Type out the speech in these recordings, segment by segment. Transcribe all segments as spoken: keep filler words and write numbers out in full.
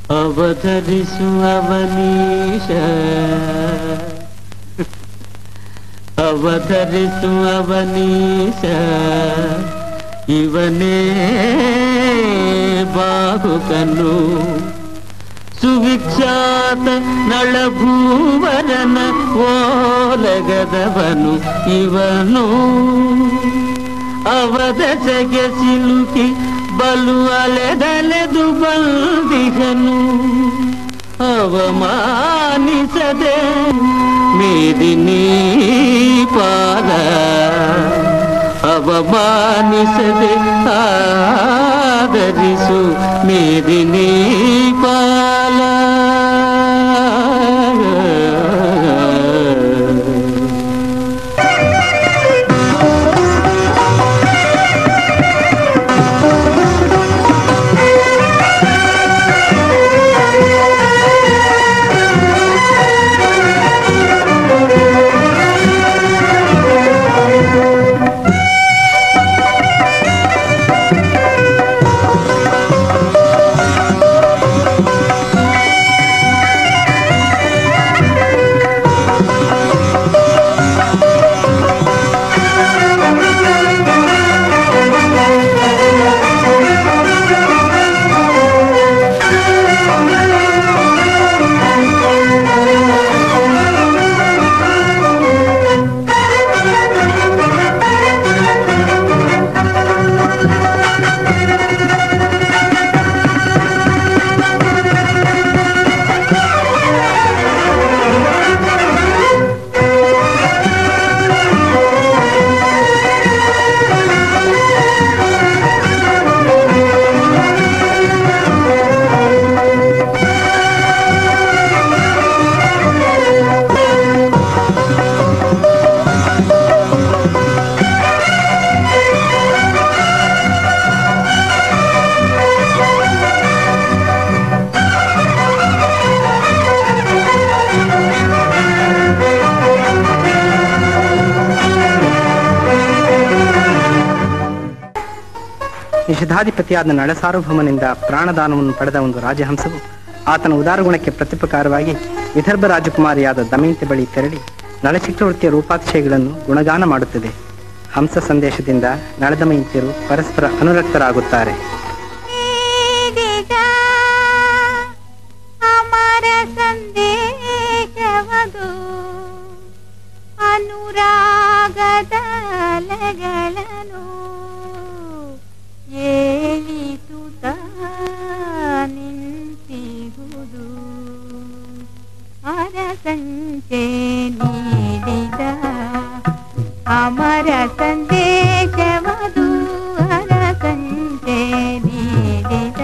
ಅವತರಿಸುವ ಅವನೀಶ ಅವತರಿಸುವ ಅವನೀಶ ಇವನೇ ಬಾಹುಕನು ಸುವಿಖ್ಯಾತ ನಳಭೂವರನ ಓಲಗದವನು ಇವನು ಅವದಸೆಗೆ ಸಿಲುಕಿ ಬಲು ಅಲೆದಲೆದು ಬಂದಿಗನು ಅವಮಾನಿಸದೆ ಮೇದಿನಿ ಪಾದ ಅವಮಾನಿಸದೆ ಆದರಿಸು ಮೇದಿನಿ ಪಾಲ ನಿಷಧಾಧಿಪತಿಯಾದ ನಳಸಾರ್ವಭೌಮನಿಂದ ಪ್ರಾಣದಾನವನ್ನು ಪಡೆದ ಒಂದು ರಾಜಹಂಸವು ಆತನ ಉದಾರಗುಣಕ್ಕೆ ಪ್ರತಿಪಕಾರವಾಗಿ ವಿದರ್ಭ ರಾಜಕುಮಾರಿಯಾದ ದಮಯಂತಿ ಬಳಿ ತೆರಳಿ ನಳಚಕ್ರವರ್ತಿಯ ರೂಪಾತಿಶಯಗಳನ್ನು ಗುಣಗಾನ ಮಾಡುತ್ತದೆ. ಹಂಸ ಸಂದೇಶದಿಂದ ನಳದಮಯಂತಿಯರು ಪರಸ್ಪರ ಅನುರಕ್ತರಾಗುತ್ತಾರೆ. ಅನುರಾಗದಲಗಳನ್ನು ಏಳಿಸುತ್ತ ನಿಂತಿರುವುದು ಅರಸಂಚೆ ನೀಡಿದ ಅಮರ ಸಂದೇಶವದು ಅರಸಂಚೆ ನೀಡಿದ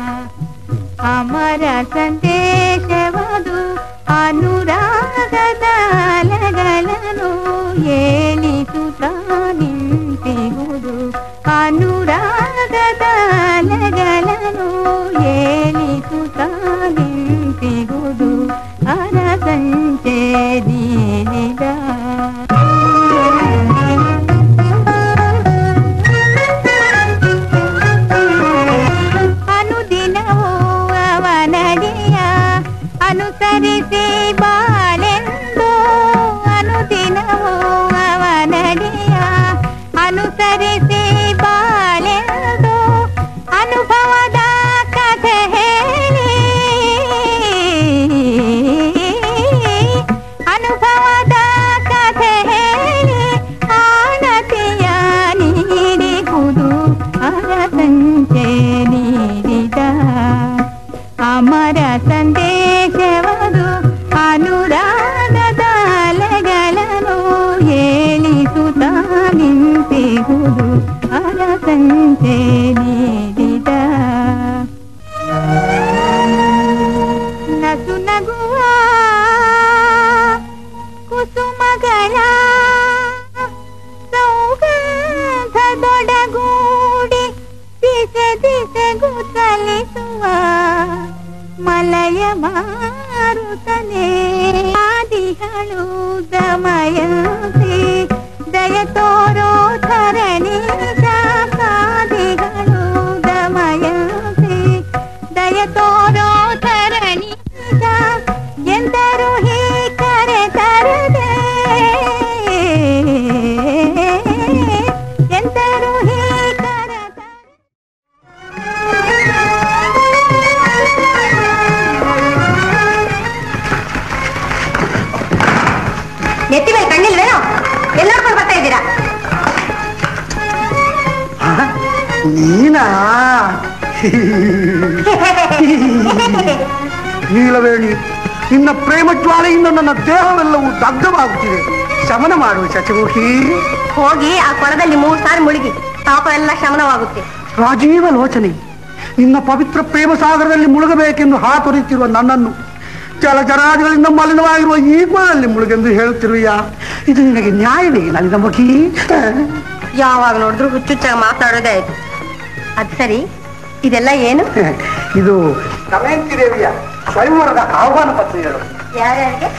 ಅಮರ ಸಂದೇಶವದು ಅನುರಾಗದ ಅಲೆಗಳನ್ನು ಏಳಿಸುತ್ತ ನಿಂತಿರುವುದು ಅನುರಾಗದ ಅಲೆಗಳನ್ನು ಏಳಿಸುತ್ತ ನಿಂತಿರುವುದು ಅರಸಂಚೆ ನೀಡಿದ ಅನುದಿನವೂ ಅವನಡಿಯ ಅನುಸರಿಸಿ ಬಾಳೆಂದು ಅನುದಿನವೂ ಅವನಡಿಯ ಅನುಸರಿಸಿ ಬಾಳೆಂದು ಅನುಭವದ ಕಥೆ ಹೇಳಿ ಅನುಭವದ ಕಥೆ ಹೇಳಿ ಆಣತಿಯ ನೀಡಿಹುದು ಅರಸಂಚೆ ನೀಡಿದ ಅಮರ ಸಂದೇಶವದು ಅನುರಾಗದ ಅಲೆಗಳನ್ನು ಏಳಿಸುತ್ತ ನಿಂತಿರುವುದು ಅರಸಂಚೆ ನೀಡಿದ ನಸು ನಗುವ ಕುಸುಮಗಳ ಸೌಗಂಧದೊಡಗೂಡಿ ದಿಸೆ ದಿಸೆಗೂ ಚಲಿಸುವ ಮಲಯ ಮಾರುತನೆ ಆದಿಹಳು ದಮಯಂತಿ ದಯ ತೋರೋ ಧರಣಿ ಶಾಖಾದಿಗಳು ಗೊತ್ತಿಲ್ವೇನೋ? ಎಲ್ಲರೂ ಬರ್ತಾ ಇದ್ದೀರಾ? ನೀನಾ? ನೀಲವೇಣಿ, ನಿನ್ನ ಪ್ರೇಮ ಜ್ವಾಲೆಯಿಂದ ನನ್ನ ದೇಹವೆಲ್ಲವೂ ದಗ್ಧವಾಗುತ್ತಿದೆ. ಶಮನ ಮಾಡುವ ಶಚಮುಖಿ. ಹೋಗಿ ಆ ಕೊಳದಲ್ಲಿ ಮೂರು ಸಾರಿ ಮುಳುಗಿ, ಪಾಪ ಎಲ್ಲ ಶಮನವಾಗುತ್ತೆ. ರಾಜೀವ ಲೋಚನೆ, ನಿನ್ನ ಪವಿತ್ರ ಪ್ರೇಮ ಸಾಗರದಲ್ಲಿ ಮುಳುಗಬೇಕೆಂದು ಹಾತೊರೆಯುತ್ತಿರುವ ನನ್ನನ್ನು ಜಲಜರಾದಿಗಳಿಂದ ಮಲಿನವಾಗಿರುವ ಈ ಕೊಳದಲ್ಲಿ ಮುಳುಗೆಂದು ಹೇಳುತ್ತಿರುವೆಯಾ? ಇದು ನಿನಗೆ ನ್ಯಾಯವೇ ನಲಿನ ಮುಖಿ? ಯಾವಾಗ ನೋಡಿದ್ರು ಹುಚ್ಚುಚ್ಚಾಗಿ ಮಾತಾಡೋದೇ ಆಯ್ತು. ಅದ್ ಸರಿ, ಇದೆಲ್ಲ ಏನು? ಇದು ದಮಯಂತಿ ದೇವಿಯ ಸ್ವಯಂವರದ ಆಹ್ವಾನ ಪತ್ರಿಕೆಗಳು. ಯಾರ್ಯಾರಿಗೆ?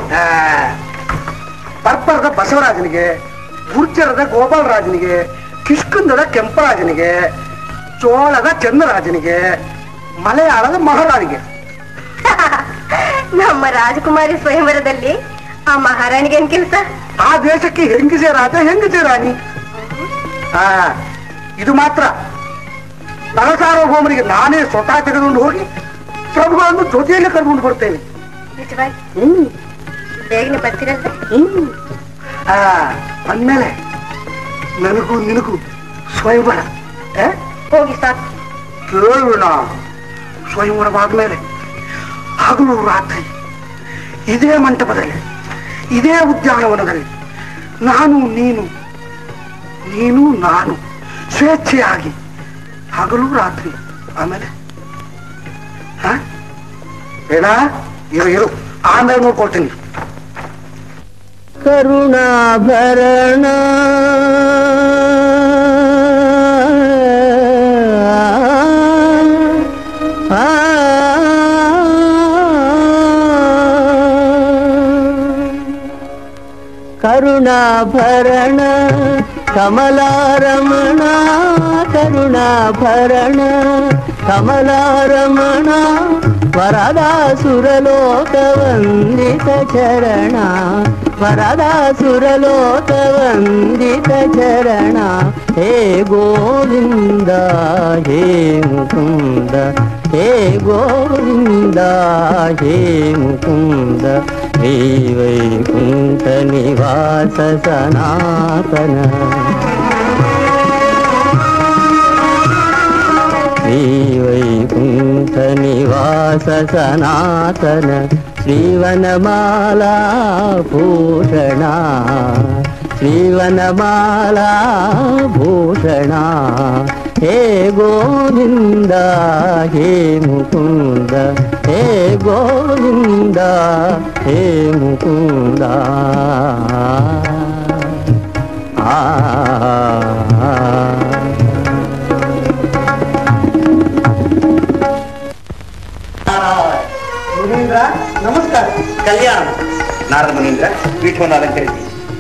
ಪರ್ಪರದ ಬಸವರಾಜನಿಗೆ, ಗುರ್ಜರದ ಗೋಪಾಲರಾಜನಿಗೆ, ಕಿಷ್ಕುಂದದ ಕೆಂಪರಾಜನಿಗೆ, ಚೋಳದ ಚಂದ್ರರಾಜನಿಗೆ, ಮಲಯಾಳದ ಮಹಾರಾಣಿಗೆ. ನಮ್ಮ ರಾಜಕುಮಾರಿ ಸ್ವಯಂವರದಲ್ಲಿ ಆ ಮಹಾರಾಣಿಗೆ ಏನ್ ಕೆಲಸ? ಆ ದೇಶಕ್ಕೆ ಹೆಂಗಸೆ ರಾಜ, ಹೆಂಗಸೆ ರಾಣಿ. ಆ ಇದು ಮಾತ್ರ ನಳಸಾರ್ವಭೌಮರಿಗೆ ನಾನೇ ಸ್ವತಃ ತೆಗೆದುಕೊಂಡು ಹೋಗಿ ಪ್ರಭುಗಳನ್ನು ಜೊತೆಯಲ್ಲಿ ಕರ್ಕೊಂಡು ಬರ್ತೇವೆ. ನಿಜವಾಗಿ? ಹ್ಮ್ ಬೇಗನೆ ಬರ್ತೀರಲ್ಲ? ಹ್ಮ್ ಆ ಅಂದ್ಮೇಲೆ ನನಗೂ ನಿನಗೂ ಸ್ವಯಂವರ ಹೋಗಿ ಸಾಕು. ಕೇಳೋಣ. ಸ್ವಯಂವರವಾದ್ಮೇಲೆ ಹಗಲು ರಾತ್ರಿ ಇದೇ ಮಂಟಪದಲ್ಲಿ, ಇದೇ ಉದ್ಯಾನವನದಲ್ಲಿ ನಾನು ನೀನು, ನೀನು ನಾನು ಸ್ವೇಚ್ಛೆಯಾಗಿ ಹಗಲು ರಾತ್ರಿ. ಆಮೇಲೆ ಹ ಬೇಡ, ಇರು ಇರು ಆಮೇಲೆ ನೋಡ್ಕೊಳ್ತೀನಿ. ಕರುಣಾಭರಣ ಕರುಣಾಭರಣ ಕಮಲಾರಮಣ, ಕರುಣಾಭರಣ ಕಮಲಾರಮಣ, ವರದಾಸುರಲೋಕವಂದಿತ ಚರಣ, ವರದಾಸುರಲೋಕವಂದಿತ ಚರಣ. ಹೇ ಗೋವಿಂದ ಹೇ ಮುಕುಂದ, ಹೇ ಗೋವಿಂದ ಹೇ ಮುಕುಂದ, ಶ್ರೀ ವೈಕುಂಠ ನಿವಾಸ ಸನಾತನ, ಶ್ರೀ ವೈಕುಂಠ ನಿವಾಸ ಸನಾತನ, ಶ್ರೀವನಮಾಲಾ ಭೂಷಣ, ಶ್ರೀವನಮಾಲಾ ಭೂಷಣ. ಹೇ ಗೋವಿಂದ ಹೇ ಮುಕುಂದ, ಹೇ ಗೋವಿಂದ ಹೇ ಮುಕುಂದ. ಆ ಮುನೀಂದ್ರ ನಮಸ್ಕಾರ. ಕಲ್ಯಾಣ. ನಾರದ ಮುನೀಂದ್ರ ಪೀಠವನ್ನು ಅಲಂಕರಿಸಿ.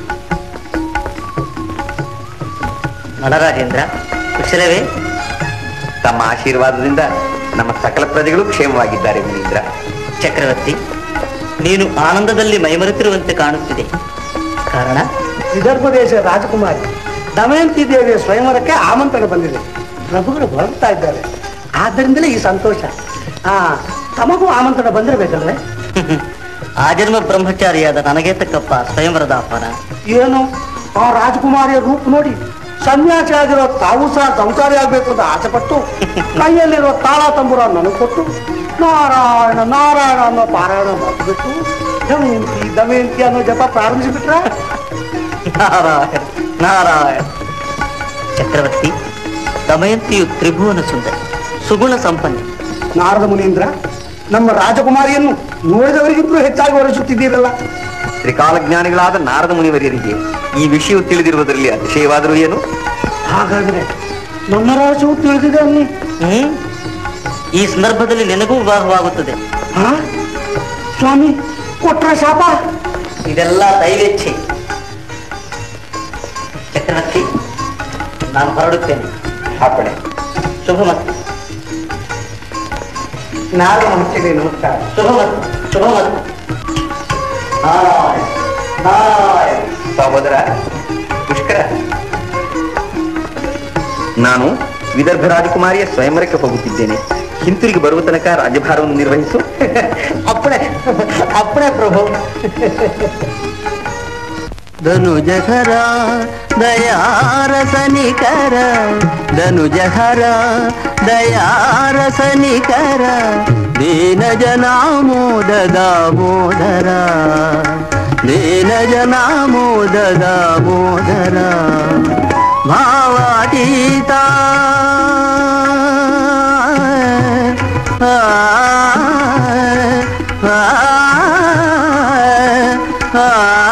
ನಳರಾಜೇಂದ್ರ ಕುಶಲವೇ? ತಮ್ಮ ಆಶೀರ್ವಾದದಿಂದ ನಮ್ಮ ಸಕಲ ಪ್ರಜೆಗಳು ಕ್ಷೇಮವಾಗಿದ್ದಾರೆ ಮುನೀಂದ್ರ. ಚಕ್ರವರ್ತಿ, ನೀನು ಆನಂದದಲ್ಲಿ ಮೈಮರೆತಿರುವಂತೆ ಕಾಣುತ್ತಿದೆ. ಕಾರಣ? ವಿದರ್ಭ ದೇಶದ ರಾಜಕುಮಾರಿ ದಮಯಂತಿ ದೇವಿಯ ಸ್ವಯಂವರಕ್ಕೆ ಆಮಂತ್ರಣ ಬಂದಿದೆ. ಪ್ರಭುಗಳು ಹೊರಡ್ತಾ ಇದ್ದಾರೆ, ಆದ್ದರಿಂದಲೇ ಈ ಸಂತೋಷ. ಆ ತಮಗೂ ಆಮಂತ್ರಣ ಬಂದಿರಬೇಕಲ್ವೇ? ಆ ಜನ್ಮ ಬ್ರಹ್ಮಚಾರಿಯಾದ ನನಗೆ ತಕ್ಕಪ್ಪ ಸ್ವಯಂವರದ ಆಹ್ವಾನ. ಏನು ಆ ರಾಜಕುಮಾರಿಯ ರೂಪ ನೋಡಿ ಸನ್ಯಾಸಿ ಆಗಿರೋ ತಾವು ಸಹ ಸಂಸಾರಿ ಆಗ್ಬೇಕು ಅಂತ ಆಸೆ ಪಟ್ಟು ಕೈಯಲ್ಲಿರೋ ತಾಳ ತಂಬುರ ನನಗೆ ಕೊಟ್ಟು ನಾರಾಯಣ ನಾರಾಯಣ ಅನ್ನೋ ಪಾರಾಯಣ ಮಾಡಿಬಿಟ್ಟು ದಮಯಂತಿ ದಮಯಂತಿ ಅನ್ನೋ ಜಪ ಪ್ರಾರಂಭಿಸಿಬಿಟ್ರ. ನಾರಾಯಣ ನಾರಾಯಣ. ಚಕ್ರವರ್ತಿ, ದಮಯಂತಿಯು ತ್ರಿಭುವನ ಸುಂದರಿ, ಸುಗುಣ ಸಂಪನ್ನ. ನಾರದ ಮುನೀಂದ್ರ, ನಮ್ಮ ರಾಜಕುಮಾರಿಯನ್ನು ನೋಡಿದವರಿಗಿಂತಲೂ ಹೆಚ್ಚಾಗಿ ಹೊರಸುತ್ತಿದ್ದೀರಲ್ಲ. ತ್ರಿಕಾಲಜ್ಞಾನಿಗಳಾದ ನಾರದ ಮುನಿವರಿಯರಿಗೆ ಈ ವಿಷಯವು ತಿಳಿದಿರುವುದರಲ್ಲಿ ಅತಿಶಯವಾದರೂ ಏನು? ಹಾಗಾದ್ರೆ ನನ್ನ ರಾಜವು ತಿಳಿದಿದೆ ಅನ್ನಿ. ಹ್ಮ್ ಈ ಸಂದರ್ಭದಲ್ಲಿ ನಿನಗೂ ವಿವಾಹವಾಗುತ್ತದೆ. ಹಾ ಸ್ವಾಮಿ ಕೊಟ್ರ ಶಾಪ? ಇದೆಲ್ಲ ದೈವೇಚ್ಛೆ. ಚಕ್ರವರ್ತಿ, ನಾನು ಹೊರಡುತ್ತೇನೆ. ಅಪ್ಪಣೆ. ಶುಭಮತ್. ನಾರದ ಮುಚ್ಚಿದೆ. ನಮಸ್ಕಾರ. ಶುಭಮತ್ ಶುಭಮತ್. ನಾರಾಯಣ ನಾರಾಯಣ. ಸಹೋದರ ಪುಷ್ಕರ, ನಾನು ವಿದರ್ಭ ರಾಜಕುಮಾರಿಯ ಸ್ವಯಂವರಕ್ಕೆ ಹೋಗುತ್ತಿದ್ದೇನೆ. ಹಿಂತಿರುಗಿ ಬರುವ ತನಕ ರಾಜ್ಯಭಾರವನ್ನು ನಿರ್ವಹಿಸು. ಅಪ್ಪಣೆ ಅಪ್ಪಣೆ ಪ್ರಭು. ಧನುಜಹರ ದಯಾರಸನಿಕರ ಧನುಜಹರ ದಯಾರಸನಿಕರ ದೀನ ಜನಾಮೋದ ದಾಮೋದರ ದೀನ ಜನಾಮೋದ ದಾಮೋದರ ಭಾವಾತೀತ ಆ ಆ ಆ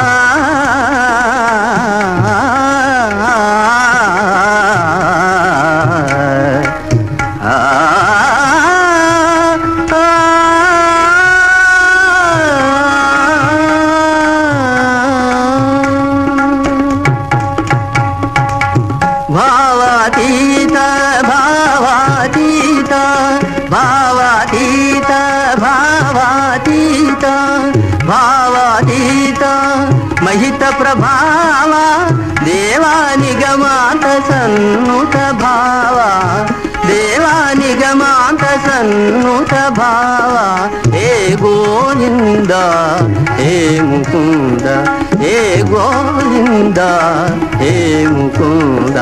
ಭಾವಾತೀತ ಭಾವಾತೀತ ಭಾವಾತೀತ ಭಾವಾತೀತ ಭಾವಾತೀತ ಮಹಿತ ಪ್ರಭಾವ ದೇವಾನಿಗಮಾಂತ ಸನ್ನುತ ಭಾವ ದೇವಾನಿಗಮಾಂತ ಸನ್ನುತ ಭಾವ ಹೇ ಗೋವಿಂದ ಹೇ ಮುಕುಂದ ಹೇ ಗೋವಿಂದ ಹೇ ಮುಕುಂದ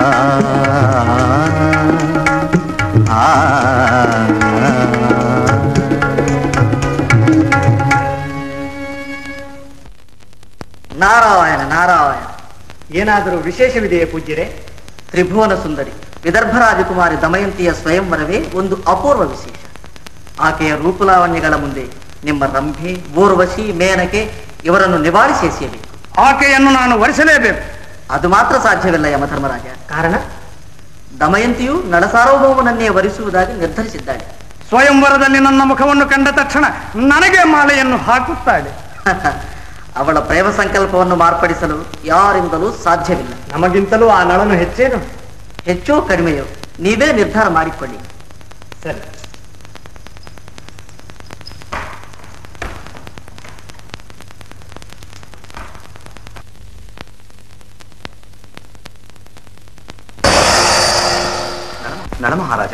ಆ ನಾರಾಯಣ ನಾರಾಯಣ. ಏನಾದರೂ ವಿಶೇಷವಿದೆಯೇ ಪೂಜ್ಯರೇ? ತ್ರಿಭುವನ ಸುಂದರಿ ವಿದರ್ಭ ರಾಜಕುಮಾರಿ ದಮಯಂತಿಯ ಸ್ವಯಂವರವೇ ಒಂದು ಅಪೂರ್ವ ವಿಶೇಷ. ಆಕೆಯ ರೂಪಲಾವಣ್ಯಗಳ ಮುಂದೆ ನಿಮ್ಮ ರಂಭೆ, ಊರ್ವಶಿ, ಮೇನಕೆ ಇವರನ್ನು ನಿವಾರಿಸಿ ಎಸೆಯಬೇಕು. ಆಕೆಯನ್ನು ನಾನು ವರಿಸಲೇಬೇಕು. ಅದು ಮಾತ್ರ ಸಾಧ್ಯವಿಲ್ಲ ಯಮಧರ್ಮರಾಜ. ಕಾರಣ? ದಮಯಂತಿಯು ನಳಸಾರ್ವಭೌಮನನ್ನೇ ವರಿಸುವುದಾಗಿ ನಿರ್ಧರಿಸಿದ್ದಾಳೆ. ಸ್ವಯಂವರದಲ್ಲಿ ನನ್ನ ಮುಖವನ್ನು ಕಂಡ ತಕ್ಷಣ ನನಗೆ ಮಾಲೆಯನ್ನು ಹಾಕುತ್ತಾಳೆ. ಅವಳ ಪ್ರೇಮ ಸಂಕಲ್ಪವನ್ನು ಮಾರ್ಪಡಿಸಲು ಯಾರಿಂದಲೂ ಸಾಧ್ಯವಿಲ್ಲ. ನಮಗಿಂತಲೂ ಆ ನಳನು ಹೆಚ್ಚೇನು? ಹೆಚ್ಚೋ ಕಡಿಮೆಯೋ ನೀವೇ ನಿರ್ಧಾರ ಮಾಡಿಕೊಳ್ಳಿ. ಸರಿ. ನಳ ಮಹಾರಾಜ,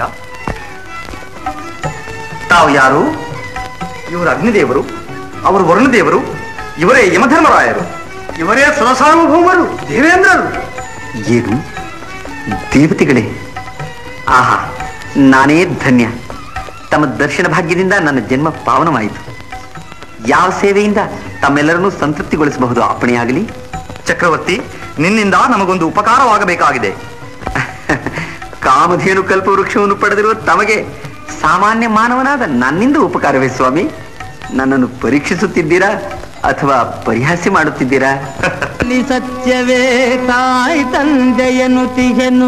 ತಾವು ಯಾರು? ಇವರು ಅಗ್ನಿದೇವರು, ಅವರು ವರುಣದೇವರು, ಇವರೇ ಯಮಧರ್ಮರಾಯರು, ಇವರೇ ಸ್ವಸಾರ್ವಭೌಮರು, ದೇವೇಂದ್ರರು. ಏನು ದೇವತೆಗಳೇ! ಆಹಾ, ನಾನೇ ಧನ್ಯ. ತಮ್ಮ ದರ್ಶನ ಭಾಗ್ಯದಿಂದ ನನ್ನ ಜನ್ಮ ಪಾವನವಾಯಿತು. ಯಾವ ಸೇವೆಯಿಂದ ತಮ್ಮೆಲ್ಲರನ್ನೂ ಸಂತೃಪ್ತಿಗೊಳಿಸಬಹುದು ಅಪ್ಪಣೆಯಾಗಲಿ. ಚಕ್ರವರ್ತಿ, ನಿನ್ನಿಂದ ನಮಗೊಂದು ಉಪಕಾರವಾಗಬೇಕಾಗಿದೆ. ಕಾಮಧೇನು ಕಲ್ಪ ವೃಕ್ಷವನ್ನು ಪಡೆದಿರುವ ತಮಗೆ ಸಾಮಾನ್ಯ ಮಾನವನಾದ ನನ್ನಿಂದ ಉಪಕಾರವೇ ಸ್ವಾಮಿ? ನನ್ನನ್ನು ಪರೀಕ್ಷಿಸುತ್ತಿದ್ದೀರಾ ಅಥವಾ ಪರಿಹಾಸ್ಯ ಮಾಡುತ್ತಿದ್ದೀರಾ? ಅಲ್ಲಿ ಸತ್ಯವೇ ತಾಯಿ ತಂದೆಯನು ತಿಗೆನು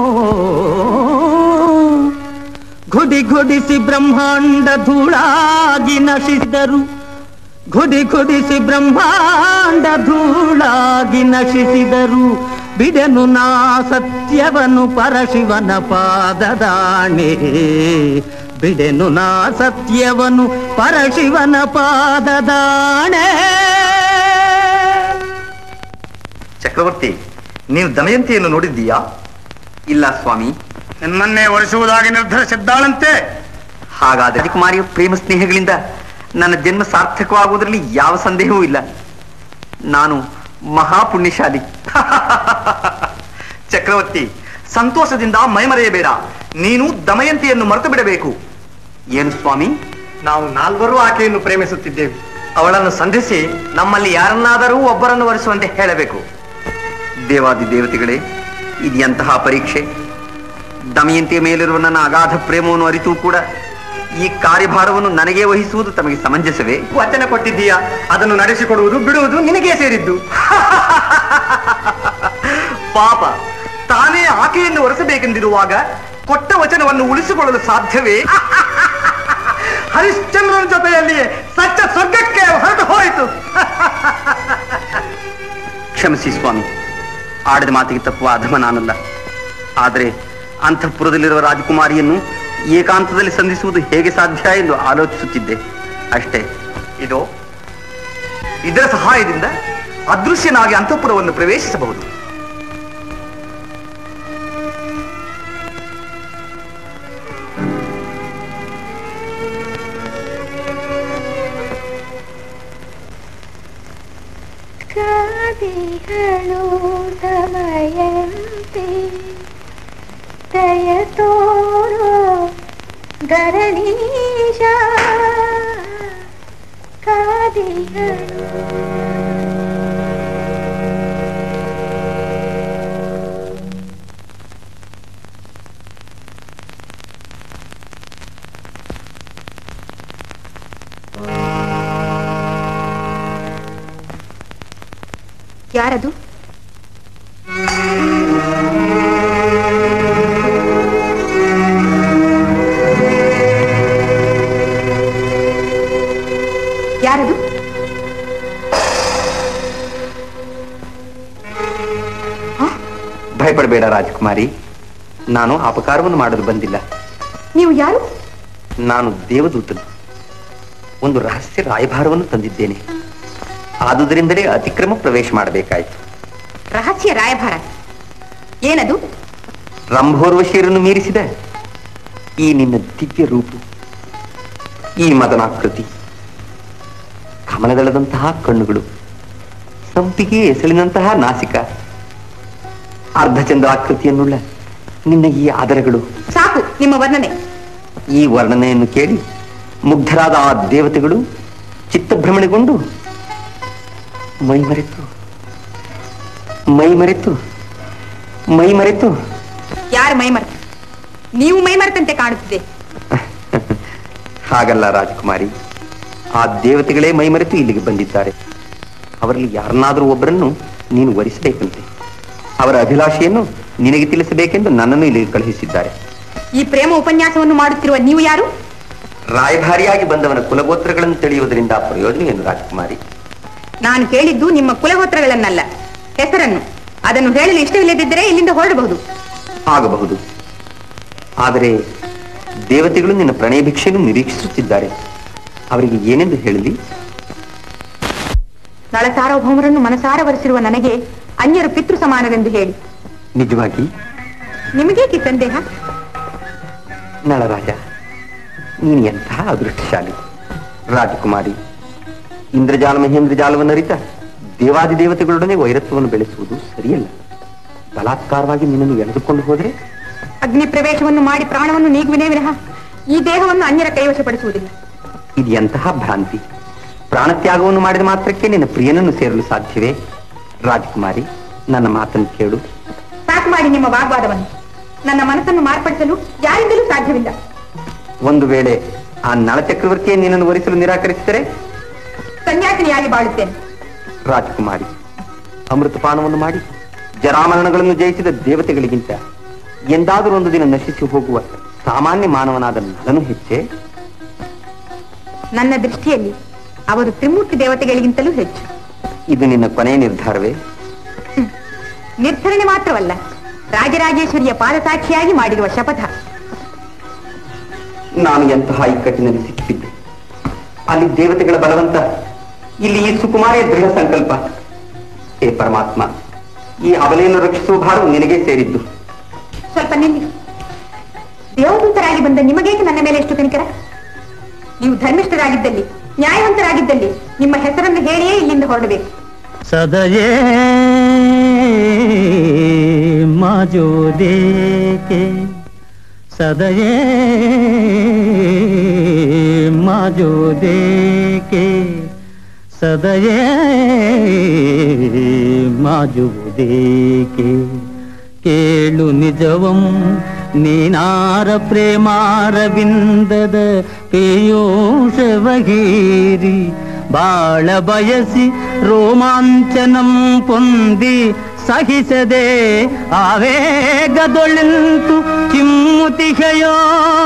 ಘುಡಿ ಘುಡಿಸಿ ಬ್ರಹ್ಮಾಂಡ ಧೂಳಾಗಿ ನಶಿಸಿದರು ಘುಡಿ ಘುಡಿಸಿ ಬ್ರಹ್ಮಾಂಡ ಧೂಳಾಗಿ ನಶಿಸಿದರು ಬಿಡೆನು ನಾ ಸತ್ಯವನು ಪರಶಿವನ ಪಾದದಾಣೆ ಬಿಡೆನು ನಾ ಸತ್ಯವನು ಪರಶಿವನ ಪಾದದಾಣೆ. ಚಕ್ರವರ್ತಿ, ನೀವು ದಮಯಂತಿಯನ್ನು ನೋಡಿದ್ದೀಯಾ? ಇಲ್ಲ ಸ್ವಾಮಿ. ನಿನ್ನನ್ನೇ ಒಲಿಸುವುದಾಗಿ ನಿರ್ಧರಿಸಿದ್ದಾಳಂತೆ. ಹಾಗಾದರೆ ರಾಜಕುಮಾರಿಯ ಪ್ರೇಮ ಸ್ನೇಹಗಳಿಂದ ನನ್ನ ಜನ್ಮ ಸಾರ್ಥಕವಾಗುವುದರಲ್ಲಿ ಯಾವ ಸಂದೇಹವೂ ಇಲ್ಲ. ನಾನು ಮಹಾಪುಣ್ಯಶಾಲಿ. ಚಕ್ರವರ್ತಿ, ಸಂತೋಷದಿಂದ ಮೈಮರೆಯಬೇಡ. ನೀನು ದಮಯಂತಿಯನ್ನು ಮರೆತು ಬಿಡಬೇಕು. ಏನು ಸ್ವಾಮಿ? ನಾವು ನಾಲ್ವರು ಆಕೆಯನ್ನು ಪ್ರೇಮಿಸುತ್ತಿದ್ದೇವೆ. ಅವಳನ್ನು ಸಂಧಿಸಿ ನಮ್ಮಲ್ಲಿ ಯಾರನ್ನಾದರೂ ಒಬ್ಬರನ್ನು ವರಿಸುವಂತೆ ಹೇಳಬೇಕು. ದೇವಾದಿ ದೇವತೆಗಳೇ, ಇದು ಎಂತಹ ಪರೀಕ್ಷೆ! ದಮಯಂತಿಯ ಮೇಲಿರುವ ನನ್ನ ಅಗಾಧ ಪ್ರೇಮವನ್ನು ಅರಿತೂ ಕೂಡ ಈ ಕಾರ್ಯಭಾರವನ್ನು ನನಗೆ ವಹಿಸುವುದು ತಮಗೆ ಸಮಂಜಸವೇ? ವಚನ ಕೊಟ್ಟಿದ್ದೀಯಾ, ಅದನ್ನು ನಡೆಸಿಕೊಡುವುದು ಬಿಡುವುದು ನಿನಗೆ ಸೇರಿದ್ದು. ಪಾಪ, ತಾನೇ ಆಕೆಯನ್ನು ಒರೆಸಬೇಕೆಂದಿರುವಾಗ ಕೊಟ್ಟ ವಚನವನ್ನು ಉಳಿಸಿಕೊಳ್ಳಲು ಸಾಧ್ಯವೇ? ಹರಿಶ್ಚಂದ್ರನ ಜೊತೆಯಲ್ಲಿ ಸಚ್ಚ ಸ್ವರ್ಗಕ್ಕೆ ಹೊರಟು ಹೋಯಿತು. ಕ್ಷಮಿಸಿ ಸ್ವಾಮಿ, ಆಡಿದ ಮಾತಿಗೆ ತಪ್ಪುವ ಅಧಮ ನಾನಲ್ಲ. ಆದರೆ ಅಂತಃಪುರದಲ್ಲಿರುವ ರಾಜಕುಮಾರಿಯನ್ನು ಏಕಾಂತದಲ್ಲಿ ಸಂಧಿಸುವುದು ಹೇಗೆ ಸಾಧ್ಯ ಎಂದು ಆಲೋಚಿಸುತ್ತಿದ್ದೆ ಅಷ್ಟೇ. ಇದು ಇದರ ಸಹಾಯದಿಂದ ಅದೃಶ್ಯನಾಗಿ ಅಂತಃಪುರವನ್ನು ಪ್ರವೇಶಿಸಬಹುದು. God ಕಾದಿಹಳು ದಮಯಂತಿ ದಯ ತೋರೋ ಧರಣೀಶ ಕಾದಿಹಳು. ಯಾರದು? ಯಾರದು? ಭಯಪಡಬೇಡ ರಾಜಕುಮಾರಿ, ನಾನು ಅಪಕಾರವನ್ನು ಮಾಡಲು ಬಂದಿಲ್ಲ. ನೀವು ಯಾರು? ನಾನು ದೇವದೂತನು. ಒಂದು ರಹಸ್ಯ ರಾಯಭಾರವನ್ನು ತಂದಿದ್ದೇನೆ. ಆದುದರಿಂದಲೇ ಅತಿಕ್ರಮ ಪ್ರವೇಶ ಮಾಡಬೇಕಾಯಿತು. ರಹಸ್ಯ ರಾಯಭಾರ? ಏನದು? ರಂಭೋರ್ವಶಿಯರನ್ನು ಮೀರಿಸಿದ ಈ ನಿನ್ನ ದಿವ್ಯ ರೂಪ, ಈ ಮದನಾಕೃತಿ, ಕಮಲದಳದಂತಹ ಕಣ್ಣುಗಳು, ಸಂಪಿಗೆ ಎಸಳಿನಂತಹ ನಾಸಿಕ, ಅರ್ಧಚಂದ್ರಾಕೃತಿಯನ್ನುಳ್ಳ ನಿನ್ನ ಈ ಆದರಗಳು. ಸಾಕು ನಿಮ್ಮ ವರ್ಣನೆ. ಈ ವರ್ಣನೆಯನ್ನು ಕೇಳಿ ಮುಗ್ಧರಾದ ಆ ದೇವತೆಗಳು ಚಿತ್ತಭ್ರಮಣೆಗೊಂಡು ಮೈ ಮರೆತು ಮೈ ಮರೆತು ಮೈ ಮರೆತು ಯಾರು ಮೈ ಮರೆತು? ನೀವು ಮೈ ಮರೆತಂತೆ ಕಾಣುತ್ತಿದೆ. ಹಾಗಲ್ಲ ರಾಜಕುಮಾರಿ, ಆ ದೇವತೆಗಳೇ ಮೈ ಮರೆತು ಇಲ್ಲಿಗೆ ಬಂದಿದ್ದಾರೆ. ಅವರಲ್ಲಿ ಯಾರನ್ನಾದರೂ ಒಬ್ಬರನ್ನು ನೀನು ವರಿಸಬೇಕಂತೆ. ಅವರ ಅಭಿಲಾಷೆಯನ್ನು ನಿನಗೆ ತಿಳಿಸಬೇಕೆಂದು ನನ್ನನ್ನು ಇಲ್ಲಿಗೆ ಕಳುಹಿಸಿದ್ದಾರೆ. ಈ ಪ್ರೇಮ ಉಪನ್ಯಾಸವನ್ನು ಮಾಡುತ್ತಿರುವ ನೀವು ಯಾರು? ರಾಯಭಾರಿಯಾಗಿ ಬಂದವನ ಕುಲಗೋತ್ರಗಳನ್ನು ತಿಳಿಯುವುದರಿಂದ ಪ್ರಯೋಜನವೇನು ರಾಜಕುಮಾರಿ? ನಾನು ಕೇಳಿದ್ದು ನಿಮ್ಮ ಕುಲಗೋತ್ರಗಳನ್ನಲ್ಲ, ಹೆಸರನ್ನು. ಅದನ್ನು ಹೇಳಲು ಇಷ್ಟವಿಲ್ಲದಿದ್ದರೆ ಇಲ್ಲಿಂದ ಹೊರಡಬಹುದು. ಆಗಬಹುದು. ಆದರೆ ದೇವತೆಗಳು ನಿನ್ನ ಪ್ರಣಯ ಭಿಕ್ಷೆಯನ್ನು ನಿರೀಕ್ಷಿಸುತ್ತಿದ್ದಾರೆ. ಅವರಿಗೆ ಏನೆಂದು ಹೇಳಲಿ? ನಳಸಾರ್ವಭೌಮರನ್ನು ಮನಸಾರ ವರಿಸಿರುವ ನನಗೆ ಅನ್ಯರು ಪಿತೃ ಸಮಾನರೆಂದು ಹೇಳಿ. ನಿಜವಾಗಿ? ನಿಮಗೇಕೆ ಸಂದೇಹ? ನಳರಾಜ, ನೀನು ಎಂತಹ ಅದೃಷ್ಟಶಾಲಿ ರಾಜಕುಮಾರಿ. ಇಂದ್ರಜಾಲ ಮಹೇಂದ್ರಜಾಲವನ್ನು ಅರಿತ ದೇವಾದಿ ದೇವತೆಗಳೊಡನೆ ವೈರತ್ವವನ್ನು ಬೆಳೆಸುವುದು ಸರಿಯಲ್ಲ. ಬಲಾತ್ಕಾರವಾಗಿ ನಿನ್ನನ್ನು ಎಳೆದುಕೊಂಡು ಹೋದರೆ? ಅಗ್ನಿ ಪ್ರವೇಶವನ್ನು ಮಾಡಿ ಪ್ರಾಣವನ್ನು ನೀಗುವಿನೇ ವಿನಃ ಈ ದೇಹವನ್ನು ಅನ್ಯರ ಕೈವಶಪಡಿಸುವುದಿಲ್ಲ. ಇದು ಎಂತಹ ಭ್ರಾಂತಿ! ಪ್ರಾಣತ್ಯಾಗವನ್ನು ಮಾಡಿದ ಮಾತ್ರಕ್ಕೆ ನಿನ್ನ ಪ್ರಿಯನನ್ನು ಸೇರಲು ಸಾಧ್ಯವೇ? ರಾಜಕುಮಾರಿ, ನನ್ನ ಮಾತನ್ನು ಕೇಳು. ಸಾಕು ಮಾಡಿ ನಿಮ್ಮ ವಾಗ್ವಾದವನ್ನು. ನನ್ನ ಮನಸ್ಸನ್ನು ಮಾರ್ಪಡಿಸಲು ಯಾರಿಂದಲೂ ಸಾಧ್ಯವಿಲ್ಲ. ಒಂದು ವೇಳೆ ಆ ನಳ ಚಕ್ರವರ್ತಿಯೇ ನಿನ್ನನ್ನು ವರಿಸಲು ನಿರಾಕರಿಸಿದರೆ? ಸನ್ಯಾಸಿನಿಯಾಗಿ ಬಾಳುತ್ತೇನೆ. ರಾಜಕುಮಾರಿ, ಅಮೃತಪಾನವನ್ನು ಮಾಡಿ ಜರಾಮರಣಗಳನ್ನು ಜಯಿಸಿದ ದೇವತೆಗಳಿಗಿಂತ ಎಂದಾದರೂ ಒಂದು ದಿನ ನಶಿಸಿ ಹೋಗುವ ಸಾಮಾನ್ಯ ಮಾನವನಾದ ನಳನು ಹೆಚ್ಚೆ? ನನ್ನ ದೃಷ್ಟಿಯಲ್ಲಿ ಅವರು ತ್ರಿಮೂರ್ತಿ ದೇವತೆಗಳಿಗಿಂತಲೂ ಹೆಚ್ಚು. ಇದು ನಿನ್ನ ಕೊನೆಯ ನಿರ್ಧಾರವೇ? ನಿರ್ಧರಣೆ ಮಾತ್ರವಲ್ಲ, ರಾಜರಾಜೇಶ್ವರಿಯ ಪಾದಸಾಕ್ಷಿಯಾಗಿ ಮಾಡಿರುವ ಶಪಥ. ನಾನು ಎಂತಹ ಇಕ್ಕಟ್ಟಿನಲ್ಲಿ ಸಿಕ್ಕಿದ್ದೆ. ಅಲ್ಲಿ ದೇವತೆಗಳ ಬಲವಂತ, ಇಲ್ಲಿ ಈ ಸುಕುಮಾರಿಯ ದೃಢ ಸಂಕಲ್ಪ. ಹೇ ಪರಮಾತ್ಮ, ಈ ಅವಲೆಯನ್ನು ರಕ್ಷಿಸುವ ಭಾರವು ನಿನಗೆ ಸೇರಿದ್ದು. ಸ್ವಲ್ಪ ನಿಲ್ಲಿ. ದೇವದೂತರಾಗಿ ಬಂದ ನಿಮಗೇಕೆ ನನ್ನ ಮೇಲೆ ಎಷ್ಟು ಕನಿಕರ? ನೀವು ಧರ್ಮಿಷ್ಠರಾಗಿದ್ದಲ್ಲಿ, ನ್ಯಾಯವಂತರಾಗಿದ್ದಲ್ಲಿ ನಿಮ್ಮ ಹೆಸರನ್ನು ಹೇಳಿಯೇ ಇಲ್ಲಿಂದ ಹೊರಡಬೇಕು. ಸದಯೇ ಮಾಜೋ ದೇಕೆ ಸದಯೇ ಮಾಜೋ ದೇಕೆ ಸದಯೇ ಮಾಜೋ ದೇಕೆ ಕೇಳು ನಿಜವಂ ನೀನಾರ ಪ್ರೇಮಾರವಿಂದದ ಪೇಯೋಷವಗೀರಿ ಬಾಳ ಬಯಸಿ ರೋಮಾಂಚನಂ ಪೊಂದಿ ಸಹಿಸದೆ ಆವೇಗದೊಳಿಂತು ಚಿಮ್ಮುತಿಗೆಯೋ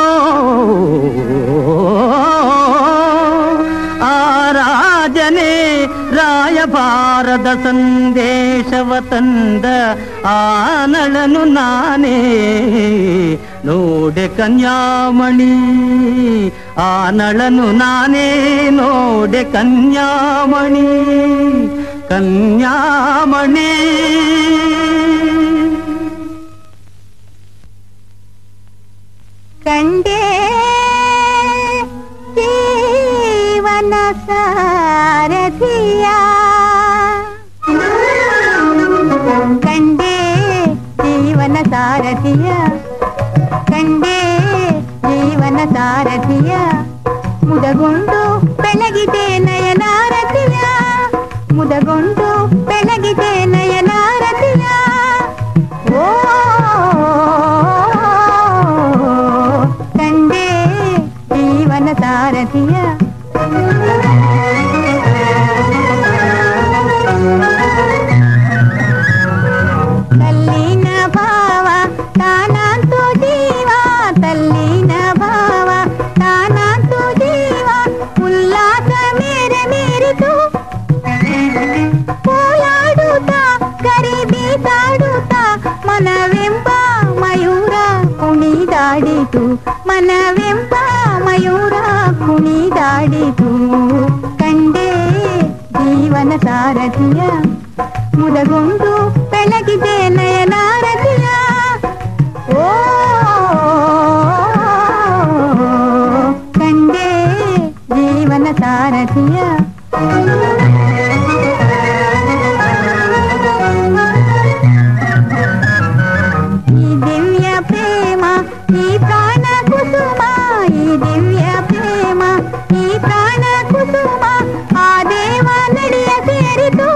ಆ ರಾಜನೇ ರಾಯಭಾರದ ಸಂದೇಶವ ತಂದ ಆನಳನು ನಾನೇ ನೋಡೆ ಕನ್ಯಾಮಣಿ ಆನಳನು ನಾನೇ ನೋಡೆ ಕನ್ಯಾಮಣಿ ಕನ್ಯಾಮಣಿ. ಕಂಡೇ ಜೀವನ ಸಾರಥಿಯ ಕುಣಿದಾಡಿತು ಮನವೆಂಬ ಮಯೂರ ಕುಣಿದಾಡಿತು ಕಂಡೆ ಜೀವನ ಸಾರಥಿಯ ಮುದಗೊಂಡು ಬೆಳಗಿದೆ ನಯನಾರತಿಯ ಓ ಕಂಡೆ ಜೀವನ ಸಾರಥಿಯ ಈ ದಿವ್ಯ ಪ್ರೇಮ ಈ ಪ್ರಾಣ ಕುಸುಮ ಈ ದಿವ್ಯ ಪ್ರೇಮ ಈ ಪ್ರಾಣ ಕುಸುಮ ಆ ದೇವ ನಡೆಯ ಸೇರಿತು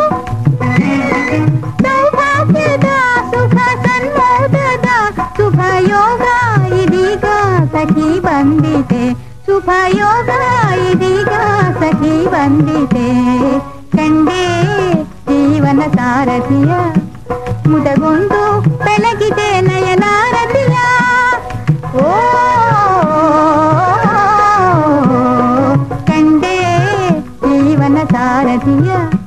ಸೌಭಾಗ್ಯದ ಸುಖ ಸನ್ಮೋದದ ಶುಭ ಯೋಗ ಇದೀಗ ಸಖಿ ಬಂದಿದೆ ಶುಭ ಯೋಗ ಇದೀಗ ಸಖಿ ಬಂದಿದೆ ಕಂಡೆ ಜೀವನ ಸಾರಥಿಯ ಮುದಗೊಂಡು ಬೆಳಗಿದೆ ನಯನಾರತಿಯ ಓ ಕಂಡೆ ಜೀವನ ಸಾರಥಿಯ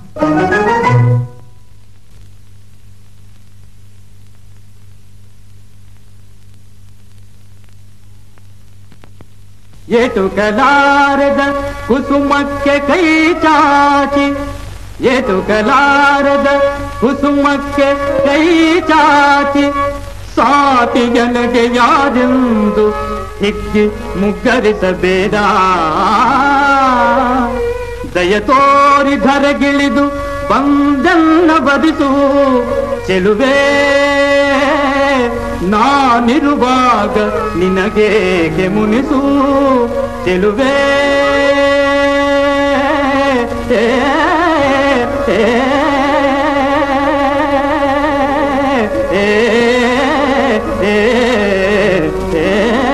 ಎಟುಕಲಾರದ ಕುಸುಮಕ್ಕೆ ಕೈ ಚಾಚಿ ಎಟುಕಲಾರದ ಕುಸುಮಕ್ಕೆ ಕೈ ಚಾಚಿ ಸಾಟಿಗನಗೆ ಯಾರೆಂದು ಹಿಕ್ಕಿ ಮುಗ್ಗರಿಸಬೇಡ ದಯ ತೋರಿ ಧರೆಗಿಳಿದು ಬಂದನ್ನ ಬದಿಸು ಚೆಲುವೆ ನಾನಿರುವಾಗ ನಿನಗೇಕೆ ಮುನಿಸು ಚೆಲುವೆ ಏ, ಏ, ಏ, ಏ, ಏ,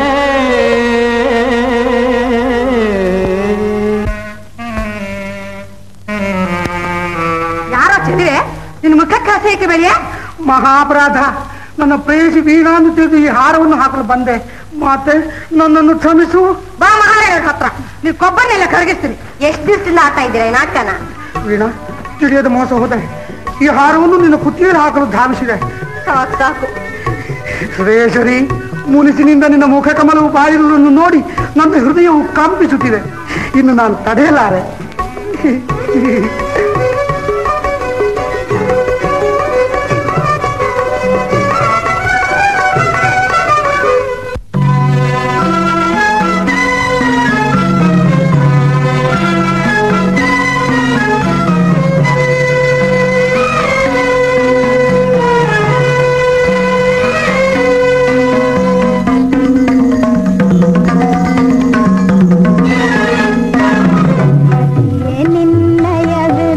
ಯಾರೋ ಚಂದ್ರೆ ನಿನ್ನ ಮುಖಕ್ಕೆ ಹಸೆಯಕ್ಕೆ ಬೆಳೆಯ ಮಹಾಪರಾಧ. ನನ್ನ ಪ್ರೇಯಸಿ ವೀಣಾ ಅಂತ ತಿಳಿದು ಈ ಹಾರವನ್ನು ಹಾಕಲು ಬಂದೆ. ಮತ್ತೆ ನನ್ನನ್ನು ಕ್ಷಮಿಸು. ಬಾ ಮಹಾರಾಜರ ಹತ್ರ ನೀವು ಕೊಬ್ಬರನ್ನೆಲ್ಲ ಕರಗಿಸ್ತೀರಿ. ಎಷ್ಟು ದಿವಸದಿಂದ ಆಡ್ತಾ ಇದ್ದೀರಾ ಈ ನಾಟಕನ? ವೀಣಾ, ತಿಳಿಯದ ಮೋಸ ಹೋದೆ. ಈ ಹಾರವನ್ನು ನಿನ್ನ ಕುತ್ತಿಗೆಯಲ್ಲಿ ಹಾಕಲು ಧಾವಿಸಿದೆ. ಸಾಕು ಸಾಕು. ಶ್ರೇಯಸರಿ, ಮುನಿಸಿನಿಂದ ನಿನ್ನ ಮುಖ ಕಮಲವು ಬಾಯಿರುವುದನ್ನು ನೋಡಿ ನನ್ನ ಹೃದಯವು ಕಂಪಿಸುತ್ತಿದೆ. ಇನ್ನು ನಾನು ತಡೆಯಲಾರೆ. ನಿನ್ನಯ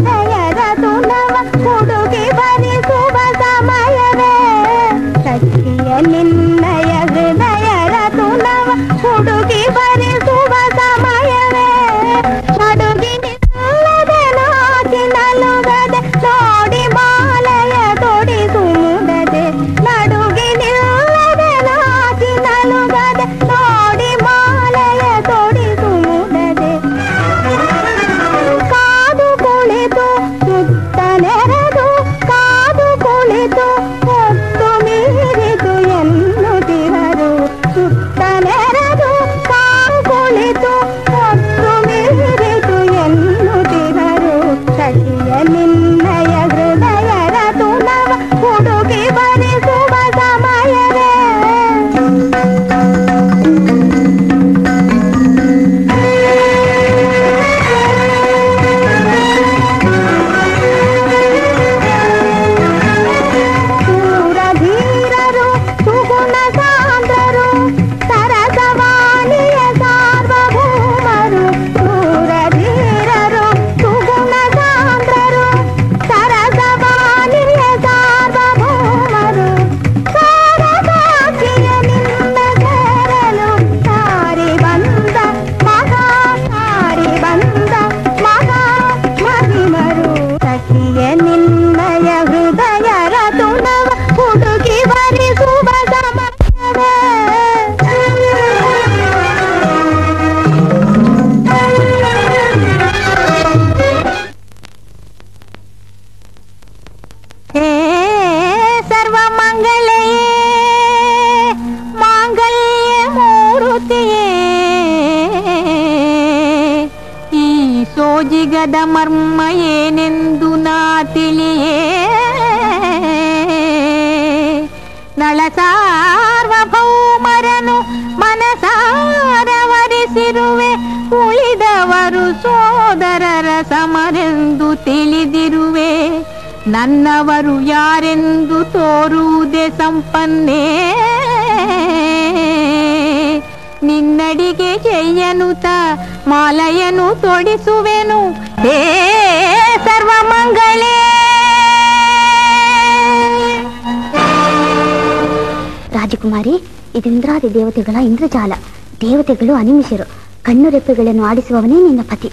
ಮರ್ಮ ಏನೆಂದು ನಾ ತಿಳಿಯೇ ನಳ ಸಾರ್ವಭೌಮರನು ಮನಸಾರವರಿಸಿರುವೆ ಉಳಿದವರು ಸೋದರರ ಸಮರೆಂದು ತಿಳಿದಿರುವೆ ನನ್ನವರು ಯಾರೆಂದು ತೋರುವುದೇ ಸಂಪನ್ನೇ ನಿನ್ನಡಿಗೆ ಜಯನುತ ಮಾಲಯನು ತೊಡಿಸುವೆನು ಹೇ ಸರ್ವಮಂಗಳೇ. ರಾಜಕುಮಾರಿ, ಇದು ಇಂದ್ರಾದಿ ದೇವತೆಗಳ ಇಂದ್ರಜಾಲ. ದೇವತೆಗಳು ಅನಿಮಿಷರು. ಕಣ್ಣು ರೆಪ್ಪೆಗಳನ್ನು ಆಡಿಸುವವನೇ ನಿನ್ನ ಪತಿ.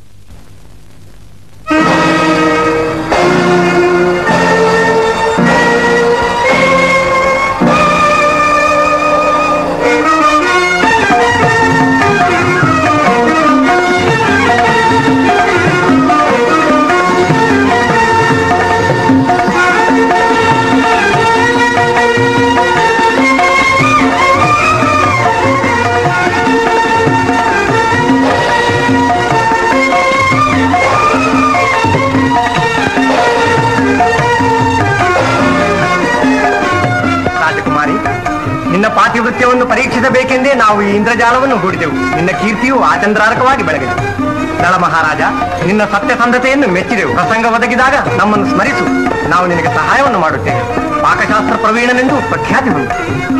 ನಿನ್ನ ಪಾತಿವೃತ್ಯವನ್ನು ಪರೀಕ್ಷಿಸಬೇಕೆಂದೇ ನಾವು ಈ ಇಂದ್ರಜಾಲವನ್ನು ಹೂಡಿದೆವು. ನಿನ್ನ ಕೀರ್ತಿಯು ಆಚಂದ್ರಾರ್ಕವಾಗಿ ಬೆಳಗಿದೆ. ನಳ ಮಹಾರಾಜ, ನಿನ್ನ ಸತ್ಯಸಂಧತೆಯನ್ನು ಮೆಚ್ಚಿದೆವು. ಪ್ರಸಂಗ ಒದಗಿದಾಗ ನಮ್ಮನ್ನು ಸ್ಮರಿಸು, ನಾವು ನಿನಗೆ ಸಹಾಯವನ್ನು ಮಾಡುತ್ತೇವೆ. ಪಾಕಶಾಸ್ತ್ರ ಪ್ರವೀಣನೆಂದು ಪ್ರಖ್ಯಾತಿ ಹೊಂದು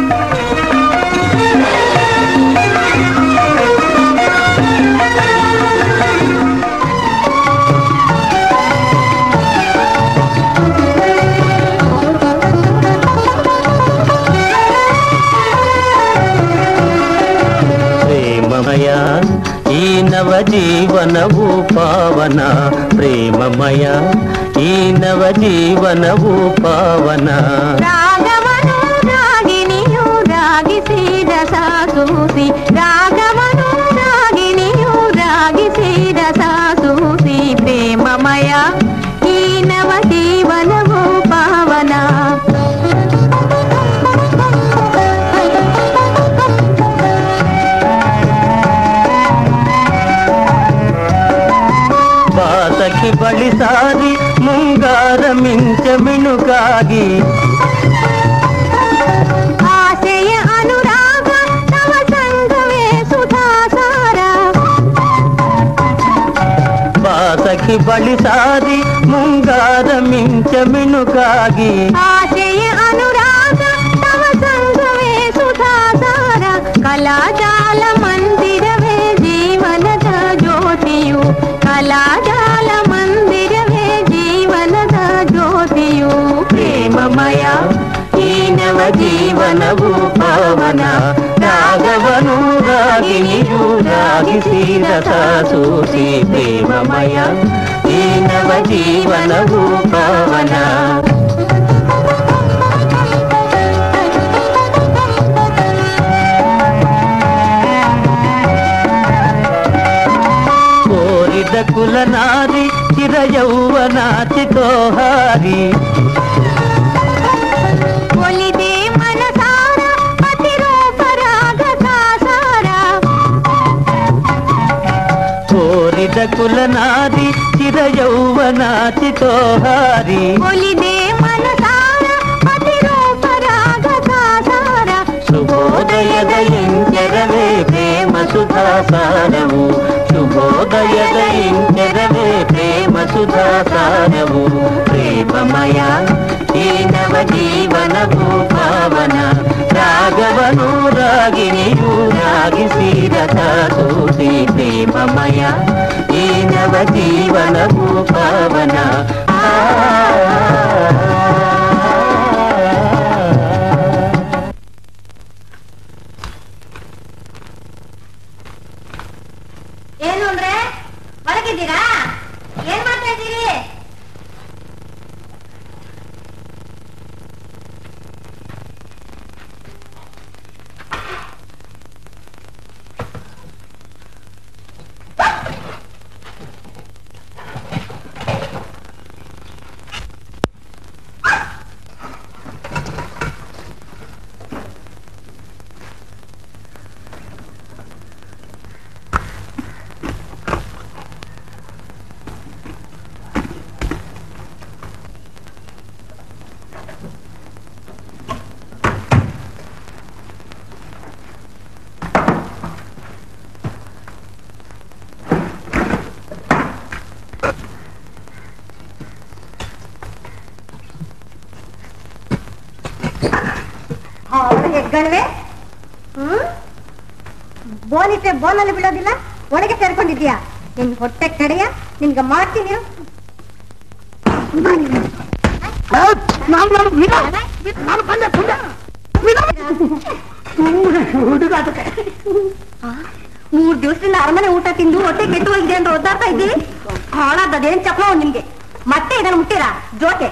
ಈ ನವ ಜೀವನವು ಪಾವನ ಪ್ರೇಮಮಯ, ಈ ನವ ಜೀವನವು ಪಾವನ. ರಾಗವನು ರಾಗಿಣಿಯು ರಾಗಿಸಿದ ಸಾಸೂಸಿ, ರಾಗವನು ರಾಗಿಣಿಯು ರಾಗಿಸಿದ ಸಾಸೂಸಿ. ಪ್ರೇಮಮಯ ಈ ನವ ಜೀವನವು ಪಾವನ. ಬಾಸಕಿ ಬಳಿ ಸಾರಿ ಮುಂಗಾರ ಮಿಂಚ ಮಿಣುಕಾಗಿ, ಆಸೆಯ ಅನುರಾಗ ತವ ಸಂಗವೇ ಸುಧಾಸಾರ. ಬಾಸಕಿ ಬಳಿ ಸಾರಿ ಮುಂಗಾರ ಮಿಂಚ ಮಿಣುಕಾಗಿ, ಆಸೆಯ ಅನುರಾಗ ತವ ಸಂಗವೇ ಸುಧಾಸಾರ. ಕಲಾಜಾಲ ಮಂದಿರವೇ ಜೀವನದ ಜ್ಯೋತಿಯು, ಕಲಾಜಾಲ ಮಂದಿರವೇ ಜೀವನದ ಜ್ಯೋತಿಯು. ಪ್ರೇಮಮಯ ಈ ನವ ಜೀವನವು ಪಾವನ. ರಾಗವನು ರಾಗಿಣಿಯು ರಾಗಿಸಿದ ಸಾಸೂಸಿ. ಪ್ರೇಮಮಯ ಈ ನವ ಜೀವನವು ಪಾವನ. ಕೋರಿದ ಕುಲನಾರಿ ಚಿರಯೌವನ ಚಿತೋಹಾರಿ, ಒಲಿದೆ ಮನಸಾರ ಅತಿರೂಪರಾಗ ಸಾಸಾರ. ಕೋರಿದ ಕುಲನಾರಿ ಚಿರಯೌವನ ಚಿತೋಹಾರಿ, ಒಲಿದೆ ಮನಸಾರ ಅತಿರೂಪರಾಗ ಸಾಸಾರ. ಶುಭೋದಯದ ಇಂಚರವೇ ಪ್ರೇಮ ಸುಧಾಸಾರವು, ಶುಭೋದಯದ ಇಂಚರವೇ ಪ್ರೇಮ ಸುಧಾಸಾರವು. ಪ್ರೇಮಮಯ ಈ ನವ ಜೀವನವು ಪಾವನ. ರಾಗವನು ರಾಗಿಣಿಯು ರಾಗಿಸಿದ ಸಾಸೂಸಿ. ಪ್ರೇಮಮಯ ಈ ನವ ಜೀವನವು ಪಾವನ. ಏನು ಅಂದ್ರೆ ಒಳಗಿದ್ದೀರಾ? ಏನ್ ಮಾಡ್ತಾ ಇದ್ದೀರಿ? ಹೆಗ್ಗಣವೆ ಹ್ಮ್ ಬೋನಿಟ್ರೆ ಬೋನಲ್ಲಿ ಬಿಡೋದಿಲ್ಲ, ಒಳಗೆ ಸೇರ್ಕೊಂಡಿದ್ಯಾ? ನಿನ್ ಹೊಟ್ಟೆ ಕಡೆಯ ನಿನ್ಗೆ ಮಾಡ್ತೀನಿ. ಮೂರ್ ದಿವಸದಿಂದ ಅರಮನೆ ಊಟ ತಿಂದು ಹೊಟ್ಟೆ ಕೆಟ್ಟು ಹೋಗಿದೆ ಅಂತ ಒದ್ದಾಡ್ತಾ ಇದ್ದೀವಿ. ಹಾಳಾದದೇನ್ ಚಪ್ಲ ನಿಮ್ಗೆ. ಮತ್ತೆ ಇದನ್ನು ಮುಟ್ಟಿರಾ ಜೋಕೆ?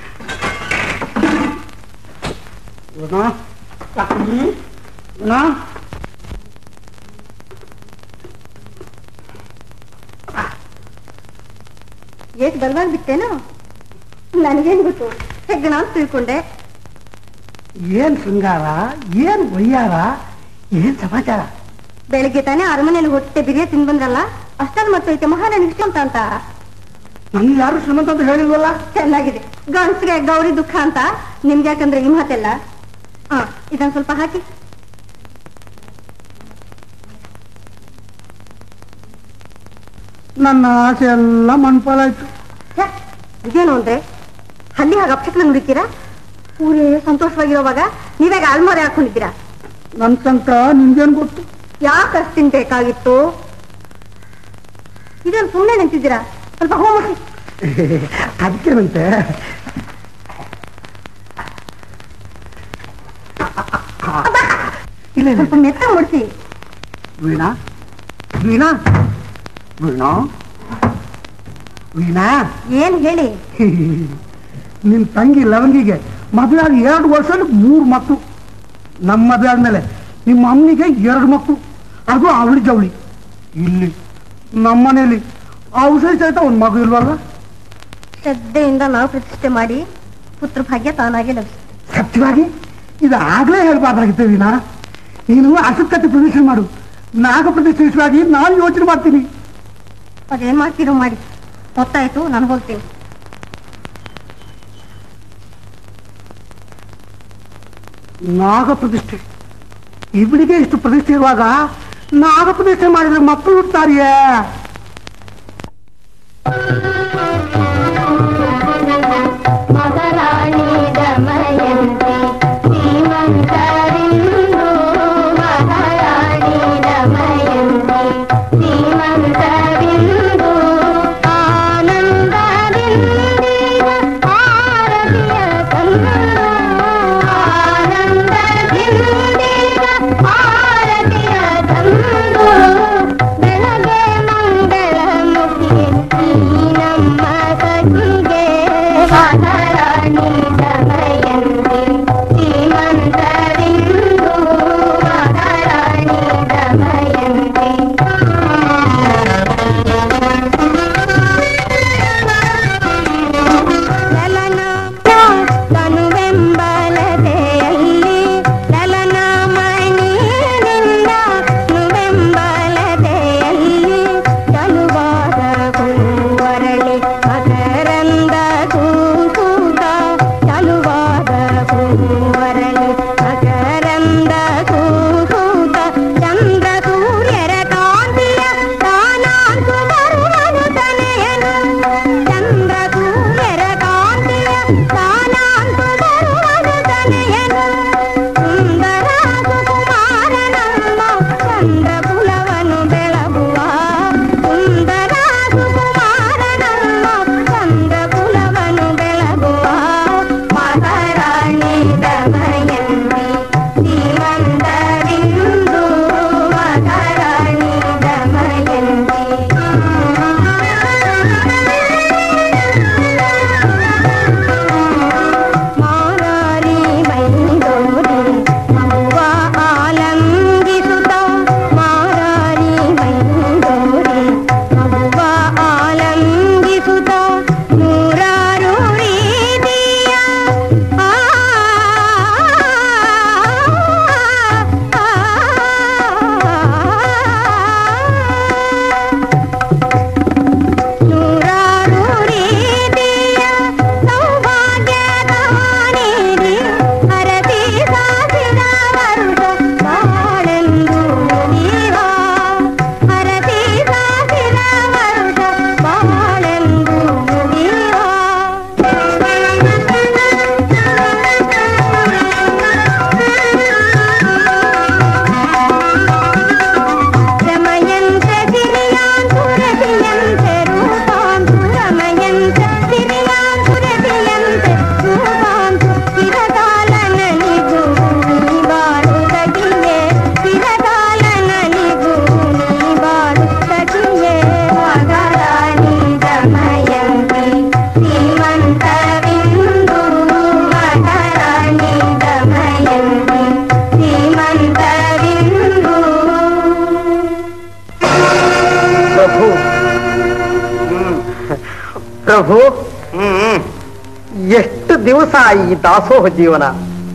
ಏಟ್ ಬಲವಾಗಿ ಬಿಟ್ಟೇನು? ನನಗೇನ್ ಗೊತ್ತು, ಹೆಗ್ಗಣ ಅಂತ ತಿಳ್ಕೊಂಡೆ. ಏನ್ ಶೃಂಗಾರ, ಏನ್ ವಯ್ಯಾರ, ಏನ್ ಸಮಾಚಾರ? ಬೆಳಿಗ್ಗೆ ತಾನೇ ಅರಮನೆಯಲ್ಲಿ ಹೊಟ್ಟೆ ಬಿರಿಯ ತಿಂದ್ ಬಂದ್ರಲ್ಲ, ಅಷ್ಟಲ್ಲಿ ಮತ್ತೈತೆ ಮಹಾರಾಣಿ ಶ್ರೀಮಂತ ಅಂತ. ನನ್ಗೆ ಯಾರು ಶ್ರೀಮಂತ ಅಂತ ಹೇಳಿಲ್ವಲ್ಲ? ಚೆನ್ನಾಗಿದೆ. ಗಂಡ್ಸ್ಗೆ ಗೌರಿ ದುಃಖ ಅಂತ ನಿಮ್ಗೆ ಯಾಕಂದ್ರೆ ಈ ಮಾತೆಲ್ಲ. ಹಾ, ಇದನ್ ಸ್ವಲ್ಪ ಹಾಕಿ. ನನ್ನ ಆಸೆ ಎಲ್ಲ ಮಣ್ಪಾಲಾಯ್ತು. ಇದೇನು ಅಂದ್ರೆ ಅಲ್ಲಿ ಹಾಗೆ ಅಪ್ಸಕ್ಲ ನುಡಿತೀರಾ? ಊರೇ ಸಂತೋಷವಾಗಿರೋವಾಗ ನೀವಾಗ ಅಲ್ಮೋರೆ ಹಾಕೊಂಡಿದ್ದೀರಾ. ನನ್ ತನಕ ನಿಮ್ಗೇನ್ ಗೊತ್ತು? ಯಾಕೆ ಅಷ್ಟು ತಿನ್ಬೇಕಾಗಿತ್ತು? ಇದನ್ನು ಸುಮ್ಮನೆ ನಿಂತಿದ್ದೀರಾ? ಸ್ವಲ್ಪ ಹೋಗಿ ಅದಕ್ಕೇನಂತೆ ಇಲ್ಲ ಸ್ವಲ್ಪ ಮೆತ್ತ ಮುಡಿಸಿ. ವೀಣಾ ವೀಣಾ ವೀಣಾ ವೀಣಾ ಏನ್ ಹೇಳಿ? ನಿನ್ ತಂಗಿ ಲವಂಗಿಗೆ ಮದುವೆ ಆಗಿ ಎರಡು ವರ್ಷದಲ್ಲಿ ಮೂರು ಮಕ್ಕಳು. ನಮ್ಮ ಮದುವೆ ಆದ್ಮೇಲೆ ನಿಮ್ಮ ಅಮ್ಮನಿಗೆ ಎರಡು ಮಕ್ಕಳು, ಅದು ಅವಳಿ ಜವಳಿ. ಇಲ್ಲಿ ನಮ್ಮನೇಲಿ ಔಷಧಿ ಸಹಿತ ಒಂದು ಮಗು ಇಲ್ವಲ್ಲ? ಶ್ರದ್ಧೆಯಿಂದ ನಾವು ಪ್ರತಿಷ್ಠೆ ಮಾಡಿ ಪುತ್ರ ಭಾಗ್ಯ ತಾನಾಗೆ ಲಭಿಸಿ. ಸತ್ಯವಾಗಿ ಇದು ಆಗ್ಲೇ ಹೇಳ್ಬಾರ್ದಾಗಿತ್ತು ವೀಣಾ. ನೀನು ಅಸತ್ಕತೆ ಪ್ರದರ್ಶನ ಮಾಡು, ನಾಗ ಪ್ರತಿಷ್ಠಿಸುವಾಗಿ ನಾನು ಯೋಚನೆ ಮಾಡ್ತೀನಿ. ಅದೇನ್ ಮಾಡ್ತೀರೋ ಮಾಡಿ. ಗೊತ್ತಾಯ್ತು, ನಾನು ಹೋಗ್ತೀನಿ. ನಾಗ ಪ್ರತಿಷ್ಠೆ ಇವಳಿಗೆ ಇಷ್ಟು ಪ್ರತಿಷ್ಠೆ ಇರುವಾಗ ನಾಗ ಪ್ರತಿಷ್ಠೆ ಮಾಡಿದ್ರೆ ಮಕ್ಕಳು ಹುಡ್ತಾರಿಯೇ? ಮಹಾರಾಣಿ ದಮಯಂತಿ ಶ್ರೀಮಂತರಿಂದು, ಮಹಾರಾಣಿ ದಮಯಂತಿ ಶ್ರೀಮಂತರಿಂದು, ಆನಂದದಿಂದೀಗ ಆರತಿಯ ತಂದು, ಆನಂದದಿಂದೀಗ ಆರತಿಯ ತಂದು, ಬೆಳಗ್ಗೆ ಮಂಗಳ ಮುಖಿ ನೀನಾ ಪ್ರಭು ಹ್ಮ್ ಎಷ್ಟು ದಿವಸ ಈ ದಾಸೋಹ ಜೀವನ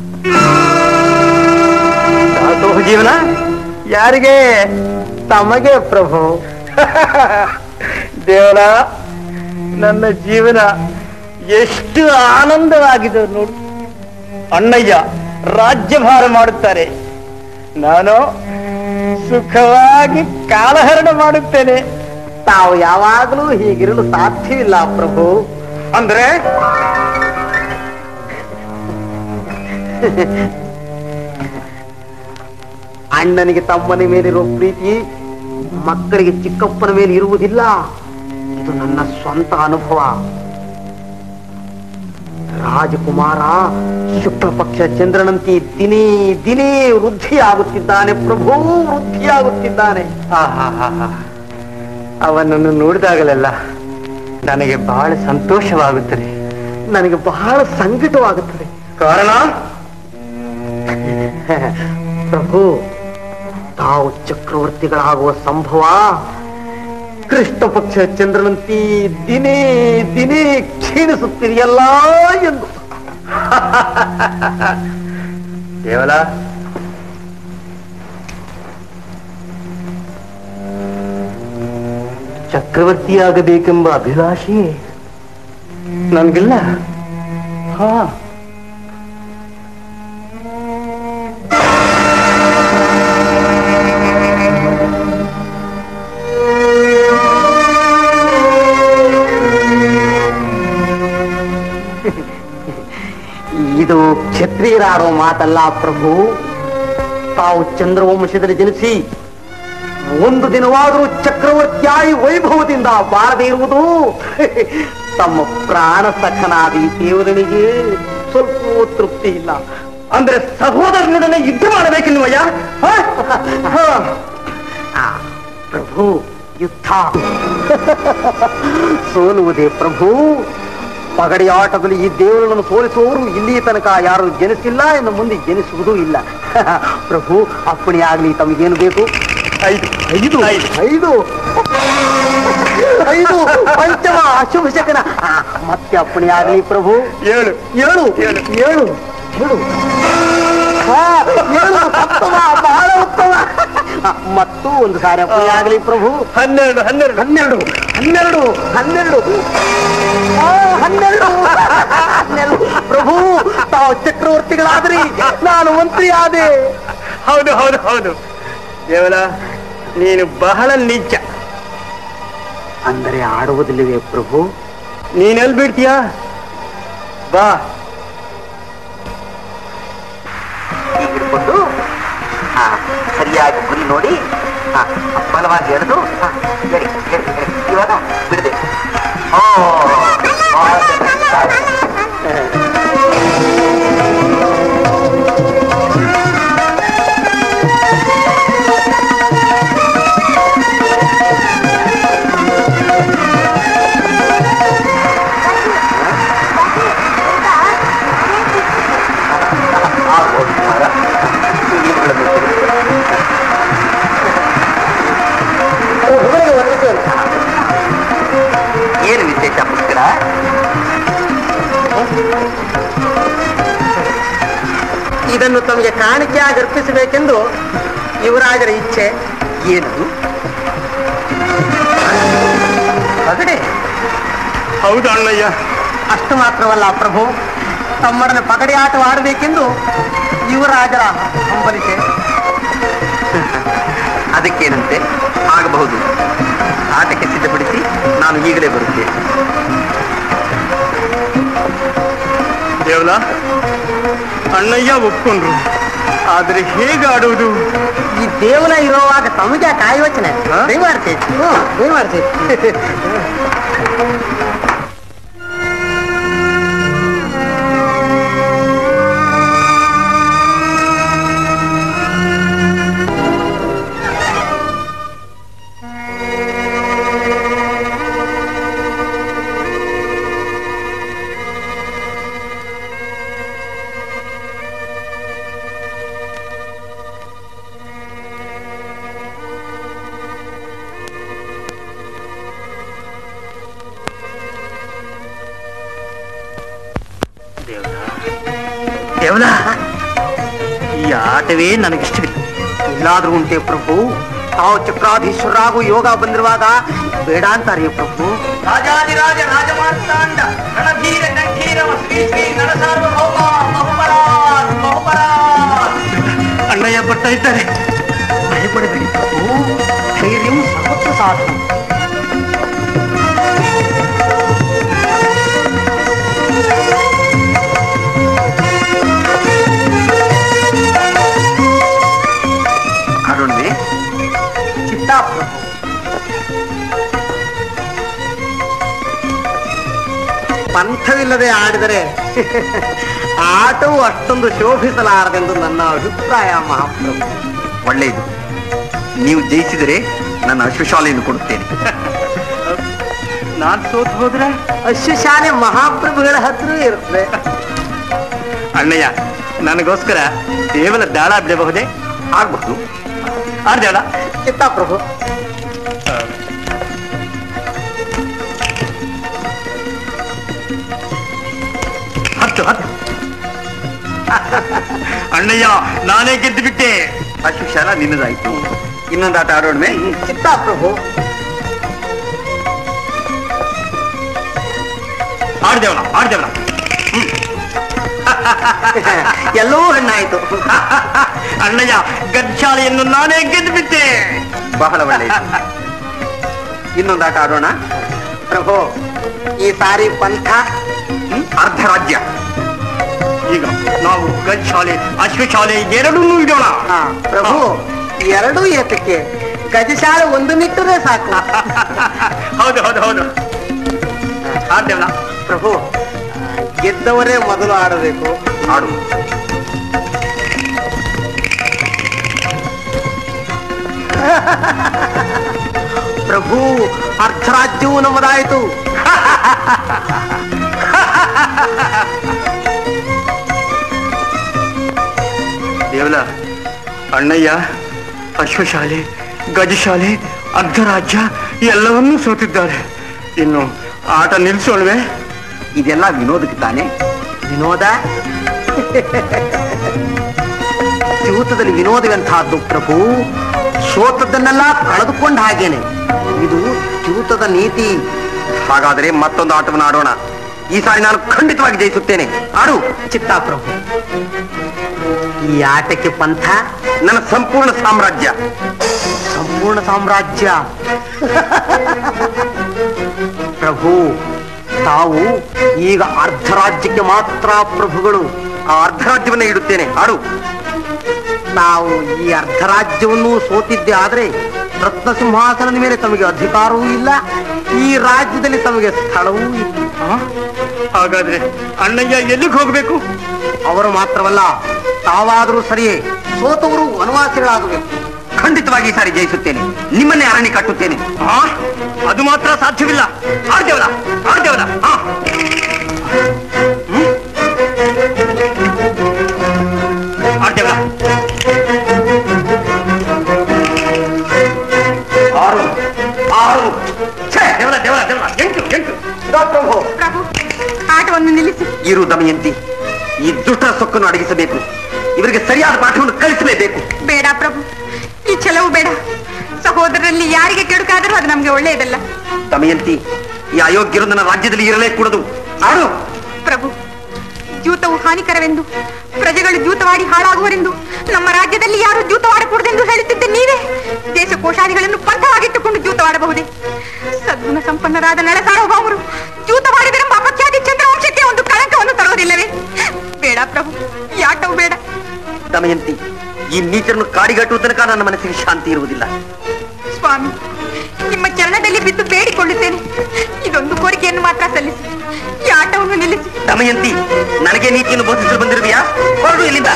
ದಾಸೋಹ ಜೀವನ ಯಾರಿಗೆ ತಮಗೆ ಪ್ರಭು ದೇವರ ನನ್ನ ಜೀವನ ಎಷ್ಟು ಆನಂದವಾಗಿದೆ ನೋಡಿ. ಅಣ್ಣಯ್ಯ ರಾಜ್ಯಭಾರ ಮಾಡುತ್ತಾರೆ, ನಾನು ಸುಖವಾಗಿ ಕಾಲಹರಣ ಮಾಡುತ್ತೇನೆ. ತಾವು ಯಾವಾಗಲೂ ಹೀಗಿರಲು ಸಾಧ್ಯವಿಲ್ಲ ಪ್ರಭು. ಅಂದ್ರೆ ಅಣ್ಣನಿಗೆ ತಮ್ಮನ ಮೇಲಿರುವ ಪ್ರೀತಿ ಮಕ್ಕಳಿಗೆ ಚಿಕ್ಕಪ್ಪನ ಮೇಲೆ ಇರುವುದಿಲ್ಲ. ಇದು ನನ್ನ ಸ್ವಂತ ಅನುಭವ. ರಾಜಕುಮಾರ ಶುಕ್ಲ ಪಕ್ಷ ಚಂದ್ರನಂತೆ ದಿನೇ ದಿನೇ ವೃದ್ಧಿಯಾಗುತ್ತಿದ್ದಾನೆ ಪ್ರಭು, ವೃದ್ಧಿಯಾಗುತ್ತಿದ್ದಾನೆ. ಅವನನ್ನು ನೋಡಿದಾಗಲೆಲ್ಲ ನನಗೆ ಬಹಳ ಸಂತೋಷವಾಗುತ್ತದೆ, ನನಗೆ ಬಹಳ ಸಂಕಟವಾಗುತ್ತದೆ. ಕಾರಣ ಪ್ರಭು, ತಾವು ಚಕ್ರವರ್ತಿಗಳಾಗುವ ಸಂಭವ ಕೃಷ್ಣ ಪಕ್ಷ ಚಂದ್ರನಂತೆ ದಿನೇ ದಿನೇ ಕ್ಷೀಣಿಸುತ್ತಿದೆಯಲ್ಲ ಎಂದು. ಕೇವಲ ಚಕ್ರವರ್ತಿಯಾಗಬೇಕೆಂಬ ಅಭಿಲಾಷೆ ನನಗಿಲ್ಲ. ಹಾ ಇದು ಕ್ಷತ್ರಿಯರಾಡೋ ಮಾತಲ್ಲ ಪ್ರಭು. ತಾವು ಚಂದ್ರವಂಶದಲ್ಲಿ ಜನಿಸಿ ಒಂದು ದಿನವಾದರೂ ಚಕ್ರವರ್ತಿಯಾಗಿ ವೈಭವದಿಂದ ಬಾರದೇ ಇರುವುದು ತಮ್ಮ ಪ್ರಾಣ ಸಖನಾದ ಈ ದೇವರನಿಗೆ ಸ್ವಲ್ಪ ತೃಪ್ತಿ ಇಲ್ಲ. ಅಂದ್ರೆ ಸಹೋದರನೊಡನೆ ಯುದ್ಧ ಮಾಡಬೇಕೆನ್ನುವಯ್ಯ. ಪ್ರಭು, ಯುದ್ಧ ಸೋಲುವುದೇ ಪ್ರಭು. ಪಗಡಿಯಾಟದಲ್ಲಿ ಈ ದೇವರನ್ನು ಸೋಲಿಸುವವರು ಇಲ್ಲಿ ತನಕ ಯಾರು ಜನಿಸಿಲ್ಲ, ಇನ್ನು ಮುಂದೆ ಜನಿಸುವುದೂ ಇಲ್ಲ. ಪ್ರಭು, ಅಪ್ಪಣೆ ಆಗ್ಲಿ, ತಮಗೇನು ಬೇಕು? ಐದು ಐದು ಐದು ಐದು ಪಂಚಮ ಅಶುಭ ಶಕನ. ಮತ್ತೆ ಅಪ್ಪಣೆ ಆಗ್ಲಿ ಪ್ರಭು. ಏಳು ಏಳು ಏಳು ಏಳು ಏಳು ಉತ್ತಮ, ಬಹಳ ಉತ್ತಮ. ಮತ್ತು ಒಂದು ಸಾರಿ ಅಪ್ಪಣೆ ಆಗ್ಲಿ ಪ್ರಭು. ಹನ್ನೆರಡು ಹನ್ನೆರಡು ಹನ್ನೆರಡು ಹನ್ನೆರಡು ಹನ್ನೆರಡು ಹನ್ನೆರಡು ಹನ್ನೆರಡು ಪ್ರಭು, ತಾವು ಚಕ್ರವರ್ತಿಗಳಾದ್ರಿ, ನಾನು ಮಂತ್ರಿ ಆದೆ. ಹೌದು ಹೌದು ಹೌದು ಕೇವಲ ನೀನು ಬಹಳ ನಿಜ. ಅಂದರೆ ಆಡುವುದಿಲ್ಲವೇ ಪ್ರಭು? ನೀನೆಲ್ಲಿ ಬಿಡ್ತೀಯಾ? ಬಾ. ಹೀಗಿರ್ಕೊಂಡು ಸರಿಯಾಗಿ ಗುರಿ ನೋಡಿ ಬಲವಾಗಿ ಎಳೆದು ಇವಾಗ ಬಿಡದೆ. ಓ ಏನು ವಿಶೇಷ ಪುಷ್ಕರ? ಇದನ್ನು ತಮಗೆ ಕಾಣಿಕೆಯಾಗಿ ಅರ್ಪಿಸಬೇಕೆಂದು ಯುವರಾಜರ ಇಚ್ಛೆ. ಏನದು? ಹೊರಗಡೆ? ಹೌದು ಅಣ್ಣಯ್ಯ. ಅಷ್ಟು ಮಾತ್ರವಲ್ಲ ಪ್ರಭು, ತಮ್ಮರನ್ನು ಪಗಡಿ ಆಟವಾಡಬೇಕೆಂದು ಯುವರಾಜರ ಹಂಬಲಿಕೆ. ಅದಕ್ಕೇನಂತೆ, ಆಗಬಹುದು. ಆಟಕ್ಕೆ ಸಿದ್ಧಪಡಿಸಿ, ನಾನು ಈಗಲೇ ಬರುತ್ತೇನೆ. ದೇವಲ, ಅಣ್ಣಯ್ಯ ಒಪ್ಕೊಂಡ್ರು, ಆದ್ರೆ ಹೇಗೆ ಆಡುವುದು? ಈ ದೇವಲ ಇರುವಾಗ ತಮಗೆ ಕಾಯೋಚನೆ ದಯಮಾಡ್ತೇನೆ ದಯಮಾಡ್ತೇನೆ. ಈ ಆಟವೇ ನನಗಿಷ್ಟವಿಲ್ಲ. ಎಲ್ಲಾದ್ರೂ ಉಂಟೆ ಪ್ರಭು, ತಾವು ಚಕ್ರಾಧೀಶ್ವರಾಗೂ ಯೋಗ ಬಂದಿರುವಾಗ ಬೇಡ ಅಂತಾರೆ ಪ್ರಭು. ರಾಜಾದಿರಾಜ ರಾಜಮಾರ್ತಾಂಡ ರಣಧೀರ ಕಂಠೀರ ಶ್ರೀ ಶ್ರೀ ನರಸಾರ್ವಭೌಮ ಬಹುಪರಾತ್ ಬಹುಪರಾತ್. ಅಣ್ಣಯ್ಯ ಬರ್ತಾ ಇದ್ದಾರೆ, ಭಯಪಡಬೇಡಿ ಪ್ರಭು, ಧೈರ್ಯಂ ಸರ್ವತ್ರ ಸಾಧನ. ಅರುಣ್ವೆ ಚಿತ್ತಾ ಪ್ರಭು, ಪಂಥವಿಲ್ಲದೆ ಆಡಿದರೆ ಆಟವು ಅಷ್ಟೊಂದು ಶೋಭಿಸಲಾರದೆಂದು ನನ್ನ ಅಭಿಪ್ರಾಯ ಮಹಾಪ್ರಭು. ಒಳ್ಳೆಯದು, ನೀವು ಜಯಿಸಿದರೆ ನನ್ನ ಅಶ್ವಶಾಲೆಯನ್ನು ಕೊಡುತ್ತೇನೆ. ನಾನು ಸೋತು ಹೋದ್ರೆ ಅಶ್ವಶಾಲೆ ಮಹಾಪ್ರಭುಗಳ ಹತ್ರ ಇರುತ್ತದೆ. ಅಣ್ಣಯ್ಯ, ನನಗೋಸ್ಕರ ಕೇವಲ ದಾಳ ಬಿಡಬಹುದೇ? ಆಗ್ಬಹುದು. ಆಡ್ದೇಳ ಚಿತ್ತಾ ಪ್ರಭು. ಹತ್ತು ಹತ್ತು. ಅಣ್ಣಯ್ಯ, ನಾನೇ ಗೆದ್ದು ಬಿಟ್ಟೆ. ಅಶ್ವಶಾಲ ನಿನ್ನದಾಯ್ತು. ಇನ್ನೊಂದು ಆಟ ಆಡೋಣ. ಚಿತ್ತಾ ಪ್ರಭು. ಆಡ್ದೇವಲ್ಲ ಆಡ್ದೇವಲ್ಲ. ಎಲ್ಲವೂ ಹಣ್ಣಾಯ್ತು. ಅಣ್ಣಯ್ಯ, ಗದ್ಶಾಲೆಯನ್ನು ನಾನೇ ಗೆದ್ದು ಬಿಟ್ಟೆ. ಬಹಳ ಒಳ್ಳೆಯದು. ಇನ್ನೊಂದು ಆಟ ಆಡೋಣ ಪ್ರಭು. ಈ ಸಾರಿ ಪಂಥ ಅರ್ಧ ರಾಜ್ಯ. ಈಗ ನಾವು ಗಜಶಾಲೆ ಅಶ್ವಶಾಲೆ ಎರಡೂ ಇಡೋಣ. ಪ್ರಭು, ಎರಡೂ ಏತಕ್ಕೆ? ಗಜಶಾಲೆ ಒಂದು ನಿಟ್ಟರೆ ಸಾಕು. ಹೌದು ಹೌದು ಹೌದು. ಆಡ್ದೇವಲ್ಲ ಪ್ರಭು. ಗೆದ್ದವರೇ ಮೊದಲು ಆಡಬೇಕು. ಆಡು. ಪ್ರಭು, ಅರ್ಧರಾಜ್ಯವೂ ನಮ್ಮದಾಯಿತು. ದೇವಲ, ಅಣ್ಣಯ್ಯ ಅಶ್ವಶಾಲೆ, ಗಜಶಾಲೆ, ಅರ್ಧರಾಜ್ಯ ಎಲ್ಲವನ್ನೂ ಸೋತಿದ್ದಾರೆ. ಇನ್ನು ಆಟ ನಿಲ್ಲಿಸೋಣವೇ? ಇದೆಲ್ಲ ವಿನೋದಕ್ಕೆ ತಾನೆ. ವಿನೋದ? ಜೂತದಲ್ಲಿ ವಿನೋದವೆಂತಹದ್ದು ಪ್ರಭು. ಸೋತದ್ದನ್ನೆಲ್ಲ ಕಳೆದುಕೊಂಡ ಹಾಗೇನೆ. ಇದು ಜೂತದ ನೀತಿ. ಹಾಗಾದರೆ ಮತ್ತೊಂದು ಆಟವನ್ನು ಆಡೋಣ. ಈ ಸಾರಿ ನಾನು ಖಂಡಿತವಾಗಿ ಜಯಿಸುತ್ತೇನೆ. ಆಡು ಚಿತ್ತಾ ಪ್ರಭು. ಈ ಆಟಕ್ಕೆ ಪಂಥ ನನ್ನ ಸಂಪೂರ್ಣ ಸಾಮ್ರಾಜ್ಯ. ಸಂಪೂರ್ಣ ಸಾಮ್ರಾಜ್ಯ? ಪ್ರಭು, ತಾವು ಈಗ ಅರ್ಧ ರಾಜ್ಯಕ್ಕೆ ಮಾತ್ರ ಪ್ರಭುಗಳು. ಆ ಅರ್ಧ ರಾಜ್ಯವನ್ನ ಇಡುತ್ತೇನೆ. ಆಡು. ನಾವು ಈ ಅರ್ಧ ರಾಜ್ಯವನ್ನು ಸೋತಿದ್ದೆ ಆದ್ರೆ ರತ್ನ ಸಿಂಹಾಸನದ ಮೇಲೆ ತಮಗೆ ಅಧಿಕಾರವೂ ಇಲ್ಲ, ಈ ರಾಜ್ಯದಲ್ಲಿ ತಮಗೆ ಸ್ಥಳವೂ ಇಲ್ಲ. ಹಾಗಾದ್ರೆ ಅಣ್ಣಯ್ಯ ಎಲ್ಲಿಗೆ ಹೋಗಬೇಕು? ಅವರು ಮಾತ್ರವಲ್ಲ, ತಾವಾದರೂ ಸರಿಯೇ ಸೋತವರು ವನವಾಸಿಗಳಾಗಬೇಕು. ಖಂಡಿತವಾಗಿ ಸಾರಿ ಜಯಿಸುತ್ತೇನೆ. ನಿಮ್ಮನ್ನೇ ಅರಣಿ ಕಟ್ಟುತ್ತೇನೆ. ಅದು ಮಾತ್ರ ಸಾಧ್ಯವಿಲ್ಲ. ಆಡ್ದೇವಲ್ಲ ಆಡ್ದೇವಲ್ಲ. ಆಡ್ದೇವಲ್ಲ. ಆರು ಆರು. ದೇವಲ ದೇವಲ ದೇವಲ. ಎಂಟು ಎಂಟು. ಪ್ರಭು, ಆಟವನ್ನು ನಿಲ್ಲಿಸಿ. ಇರು ದಮಯಂತಿ, ಈ ದುಷ್ಟ ಸೊಕ್ಕನ್ನು ಅಡಗಿಸಬೇಕು. ಇವರಿಗೆ ಸರಿಯಾದ ಪಾಠವನ್ನು ಕಲಿಸಲೇಬೇಕು. ಬೇಡ ಪ್ರಭು, ಈ ಛಲವು ಬೇಡ. ಸಹೋದರರಲ್ಲಿ ಯಾರಿಗೆ ಕೆಡುಕಾದರೂ ಅದು ನಮ್ಗೆ ಒಳ್ಳೆಯದಲ್ಲ. ದಮಯಂತಿ, ಈ ಅಯೋಗ್ಯರು ನನ್ನ ರಾಜ್ಯದಲ್ಲಿ ಇರಲೇ ಕೂಡದು. ಆಡು. ಪ್ರಭು, ಜೂತವು ಹಾನಿಕರವೆಂದು, ಪ್ರಜೆಗಳು ಜೂತವಾಡಿ ಹಾಳಾಗುವರೆಂದು, ನಮ್ಮ ರಾಜ್ಯದಲ್ಲಿ ಯಾರು ಜೂತವಾಡಕೂಡದೆಂದು ಹೇಳುತ್ತಿದ್ದ ನೀವೇ ದೇಶ ಕೋಶಾದಿಗಳನ್ನು ಪಂಥವಾಗಿಟ್ಟುಕೊಂಡು ಜೂತವಾಡಬಹುದೇ? ಸದ್ಗುಣ ಸಂಪನ್ನರಾದ ನಳಸಾರ್ವಭೌಮರು ಜೂತವಾಡಿದರೆಂಬ ಅಪಖ್ಯಾತಿ ಚಂದ್ರವಂಶಕ್ಕೆ ಒಂದು ಕಳಂಕವನ್ನು ತರುವುದಿಲ್ಲವೇ? ಬೇಡ ಪ್ರಭು, ಈ ಆಟವು ಬೇಡ. ದಮಯಂತಿ, ಈ ನೀಚರನ್ನು ಕಾಡಿಗಟ್ಟುವ ತನಕ ನನ್ನ ಮನಸ್ಸಿಗೆ ಶಾಂತಿ ಇರುವುದಿಲ್ಲ. ಸ್ವಾಮಿ, ನಿಮ್ಮ ಚರಣದಲ್ಲಿ ಬಿದ್ದು ಬೇಡಿಕೊಳ್ಳುತ್ತೇನೆ, ಇದೊಂದು ಕೋರಿಕೆಯನ್ನು ಮಾತ್ರ ಸಲ್ಲಿಸಿ. ಈ ಆಟವನ್ನು ನಿಲ್ಲಿಸಿ. ದಮಯಂತಿ, ನನಗೆ ನೀತಿಯನ್ನು ಬೋಧಿಸಲು ಬಂದಿರುವೆಯಾ? ಹೊರಡು ಇಲ್ಲಿಂದ.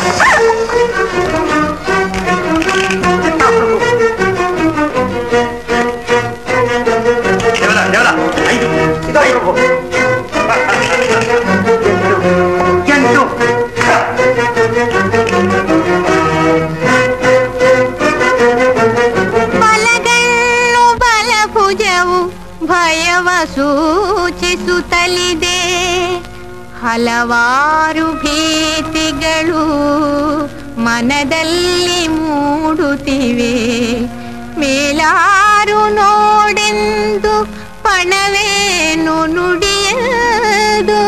ಎಂಟು. ಬಲಗಣ್ಣು ಬಲಭುಜವು ಭಯವ ಸೂಚಿಸುತ್ತಲಿದೆ. ಹಲವಾರು ಭೀತಿಗಳು ಮನದಲ್ಲಿ ಮೂಡುತ್ತಿವೆ. ಮೇಲಾರು ನೋಡೆಂದು ಪಣವೇನು ನುಡಿಯದು.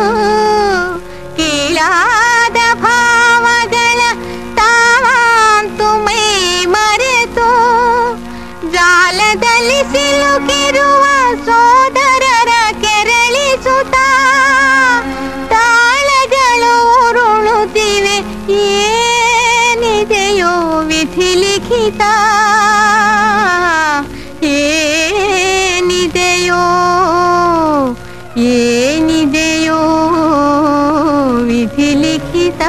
ಕೀಳಾದ ಭಾವಗಳ ತಾವಾಂತು ಮೈ ಮರೆತು ಜಾಲದಲ್ಲಿ ಸಿಲುಕಿರುವ ಸೋದರರ ಕೆರಳಿಸುತ್ತಾ ತಾಳಗಳು ಉರುಳುತ್ತಿವೆ. ಏನಿದೆಯೋ ವಿಧಿ ಲಿಖಿತ, ಏನಿದೆಯೋ ಏನಿದೆಯೋ ವಿಧಿ ಲಿಖಿತ.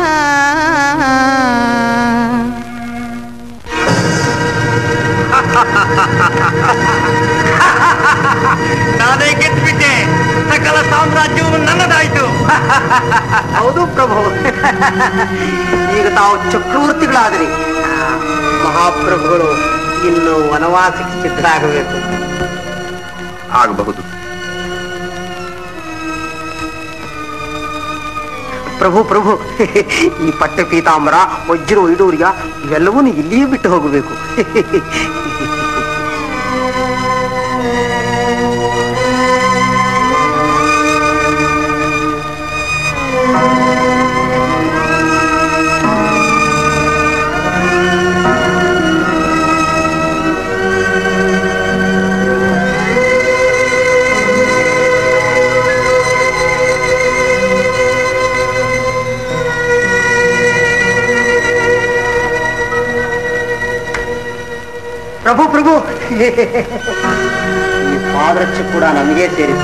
ನಾನೇ ಗೆದ್ದುಬಿಟ್ಟೆ, ಸಕಲ ಸಾಮ್ರಾಜ್ಯವು ನನ್ನದಾಯಿತು. ಹೌದು ಪ್ರಭು, ಈಗ ತಾವು ಚಕ್ರವರ್ತಿಗಳಾದ್ರಿ. ಮಹಾಪ್ರಭುಗಳು ಇನ್ನು ವನವಾಸಕ್ಕೆ ಸಿದ್ಧರಾಗಬೇಕು. ಆಗಬಹುದು ಪ್ರಭು ಪ್ರಭು ಈ ಪಟ್ಟೆ ಪೀತಾಂಬರ ವಜ್ರ ವೈಡೂರ್ಯ ಇವೆಲ್ಲವೂ ಇಲ್ಲಿಯೇ ಬಿಟ್ಟು ಹೋಗಬೇಕು. ಪ್ರಭು ಪ್ರಭು ಈ ಪಾದರಕ್ಷೆ ಕೂಡ ನಮಗೆ ಸೇರಿತು.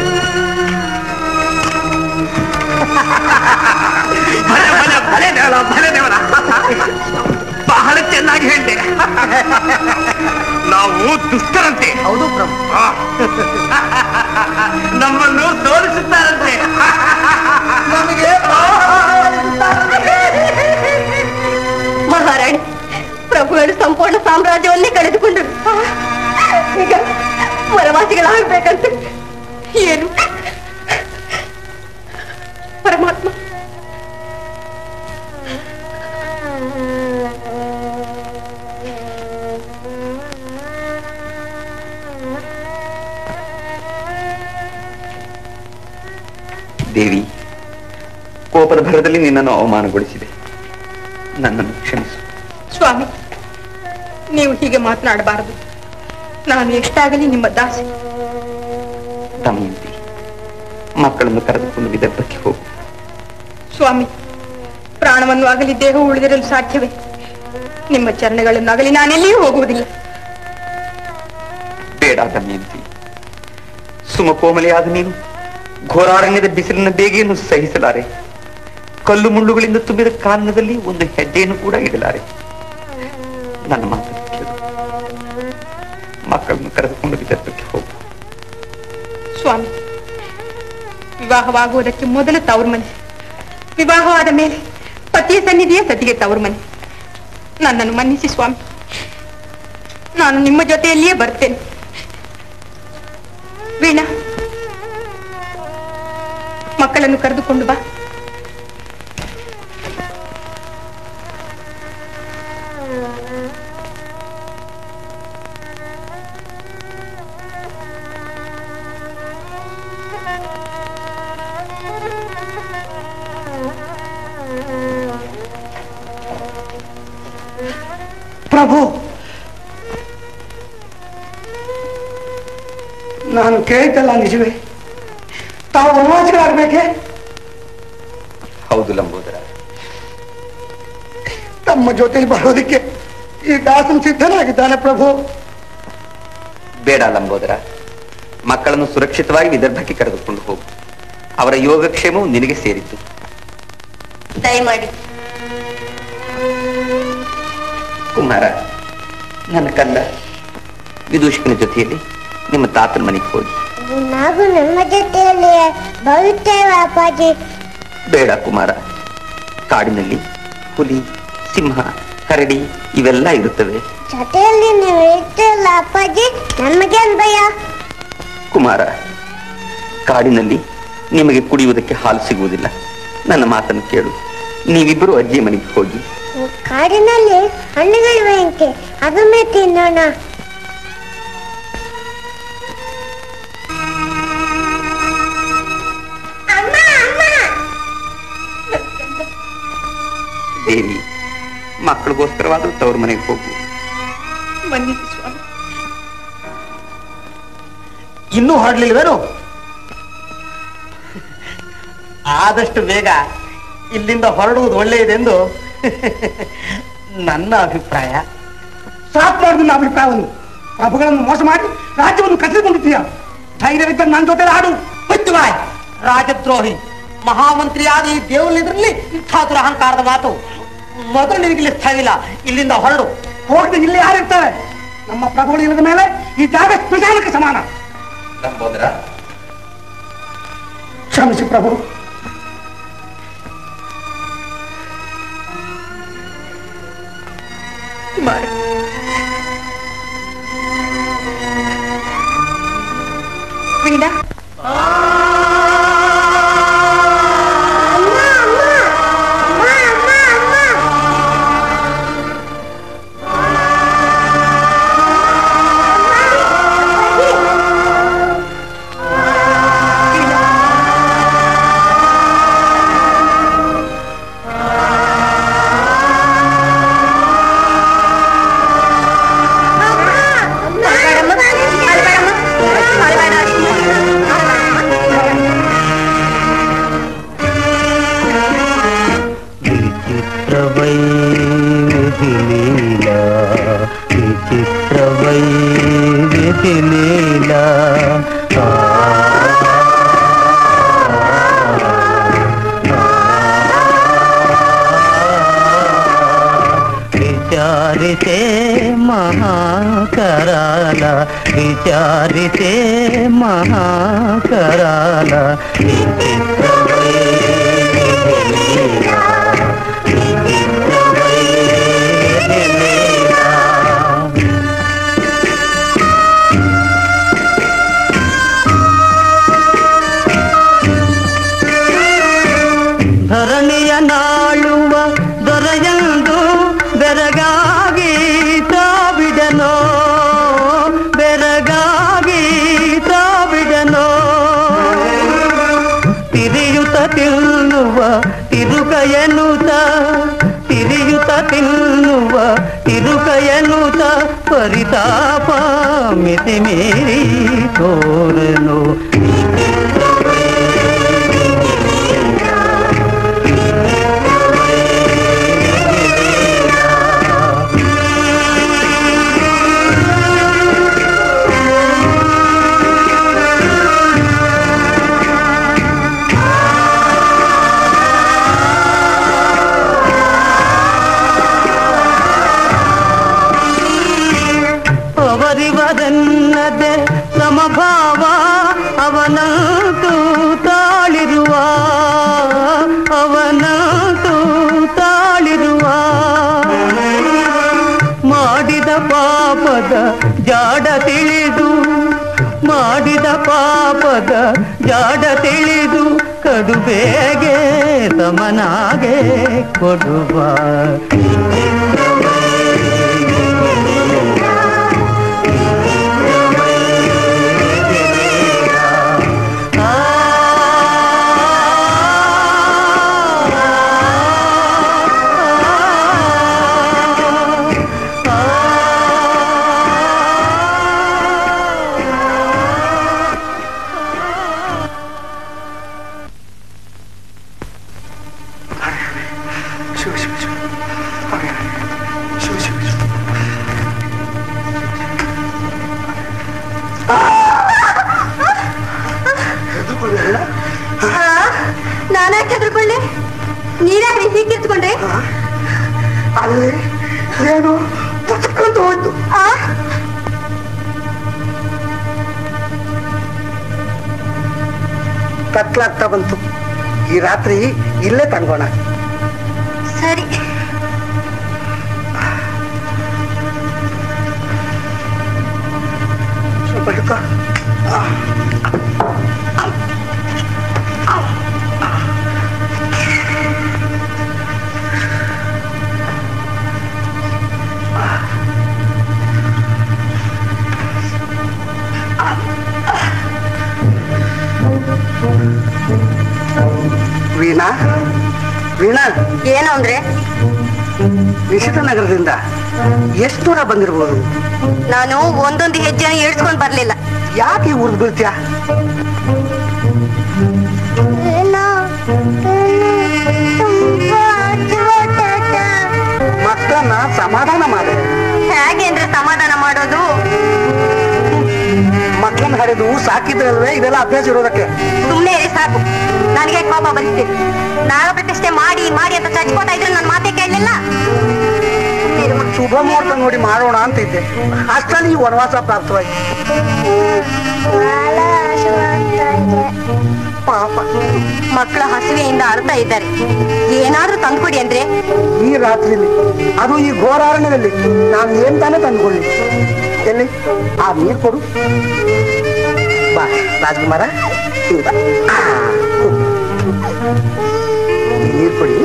ಬಹಳ ಚೆನ್ನಾಗಿ ಹೇಳಿದೆ. ನಾವು ದುಷ್ಟರಂತೆ. ಹೌದು ಪ್ರಭು, ನಮ್ಮನ್ನು ಸೋಲಿಸುತ್ತಾರಂತೆ. ನಮಗೆ ಮಹಾರಾಣಿ, ಪ್ರಭುಗಳು ಸಂಪೂರ್ಣ ಸಾಮ್ರಾಜ್ಯವನ್ನೇ ಕಳೆದುಕೊಂಡರು. ಈಗ ವನವಾಸಿಗಳಾಗಬೇಕಂತ ಏನು ಪರಮಾತ್ಮ. ದೇವಿ, ಕೋಪದ ಭರದಲ್ಲಿ ನಿನ್ನನ್ನು ಅವಮಾನಗೊಳಿಸಿದೆ, ನನ್ನನ್ನು ಕ್ಷಮಿಸು. ಸ್ವಾಮಿ, ನೀವು ಹೀಗೆ ಮಾತನಾಡಬಾರದು. ನಾನು ಎಷ್ಟಾಗಲಿ ನಿಮ್ಮ ದಾಸಿ. ದಮಯಂತಿ, ಮಕ್ಕಳನ್ನು ಕರೆದುಕೊಂಡು ವಿದರ್ಭಕ್ಕೆ ಹೋಗು. ಸ್ವಾಮಿ, ಪ್ರಾಣವನ್ನು ಆಗಲಿ ದೇಹ ಉಳಿದಿರಲು ಸಾಧ್ಯವೇ? ನಿಮ್ಮ ಚರಣಗಳನ್ನು ಆಗಲಿ ನಾನೆಲ್ಲಿಯೂ ಹೋಗುವುದಿಲ್ಲ. ಬೇಡ ದಮಯಂತಿ, ಸುಮಕೋಮಲೆಯಾದ ನೀನು ಘೋರಾರಣ್ಯದ ಬಿಸಿಲಿನ ಬೇಗೆಯನ್ನು ಸಹಿಸಲಾರೆ. ಕಲ್ಲು ಮುಳ್ಳುಗಳಿಂದ ತುಂಬಿದ ಕಾರಣದಲ್ಲಿ ಒಂದು ಹೆಜ್ಜೆಯನ್ನು ಕೂಡ ಇಡಲಾರೆ. ನನ್ನ ಮಾತನ್ನು ಕೇಳು, ಮಕ್ಕಳನ್ನು ಕರೆದುಕೊಂಡು ವಿದರ್ಭಕ್ಕೆ ಹೋಗು. ಸ್ವಾಮಿ, ವಿವಾಹವಾಗುವುದಕ್ಕೆ ಮೊದಲು ತವರು ಮನೆ, ವಿವಾಹವಾದ ಮೇಲೆ ಪತಿಯ ಸನ್ನಿಧಿಯೇ ಸತಿಗೆ ತವರು ಮನೆ. ನನ್ನನ್ನು ಮನ್ನಿಸಿ ಸ್ವಾಮಿ, ನಾನು ನಿಮ್ಮ ಜೊತೆಯಲ್ಲಿಯೇ ಬರ್ತೇನೆ. ವೀಣಾ, ಮಕ್ಕಳನ್ನು ಕರೆದುಕೊಂಡು ಬಾ. ಪ್ರಭು, ನಾನು ಕೇಳಿದ್ದಲ್ಲ ನಿಜವೇ? ತಾವು ವನವಾಸಿಗಳಾಗಬೇಕೆ? ಹೌದು ಲಂಬೋದರ. ತಮ್ಮ ಜೊತೆಲಿ ಬರೋದಕ್ಕೆ ಈ ದಾಸನ್ ಸಿದ್ಧನಾಗಿದ್ದಾನೆ ಪ್ರಭು. ಬೇಡ ಲಂಬೋದರ, ಮಕ್ಕಳನ್ನು ಸುರಕ್ಷಿತವಾಗಿ ವಿದರ್ಭಕ್ಕೆ ಕರೆದುಕೊಂಡು ಹೋಗು. ಅವರ ಯೋಗಕ್ಷೇಮವು ನಿನಗೆ ಸೇರಿದ್ದು. ದಯಮಾಡಿ. ಕುಮಾರ, ನನ್ನ ಕಂದ, ವಿದೂಷಕನ ಜೊತೆಯಲ್ಲಿ ನಿಮ್ಮ ತಾತನ ಮನೆಗೆ ಹೋಗಿ. ನಾವು ನಮ್ಮ ಜೊತೆಯಲ್ಲಿ ಬರುತ್ತೇವೆ ಅಪ್ಪಾಜಿ. ಬೇಡ ಕುಮಾರ, ಕಾಡಿನಲ್ಲಿ ಹುಲಿ, ಸಿಂಹ, ಕರಡಿ ಇವೆಲ್ಲ ಇರುತ್ತವೆ. ಜೊತೆಯಲ್ಲಿ ನೀವು ಇರ್ತಿರಲ್ಲ ಅಪ್ಪಾಜಿ, ನಮಗೇನ್ ಭಯ? ಕುಮಾರ, ಕಾಡಿನಲ್ಲಿ ನಿಮಗೆ ಕುಡಿಯುವುದಕ್ಕೆ ಹಾಲು ಸಿಗುವುದಿಲ್ಲ. ನನ್ನ ಮಾತನ್ನು ಕೇಳು. ನೀವಿಬ್ಬರು ಅಜ್ಜಿ ಮನೆಗೆ ಹೋಗಿ. ಕಾಡಿನಲ್ಲಿ ಹಣ್ಣುಗಳಿವೆಯಂತೆ, ಅದನ್ನೇ ತಿನ್ನೋಣ. ದೇವಿ, ಮಕ್ಕಳಿಗೋಸ್ಕರವಾದ್ರೂ ತವ್ರ ಮನೆಗೆ ಹೋಗು. ಇನ್ನೂ ಹೊರಡ್ಲಿಲ್ವೇನು? ಆದಷ್ಟು ಬೇಗ ಇಲ್ಲಿಂದ ಹೊರಡುವುದು ಒಳ್ಳೆಯದೆಂದು ನನ್ನ ಅಭಿಪ್ರಾಯ. ಸಾಕು ಮಾಡಿದ ನನ್ನ ಅಭಿಪ್ರಾಯವನ್ನು. ಪ್ರಭುಗಳನ್ನು ಮೋಸ ಮಾಡಿ ರಾಜ್ಯವನ್ನು ಕಸಿದುಕೊಂಡಿದ್ದೀಯ. ಧೈರ್ಯವಿದ್ದ ನನ್ನ ಜೊತೆ ಆಡು. ಬಿಟ್ಟು ಬಾಯ್ ರಾಜದ್ರೋಹಿ. ಮಹಾಮಂತ್ರಿಯಾದ ಈ ದೇವಲಿದ್ರಲ್ಲಿ ಇಂಥ ದುರಹಂಕಾರದ ಮಾತು ಮೊದಲು ನಿನಗಿಲ್ಲಿ ಸ್ಥಳವಿಲ್ಲ. ಇಲ್ಲಿಂದ ಹೊರಡು. ಹೋಗದೆ ಇಲ್ಲಿ ಯಾರಿರ್ತಾರೆ? ನಮ್ಮ ಪ್ರಭುಗಳು ಇಲ್ಲದ ಮೇಲೆ ಈ ಜಾಗ ಸ್ಮಶಾನಕ್ಕೆ ಸಮಾನ. ಕ್ಷಮಿಸಿ ಪ್ರಭು. ವೀಣಾ, विचारिते महाकराला विचारिते महाकराला ಧರಣಿಯ ನಾಳುವ ದೊರೆಯಂದು ಬೆರಗಾಗಿ ತಾಬಿಡನೋ ಬೆರಗಾಗಿ ತಾಬಿಡನೋ ತಿರಿಯುತ ತಿನ್ನುವ ತಿರುಕ ಎನ್ನುತ್ತ ತಿರಿಯುತ ತಿನ್ನುವ ತಿರುಕ ಎನ್ನುತ್ತ ಪರಿತಾಪ ಮಿತಿ ಮೀರಿ ತೋರನು ಅವರಿವರನ್ನದೆ ಸಮಭಾವ ಅವನಂತೂ ತಾಳಿರುವ ಅವನಂತೂ ತಾಳಿರುವ ಮಾಡಿದ ಪಾಪದ ಜಾಡ ತಿಳಿದು ಮಾಡಿದ ಪಾಪದ ಜಾಡ ತಿಳಿದು ಕಡುಬೇಗೆ ಸಮನಾಗೆ ಕೊಡುವ ನಾನ್ಯಾಕೆ ಹೆದರ್ಕೊಳ್ಳಿ? ನೀರ್ಯಾಕೆ ಹೀಗೆ ಕಿರ್ಚ್ಕೊಂಡ್ರೆ? ಅಲ್ಲಿ ಏನು ಪುಸ್ತಕಂತ ಹೋಯ್ತು. ಕತ್ಲಾಗ್ತಾ ಬಂತು. ಈ ರಾತ್ರಿ ಇಲ್ಲೇ ತಂಗೋಣ. ಸರಿ. ಸ್ವಲ್ಪ ಹಿಡ್ಕ. ಅಂದ್ರೆ? ನಿಶಿತ ನಗರದಿಂದ ಎಷ್ಟು ದೂರ ಬಂದಿರ್ಬೋದು? ನಾನು ಒಂದೊಂದು ಹೆಜ್ಜೆನ ಏಳ್ಸ್ಕೊಂಡ್ ಬರ್ಲಿಲ್ಲ. ಯಾಕೆ ಉರ್ದು ಬೀಳ್ತೀಯ? ಮಕ್ಕಳನ್ನ ಸಮಾಧಾನ ಮಾಡಿ. ಹೇಗೆ ಅಂದ್ರೆ ಸಮಾಧಾನ ಮಾಡೋದು? ಮಕ್ಕಳನ್ನ ಹರಿದು ಸಾಕಿದ್ರಲ್ವೇ ಇದೆಲ್ಲ ಅಭ್ಯಾಸ ಇರೋದಕ್ಕೆ. ಸುಮ್ನೆ ಇರಿ ಸಾಕು. ನನಗೆ ಕೋಪ ಬರಿಸ್ತೀರಿ. ನಾಗ ಪ್ರತಿಷ್ಠೆ ಮಾಡಿ ಮಾಡಿ ಅಂತ ಚಚ್ಕೋತಾ ಇದ್ರೆ ನನ್ನ ಮಾತೆ ಕೇಳಲಿಲ್ಲ. ಶುಭ ಮುಹೂರ್ತ ನೋಡಿ ಮಾಡೋಣ ಅಂತ ಇದ್ದೆ, ಅಷ್ಟರಲ್ಲಿ ಈ ವನವಾಸ ಪ್ರಾಪ್ತವಾಯ್ತು. ಪಾಪ ಮಕ್ಕಳ ಹಸಿವೆಯಿಂದ ಅಳ್ತಾ ಇದ್ದಾರೆ. ಏನಾದ್ರೂ ತಂದ್ಕೊಡಿ ಅಂದ್ರೆ? ಈ ರಾತ್ರಿಯಲ್ಲಿ, ಅದು ಈ ಘೋರಾರಣ್ಯದಲ್ಲಿ ನಾನು ಏನ್ ತಾನೇ ತಂದುಕೊಳ್ಳಿ? ಎಲ್ಲಿ ಆ ನೀರು ಕೊಡು. ಬಾ ರಾಜ್ಕುಮಾರ, ನೀರು ಕೊಡಿ.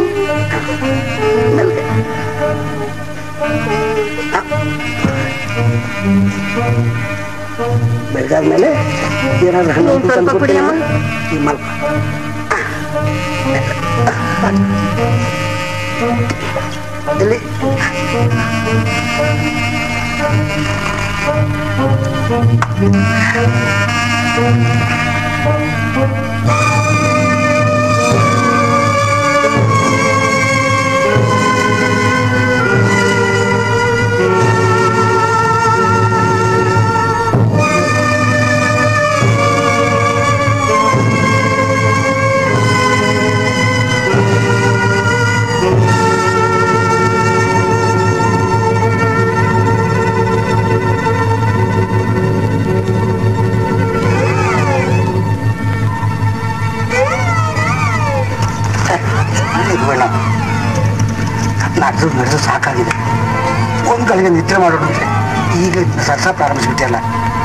ಬೆಳಗಾದ್ಮೇಲೆ ಏನಾದ್ರು ಹಣ್ಣು ಸ್ವಲ್ಪ ಕುಡಿಯಮ್ಮ. ಮಲ್ಪ ಎಲ್ಲಿ ನಡೆದು ನಡೆದು ಸಾಕಾಗಿದೆ. ಒಂದ್ ಗಳಿಗೆ ನಿದ್ರೆ ಮಾಡೋಣ ಅಂದ್ರೆ ಈಗ ಸರ್ಸ ಪ್ರಾರಂಭಿಸ್ಬಿಟ್ಟಿಲ್ಲ.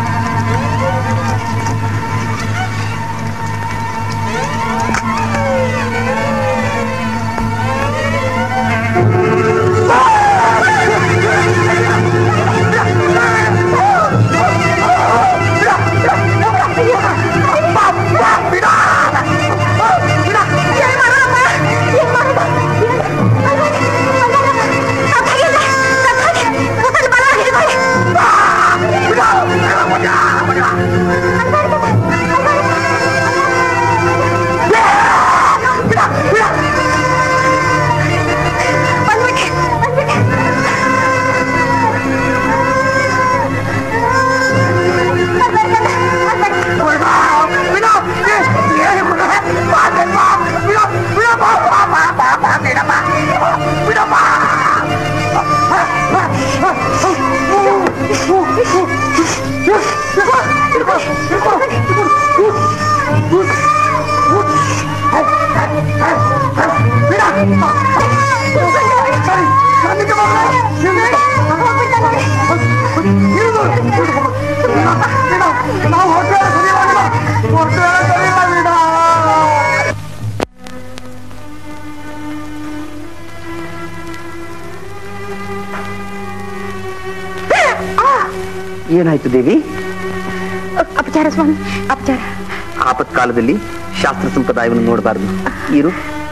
ಏನಾಯ್ತು ದೇವಿ? ಅಪಚಾರ ಸ್ವಾಮಿ, ಅಪಚಾರ. ಆಪತ್ಕಾಲದಲ್ಲಿ ಶಾಸ್ತ್ರ ಸಂಪ್ರದಾಯವನ್ನು ನೋಡಬಾರದು. ಇರು.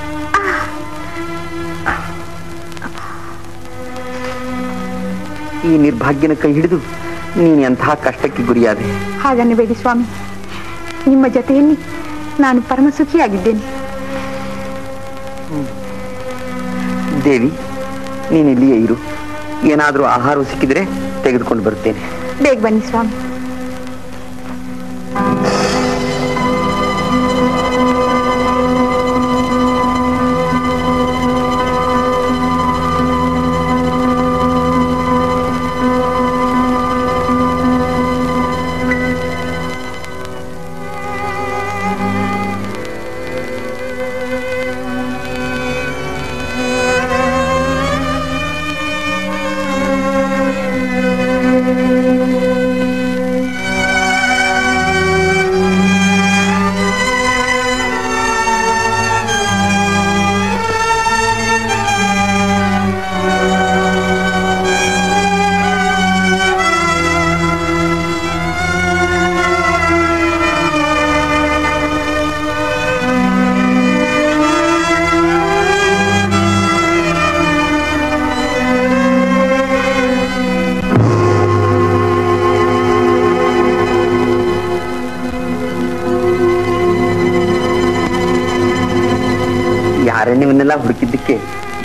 ಈ ನಿರ್ಭಾಗ್ಯನ ಕೈ ಹಿಡಿದು ನೀನು ಎಂತಹ ಕಷ್ಟಕ್ಕೆ ಗುರಿಯಾದೆ. ಹಾಗನ್ನಬೇಡಿ ಸ್ವಾಮಿ, ನಿಮ್ಮ ಜೊತೆಯಲ್ಲಿ ನಾನು ಪರಮ ಸುಖಿಯಾಗಿದ್ದೇನೆ. ದೇವಿ, ನೀನು ಇಲ್ಲಿಯೇ ಇರು. ಏನಾದರೂ ಆಹಾರ ಸಿಕ್ಕಿದ್ರೆ ತೆಗೆದುಕೊಂಡು ಬರುತ್ತೇನೆ. ಬೇಗ ಬನ್ನಿ ಸ್ವಾಮಿ.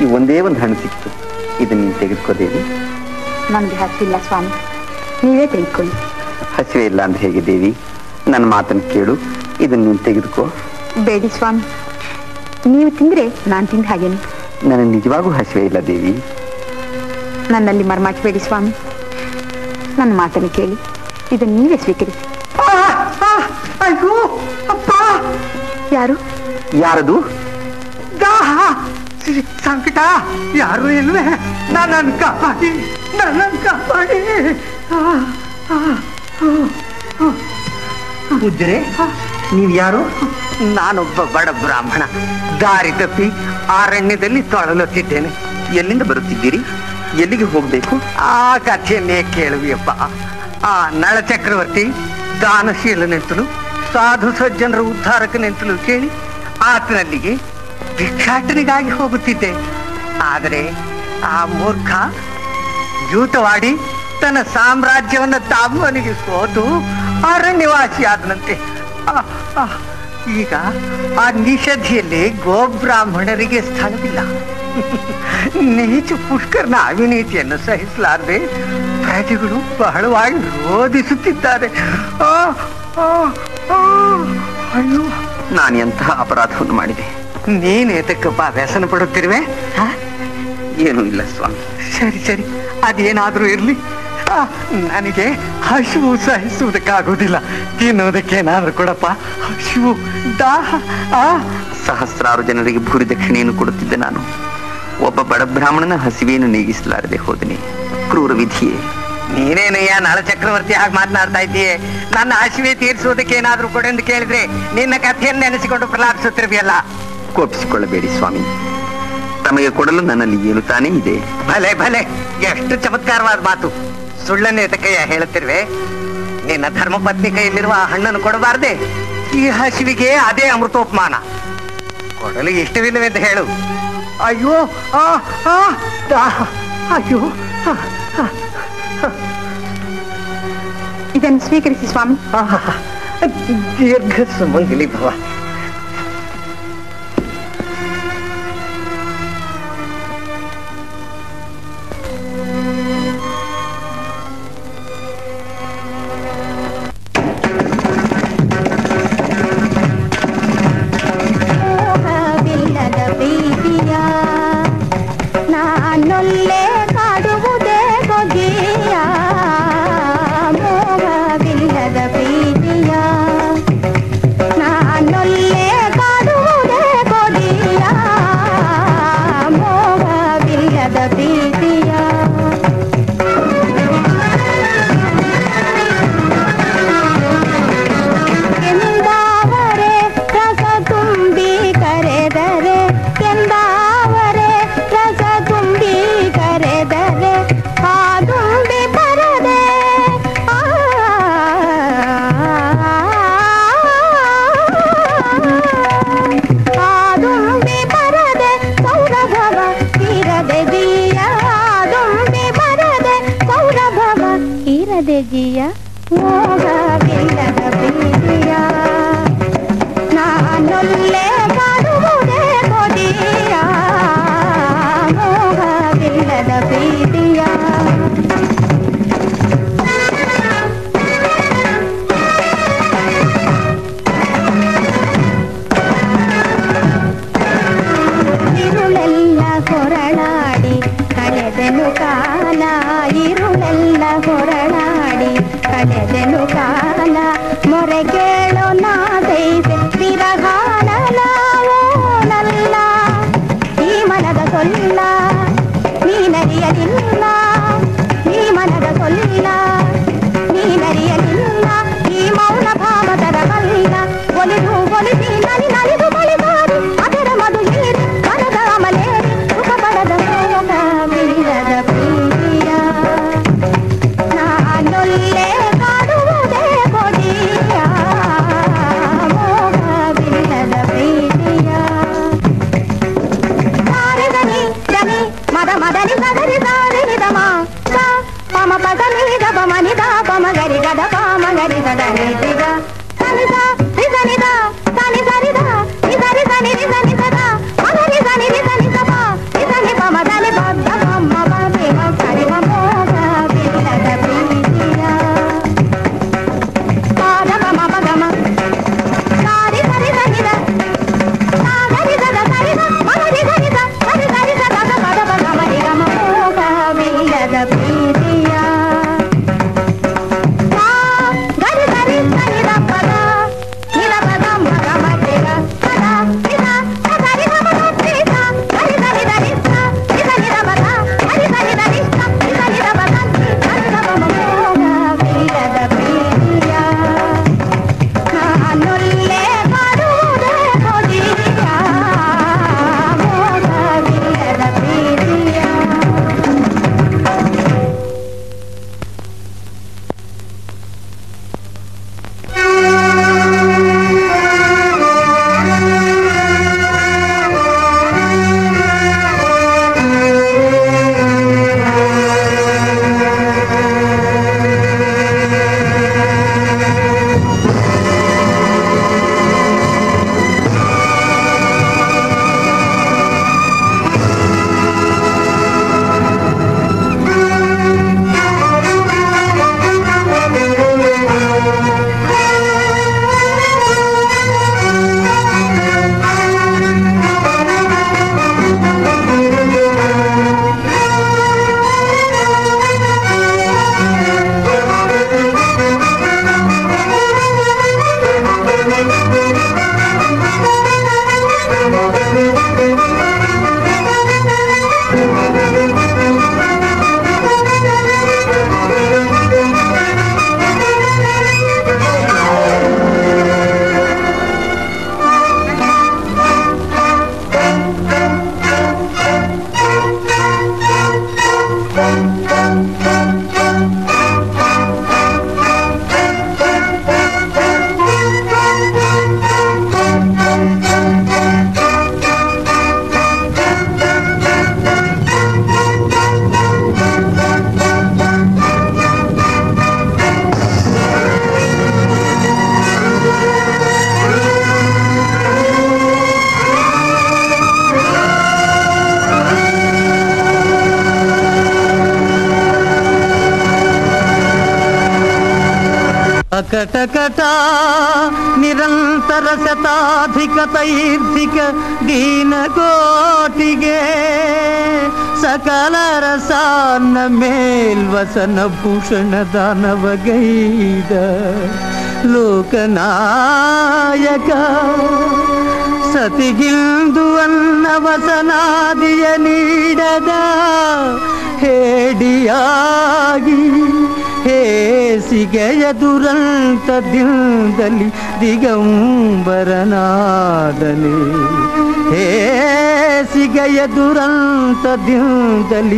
ಒಂದೇ ಒಂದು ಹಣ್ಣು ಸಿಕ್ತು. ಇದನ್ನ ನೀನು ತೆಗೆದುಕೋ ದೇವಿ. ನಮ್ಗೆ ಹಸಿಲ್ಲ ಸ್ವಾಮಿ, ನೀವೇ ತೆಗೆದುಕೊಳ್ಳಿ. ಹಸಿವೆ ಇಲ್ಲ ಅಂದ್ರೆ ಹೇಗೆ ದೇವಿ? ನನ್ನ ಮಾತನ್ನು ಕೇಳು, ಇದನ್ನ ನೀನು ತೆಗೆದುಕೋ. ಬೇಡಿ ಸ್ವಾಮಿ, ನೀವು ತಿಂದ್ರೆ ನಾನು ತಿಂದ ಹಾಗೇನೆ. ನನಗೆ ನಿಜವಾಗೂ ಹಸಿವೆ ಇಲ್ಲ ದೇವಿ. ನನ್ನಲ್ಲಿ ಮರ್ಮಾಚಬೇಡಿ ಸ್ವಾಮಿ, ನನ್ನ ಮಾತನ್ನು ಕೇಳಿ, ಇದನ್ನು ನೀವೇ ಸ್ವೀಕರಿಸಿ. ಅಯ್ಯೋ ಅಪ್ಪ! ಯಾರು? ಯಾರದು? ದಾಹ, ಸಂಕಟ, ಯಾರು ಇಲ್ವೇ? ನನ್ನನ್ನು ಕಾಪಾಡಿ, ನನ್ನನ್ನು ಕಾಪಾಡಿ. ಪೂಜ್ಯರೇ, ನೀವು ಯಾರು? ನಾನೊಬ್ಬ ಬಡ ಬ್ರಾಹ್ಮಣ, ದಾರಿ ತಪ್ಪಿ ಅರಣ್ಯದಲ್ಲಿ ತೊಳಲುತ್ತಿದ್ದೇನೆ. ಎಲ್ಲಿಂದ ಬರುತ್ತಿದ್ದೀರಿ? ಎಲ್ಲಿಗೆ ಹೋಗ್ಬೇಕು? ಆ ಕಥೆಯನ್ನೇ ಕೇಳುವಿಯಪ್ಪ. ಆ ನಳ ಚಕ್ರವರ್ತಿ ದಾನಶೀಲನೆಂತಲೂ ಸಾಧು ಸಜ್ಜನರ ಉದ್ಧಾರಕನೆಂತಲೂ ಕೇಳಿ ಆತನಲ್ಲಿಗೆ ಭಿಕ್ಷಾಟನೆಗಾಗಿ ಹೋಗುತ್ತಿದ್ದೆ. ಆದರೆ ಆ ಮೂರ್ಖ ಜೂತವಾಡಿ ತನ್ನ ಸಾಮ್ರಾಜ್ಯವನ್ನ ತಾಮನಿಗೆ ಸೋತು ಅರಣ್ಯವಾಸಿ ಆದನಂತೆ. ಈಗ ಆ ನಿಷಧಿಯಲ್ಲಿ ಗೋಬ್ರಾಹ್ಮಣರಿಗೆ ಸ್ಥಳವಿಲ್ಲ. ನೀಚ ಪುಷ್ಕರನ ಅವಿನೀತಿಯನ್ನು ಸಹಿಸಲಾರದೆ ಪ್ರಜೆಗಳು ಬಹಳವಾಗಿ ರೋಧಿಸುತ್ತಿದ್ದಾರೆ. ಅಯ್ಯೋ, ನಾನು ಎಂತಹ ಅಪರಾಧವನ್ನು ಮಾಡಿದೆ? ನೀನೇತಕ್ಕಪ್ಪ ವ್ಯಸನ ಪಡುತ್ತಿರುವೆ? ಏನೂ ಇಲ್ಲ ಸ್ವಾಮಿ. ಸರಿ ಸರಿ, ಅದೇನಾದ್ರೂ ಇರ್ಲಿ. ನನಗೆ ಹಸಿವು ಸಹಿಸುವುದಕ್ಕಾಗುವುದಿಲ್ಲ. ತಿನ್ನೋದಕ್ಕೇನಾದ್ರೂ ಕೊಡಪ್ಪ. ಹಸಿವು, ದಾಹ. ಆ ಸಹಸ್ರಾರು ಜನರಿಗೆ ಭೂರಿ ದಕ್ಷಿಣೆಯನ್ನು ಕೊಡುತ್ತಿದ್ದೆ ನಾನು. ಒಬ್ಬ ಬಡ ಬ್ರಾಹ್ಮಣನ ಹಸಿವೆಯನ್ನು ನೀಗಿಸಲಾರದೆ ಹೋದನೆ. ಕ್ರೂರ ವಿಧಿಯೇ. ನೀನೇನಯ್ಯ ನಳ ಚಕ್ರವರ್ತಿ ಹಾಗೆ ಮಾತನಾಡ್ತಾ ಇದ್ದೀಯೇ? ನನ್ನ ಹಸಿವೆ ತೀರಿಸುವುದಕ್ಕೆ ಏನಾದ್ರೂ ಕೊಡೆಂದು ಕೇಳಿದ್ರೆ ನಿನ್ನ ಕಥೆಯನ್ನು ನೆನೆಸಿಕೊಂಡು ಪ್ರಲಾಪಿಸುತ್ತಿರ್ವಿಯಲ್ಲ. ಕೋಪಿಸಿಕೊಳ್ಳಬೇಡಿ ಸ್ವಾಮಿ, ತಮಗೆ ಕೊಡಲು ನನ್ನಲ್ಲಿ ಏನು ತಾನೇ ಇದೆ. ಭಲೆ ಭಲೆ, ಎಷ್ಟು ಚಮತ್ಕಾರವಾದ ಮಾತು. ಸುಳ್ಳನ್ನೇ ಕೈಯ ಹೇಳುತ್ತಿರುವೆ. ನಿನ್ನ ಧರ್ಮಪತ್ನಿ ಕೈಯಲ್ಲಿರುವ ಆ ಹಣ್ಣನ್ನು ಕೊಡಬಾರ್ದೆ? ಈ ಹಸಿವಿಗೆ ಅದೇ ಅಮೃತೋಪಮಾನ. ಕೊಡಲು ಇಷ್ಟವಿಲ್ಲವೆಂದು ಹೇಳು. ಅಯ್ಯೋ, ಆ ಆ ದಾಹ, ಅಯ್ಯೋ. ಇದನ್ನು ಸ್ವೀಕರಿಸಿ ಸ್ವಾಮಿ. ದೀರ್ಘ ಸುಮಂಗಲಿ ಭವ. ನಿ ಸ ನಿ ಸ ನಿ ಸ ನಿ ಸ ದ ಮ ಗ ರಿ ಸ ನಿ ರಿ ಸ ನಿ ಸ ಪ ನಿ ಸ ನಿ ಪ ಕಟಕಟ ನಿರಂತರ ಶತಾಧಿಕ ತೈರ್ಧಿಕ ದೀನಕೋಟಿಗೆ ಸಕಲರ ಸಾನ್ನ ಮೇಲ್ವಸನ ಭೂಷಣ ದಾನವಗೈದ ಲೋಕನಾಯಕ ಸತಿಗಿಂದು ಅನ್ನ ವಸನಾದಿಯ ನೀಡದ ಹೇಡಿಯಾಗಿ ಹೇಸಿಗೆಯ ದುರಂತದಿಂದಲಿ ದಿಗಂಬರನಾದನೆ ಹೇಸಿಗೆಯ ದುರಂತದಿಂದಲಿ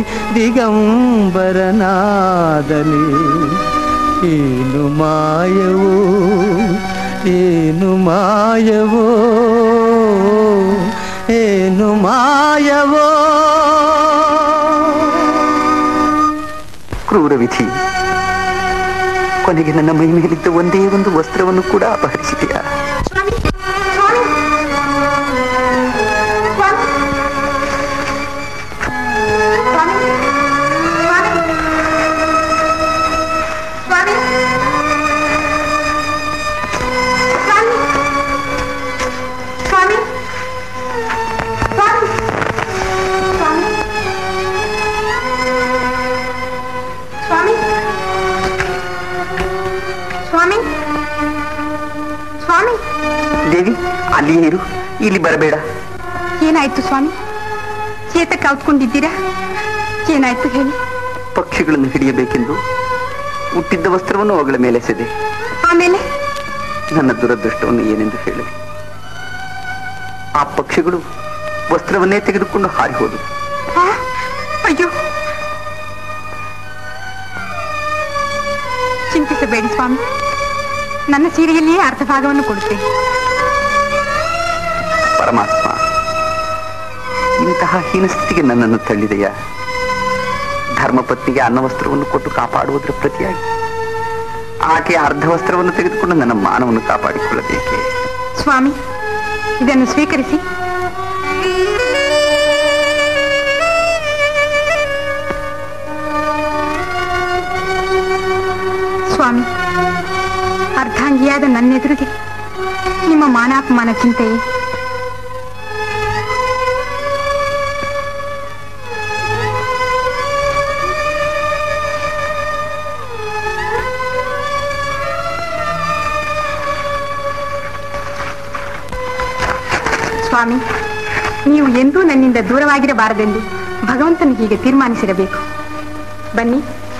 ದಿಗಂಬರನಾದನೆ ಏನು ಮಾಯವೋ ಏನು ಮಾಯವೋ ಏನು ಮಾಯವೋ ಕ್ರೂರ ವಿಧಿ. ಕೊನೆಗೆ ನನ್ನ ಮೈ ಮೇಲಿದ್ದ ಒಂದೇ ಒಂದು ವಸ್ತ್ರವನ್ನು ಕೂಡ ಅಪಹರಿಸಿದೆಯಾ? ಸ್ವಾಮಿ ಸ್ವಾಮಿ ಸ್ವಾಮಿ ಸ್ವಾಮಿ ಸ್ವಾಮಿ ಸ್ವಾಮಿ ಸ್ವಾಮಿ ಸ್ವಾಮಿ ಸ್ವಾಮಿ ಸ್ವಾಮಿ ಸ್ವಾಮಿ ದೇವಿ, ಅಲ್ಲಿಯೇ ಇರು, ಇಲ್ಲಿ ಬರಬೇಡ. ಏನಾಯ್ತು ಸ್ವಾಮಿ? ಚೇತಕ್ಕೆ ಔತ್ಕೊಂಡಿದ್ದೀರಾ? ಏನಾಯ್ತು ಹೇಳಿ. ಪಕ್ಷಿಗಳನ್ನು ಹಿಡಿಯಬೇಕೆಂದು ಹುಟ್ಟಿದ್ದ ವಸ್ತ್ರವನ್ನು ಅವುಗಳ ಮೇಲೆ ಎಸೆದೆ. ಆಮೇಲೆ ನನ್ನ ದುರದೃಷ್ಟವನ್ನು ಏನೆಂದು ಹೇಳಿ. ಆ ಪಕ್ಷಿಗಳು ವಸ್ತ್ರವನ್ನೇ ತೆಗೆದುಕೊಂಡು ಹಾರಿ ಹೋದವು. ಆ, ಅಯ್ಯೋ, ಚಿಂತಿಸಬೇಡಿ ಸ್ವಾಮಿ, ನನ್ನ ಸೀರೆಯಲ್ಲಿಯೇ ಅರ್ಧ ಭಾಗವನ್ನು ಕೊಡುತ್ತೇನೆ. ಪರಮಾತ್ಮ, ಇಂತಹ ಹೀನಸ್ಥಿತಿಗೆ ನನ್ನನ್ನು ತಳ್ಳಿದೆಯಾ? ಧರ್ಮಪತ್ನಿಗೆ ಅನ್ನವಸ್ತ್ರವನ್ನು ಕೊಟ್ಟು ಕಾಪಾಡುವುದರ ಪ್ರತಿಯಾಗಿ ಆಕೆಯ ಅರ್ಧ ವಸ್ತ್ರವನ್ನು ತೆಗೆದುಕೊಂಡು ನನ್ನ ಮಾನವನ್ನು ಕಾಪಾಡಿಕೊಳ್ಳಬೇಕೆ? ಸ್ವಾಮಿ, ಇದನ್ನು ಸ್ವೀಕರಿಸಿ. ಸ್ವಾಮಿ, ಅರ್ಧಾಂಗಿಯಾದ ನನ್ನೆದುರಿಗೆ ನಿಮ್ಮ ಮಾನಾಪಮಾನ ಚಿಂತೆಯೇ? ಸ್ವಾಮಿ, ನೀವು ಎಂದೂ ನನ್ನಿಂದ ದೂರವಾಗಿರಬಾರದೆಂದು ಭಗವಂತನು ಹೀಗೆ ತೀರ್ಮಾನಿಸಿರಬೇಕು. ಬನ್ನಿ.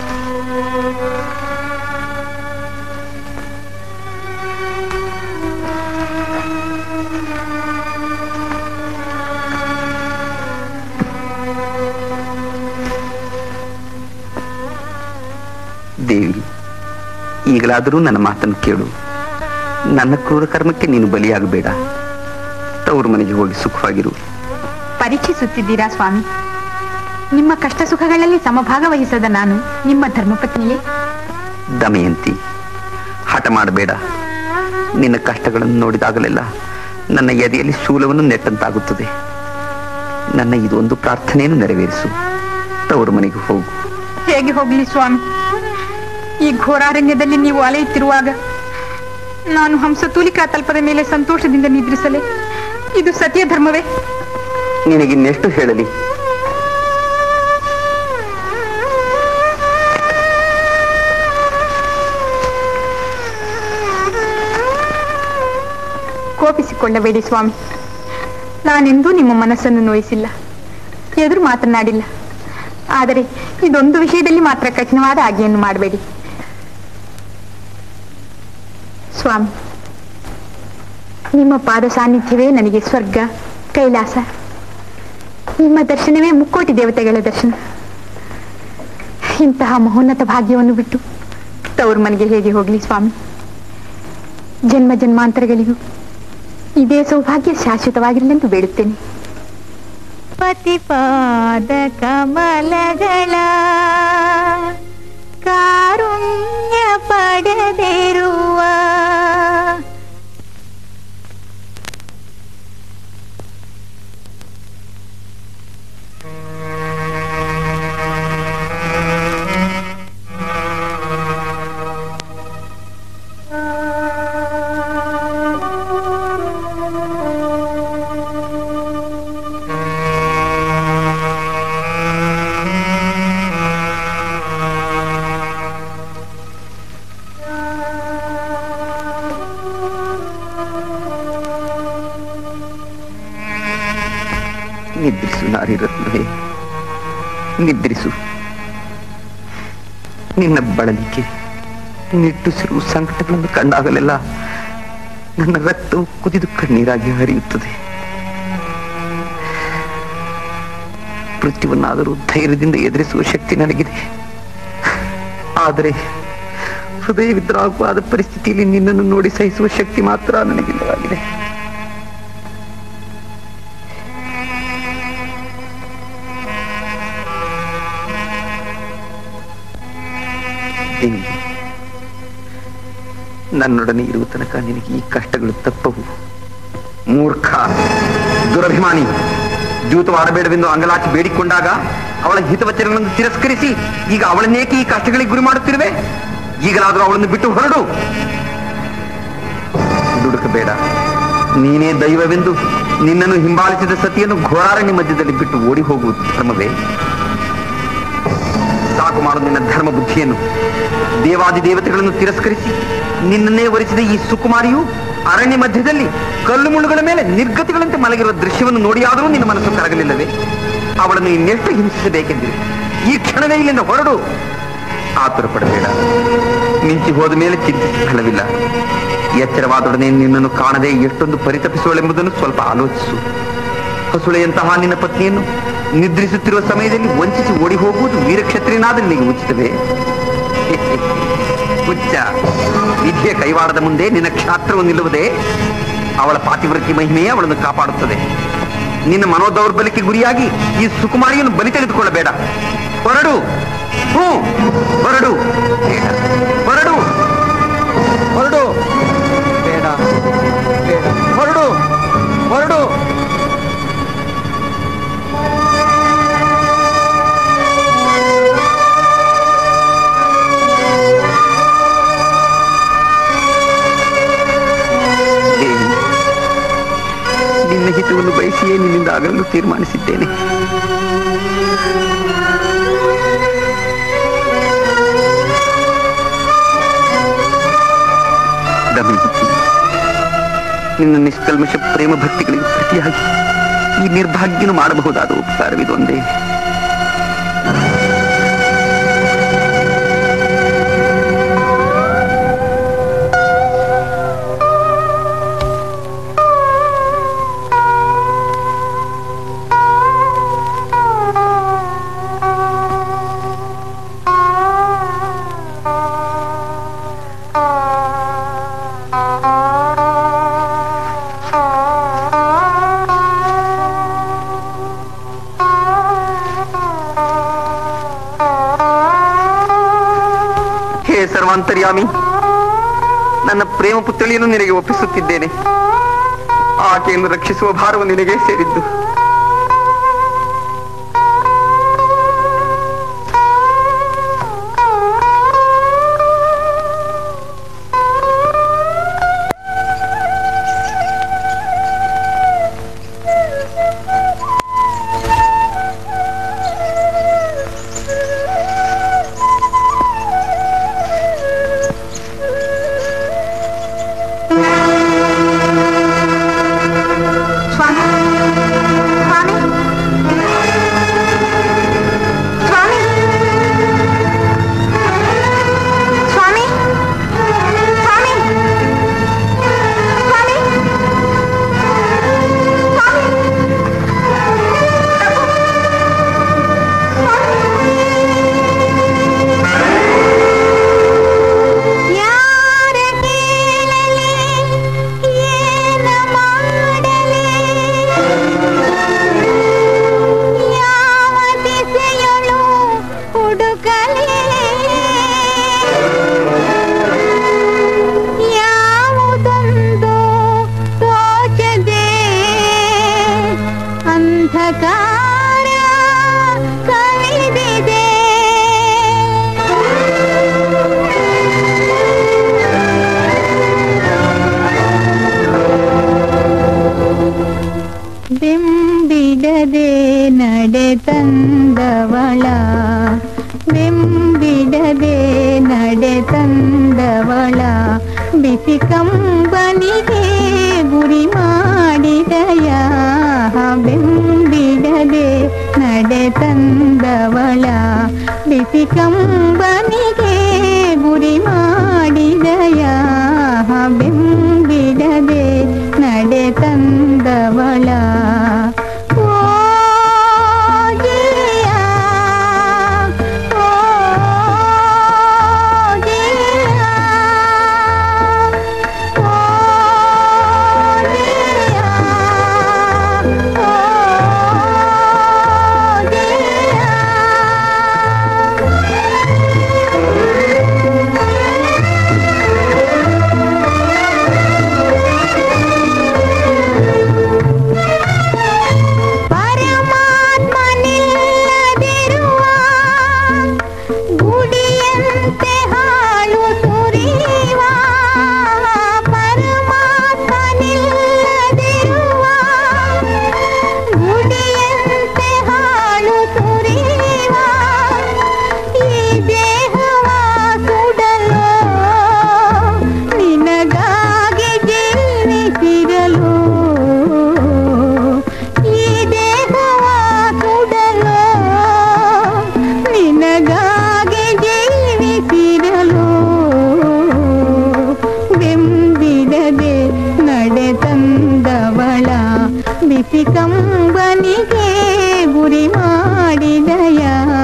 ದೇವಿ, ಈಗಲಾದರೂ ನನ್ನ ಮಾತನ್ನು ಕೇಳು. ನನ್ನ ಕ್ರೂರ ಕರ್ಮಕ್ಕೆ ನೀನು ಬಲಿಯಾಗಬೇಡ. ತವರು ಮನೆಗೆ ಹೋಗಿ ಸುಖವಾಗಿರು. ಪರೀಕ್ಷಿಸುತ್ತಿದ್ದೀರಾ ಸ್ವಾಮಿ? ನಿಮ್ಮ ಕಷ್ಟ ಸುಖಗಳಲ್ಲಿ ಸಮಭಾಗ ವಹಿಸದ ನಾನು ನಿಮ್ಮ ಧರ್ಮಪತ್ನಿಯೇ? ದಮಯಂತಿ, ಹಠ ಮಾಡಬೇಡ. ನಿನ್ನ ಕಷ್ಟಗಳನ್ನು ನೋಡಿದಾಗಲೆಲ್ಲ ನನ್ನ ಎದೆಯಲ್ಲಿ ಶೂಲವನ್ನು ನೆಟ್ಟಂತಾಗುತ್ತದೆ. ನನ್ನ ಇದೊಂದು ಪ್ರಾರ್ಥನೆಯನ್ನು ನೆರವೇರಿಸು. ತವರು ಮನೆಗೆ ಹೋಗು. ಹೇಗೆ ಹೋಗ್ಲಿ ಸ್ವಾಮಿ? ಈ ಘೋರಾರಣ್ಯದಲ್ಲಿ ನೀವು ಅಲೆಯುತ್ತಿರುವಾಗ ನಾನು ಹಂಸತೂಲಿಕಾ ತಲ್ಪದ ಮೇಲೆ ಸಂತೋಷದಿಂದ ನಿದ್ರಿಸಲೇ? ಇದು ಸತ್ಯ ಧರ್ಮವೇ? ನಿನಗಿನ್ನೆಷ್ಟು ಹೇಳಲಿ? ಕೋಪಿಸಿಕೊಳ್ಳಬೇಡಿ ಸ್ವಾಮಿ, ನಾನೆಂದೂ ನಿಮ್ಮ ಮನಸ್ಸನ್ನು ನೋಯಿಸಿಲ್ಲ, ಎದುರು ಮಾತನಾಡಿಲ್ಲ. ಆದರೆ ಇದೊಂದು ವಿಷಯದಲ್ಲಿ ಮಾತ್ರ ಕಠಿಣವಾದ ಆಜ್ಞೆಯನ್ನು ಮಾಡಬೇಡಿ ಸ್ವಾಮಿ. ನಿಮ್ಮ ಪಾದ ಸಾನ್ನಿಧ್ಯವೇ ನನಗೆ ಸ್ವರ್ಗ, ಕೈಲಾಸ. ನಿಮ್ಮ ದರ್ಶನವೇ ಮುಕ್ಕೋಟಿ ದೇವತೆಗಳ ದರ್ಶನ. ಇಂತಹ ಮಹೋನ್ನತ ಭಾಗ್ಯವನ್ನು ಬಿಟ್ಟು ತವರು ಮನೆಗೆ ಹೇಗೆ ಹೋಗ್ಲಿ ಸ್ವಾಮಿ? ಜನ್ಮ ಜನ್ಮಾಂತರಗಳಿಗೂ ಇದೇ ಸೌಭಾಗ್ಯ ಶಾಶ್ವತವಾಗಿರಲೆಂದು ಬೇಡುತ್ತೇನೆ. ಪತಿಪಾದ ಕಮಲಗಳ ಕಾರುಣ್ಯ ಪಡೆದಿರುವ ನಿದ್ರಿಸು ನಾರಿ ರತ್ನವೇ, ನಿದ್ರಿಸು. ನಿನ್ನ ಬಳಲಿಕೆ, ನಿಟ್ಟುಸಿರು, ಸಂಕಟಗಳನ್ನು ಕಂಡಾಗಲೆಲ್ಲ ನನ್ನ ರಕ್ತವು ಕುದಿದು ಕಣ್ಣೀರಾಗಿ ಹರಿಯುತ್ತದೆ. ಮೃತ್ಯುವನ್ನಾದರೂ ಧೈರ್ಯದಿಂದ ಎದುರಿಸುವ ಶಕ್ತಿ ನನಗಿದೆ. ಆದರೆ ಹೃದಯ ವಿದ್ರಾಗವಾದ ಪರಿಸ್ಥಿತಿಯಲ್ಲಿ ನಿನ್ನನ್ನು ನೋಡಿ ಸಹಿಸುವ ಶಕ್ತಿ ಮಾತ್ರ ನನಗಿಲ್ಲವಾಗಿದೆ. ನನ್ನೊಡನೆ ಇರುವ ತನಕ ನಿನಗೆ ಈ ಕಷ್ಟಗಳು ತಪ್ಪವು. ಮೂರ್ಖ, ದುರಭಿಮಾನಿ, ದ್ಯೂತವಾಡಬೇಡವೆಂದು ಅಂಗಲಾಚಿ ಬೇಡಿಕೊಂಡಾಗ ಅವಳ ಹಿತವಚನಗಳನ್ನು ತಿರಸ್ಕರಿಸಿ ಈಗ ಅವಳನ್ನೇಕೆ ಈ ಕಷ್ಟಗಳಿಗೆ ಗುರಿ ಮಾಡುತ್ತಿರುವೆ? ಈಗಲಾದರೂ ಅವಳನ್ನು ಬಿಟ್ಟು ಹೊರಡು. ದುಡುಕಬೇಡ. ನೀನೇ ದೈವವೆಂದು ನಿನ್ನನ್ನು ಹಿಂಬಾಲಿಸಿದ ಸತಿಯನ್ನು ಘೋರಾರಣ್ಯ ಮಧ್ಯದಲ್ಲಿ ಬಿಟ್ಟು ಓಡಿ ಹೋಗುವುದು ಧರ್ಮವೇ? ಸಾಕು ಮಾಡು ನಿನ್ನ ಧರ್ಮ ಬುದ್ಧಿಯನ್ನು. ದೇವಾದಿ ದೇವತೆಗಳನ್ನು ತಿರಸ್ಕರಿಸಿ ನಿನ್ನನ್ನೇ ವರಿಸಿದ ಈ ಸುಕುಮಾರಿಯು ಅರಣ್ಯ ಮಧ್ಯದಲ್ಲಿ ಕಲ್ಲು ಮುಳ್ಳುಗಳ ಮೇಲೆ ನಿರ್ಗತಿಗಳಂತೆ ಮಲಗಿರುವ ದೃಶ್ಯವನ್ನು ನೋಡಿಯಾದರೂ ನಿನ್ನ ಮನಸ್ಸು ಕರಗಲಿಲ್ಲವೇ? ಅವಳನ್ನು ಇನ್ನೆಷ್ಟು ಹಿಂಸಿಸಬೇಕೆಂದಿರು. ಈ ಕ್ಷಣವೇ ಇಲ್ಲಿಂದ ಹೊರಡು. ಆತುರ ಪಡಬೇಡ. ಮಿಂಚಿ ಹೋದ ಮೇಲೆ ಚಿಂತಿಸಿ ಫಲವಿಲ್ಲ. ಎಚ್ಚರವಾದೊಡನೆ ನಿನ್ನನ್ನು ಕಾಣದೆ ಎಷ್ಟೊಂದು ಪರಿತಪಿಸುವಳೆಂಬುದನ್ನು ಸ್ವಲ್ಪ ಆಲೋಚಿಸು. ಹಸುಳೆಯಂತಹ ನಿನ್ನ ಪತ್ನಿಯನ್ನು ನಿದ್ರಿಸುತ್ತಿರುವ ಸಮಯದಲ್ಲಿ ವಂಚಿಸಿ ಓಡಿ ಹೋಗುವುದು ವೀರಕ್ಷತ್ರಿಯನಾದ ನಿನಗೆ ಉಚಿತವೇ? ಹುಚ್ಚ, ವಿಧಿಯ ಕೈವಾಡದ ಮುಂದೆ ನಿನ್ನ ಕ್ಷಾತ್ರವು ನಿಲ್ಲುವುದೇ? ಅವಳ ಪಾತಿವೃತ್ತಿ ಮಹಿಮೆಯೇ ಅವಳನ್ನು ಕಾಪಾಡುತ್ತದೆ. ನಿನ್ನ ಮನೋದೌರ್ಬಲ್ಯಕ್ಕೆ ಗುರಿಯಾಗಿ ಈ ಸುಕುಮಾರಿಯನ್ನು ಬಲಿ ತೆಗೆದುಕೊಳ್ಳಬೇಡ. ಹೊರಡು. ಹ್ಞೂ, ಹೊರಡು. ಹೊರಡು. ಹೊರಡು. ಬೇಡ, ಬೇಡ. ಹೊರಡು, ಹೊರಡು. ನಿನ್ನ ಹಿತವನ್ನು ಬಯಸಿಯೇ ನಿನ್ನಿಂದ ಆಗಲು ತೀರ್ಮಾನಿಸಿದ್ದೇನೆ. ದಮಯಂತಿ, ನಿನ್ನ ನಿಷ್ಕಲ್ಮಶ ಪ್ರೇಮ ಭಕ್ತಿಗಳಿಗೆ ಪ್ರತಿಯಾಗಿ ಈ ನಿರ್ಭಾಗ್ಯನು ಮಾಡಬಹುದಾದ ಉಪಕಾರವಿದೊಂದೇ. ಸರ್ವಾಂತರ್ಯಾಮಿ, ನನ್ನ ಪ್ರೇಮ ಪುತ್ಥಳಿಯನ್ನು ನಿನಗೆ ಒಪ್ಪಿಸುತ್ತಿದ್ದೇನೆ. ಆಕೆಯನ್ನು ರಕ್ಷಿಸುವ ಭಾರವು ನಿನಗೆ ಸೇರಿದ್ದು. ಸ್ವಾಮಿ, ಬಿಸಿ ಕಂಬನಿಗೆ ಗುರಿ ಮಾಡಿದಯ ಬೆಂಬಿಡದೆ ನಡೆ ತಂದವಳ ಬಿಸಿ ಕಂಬನಿಗೆ ಗುರಿ ಮಾಡಿದಯ ಬೆಂಬಿಡದೆ ನಡೆ ತಂದವಳ ಕಂಬನಿಗೆ ಗುರಿ ಮಾಡಿದಯ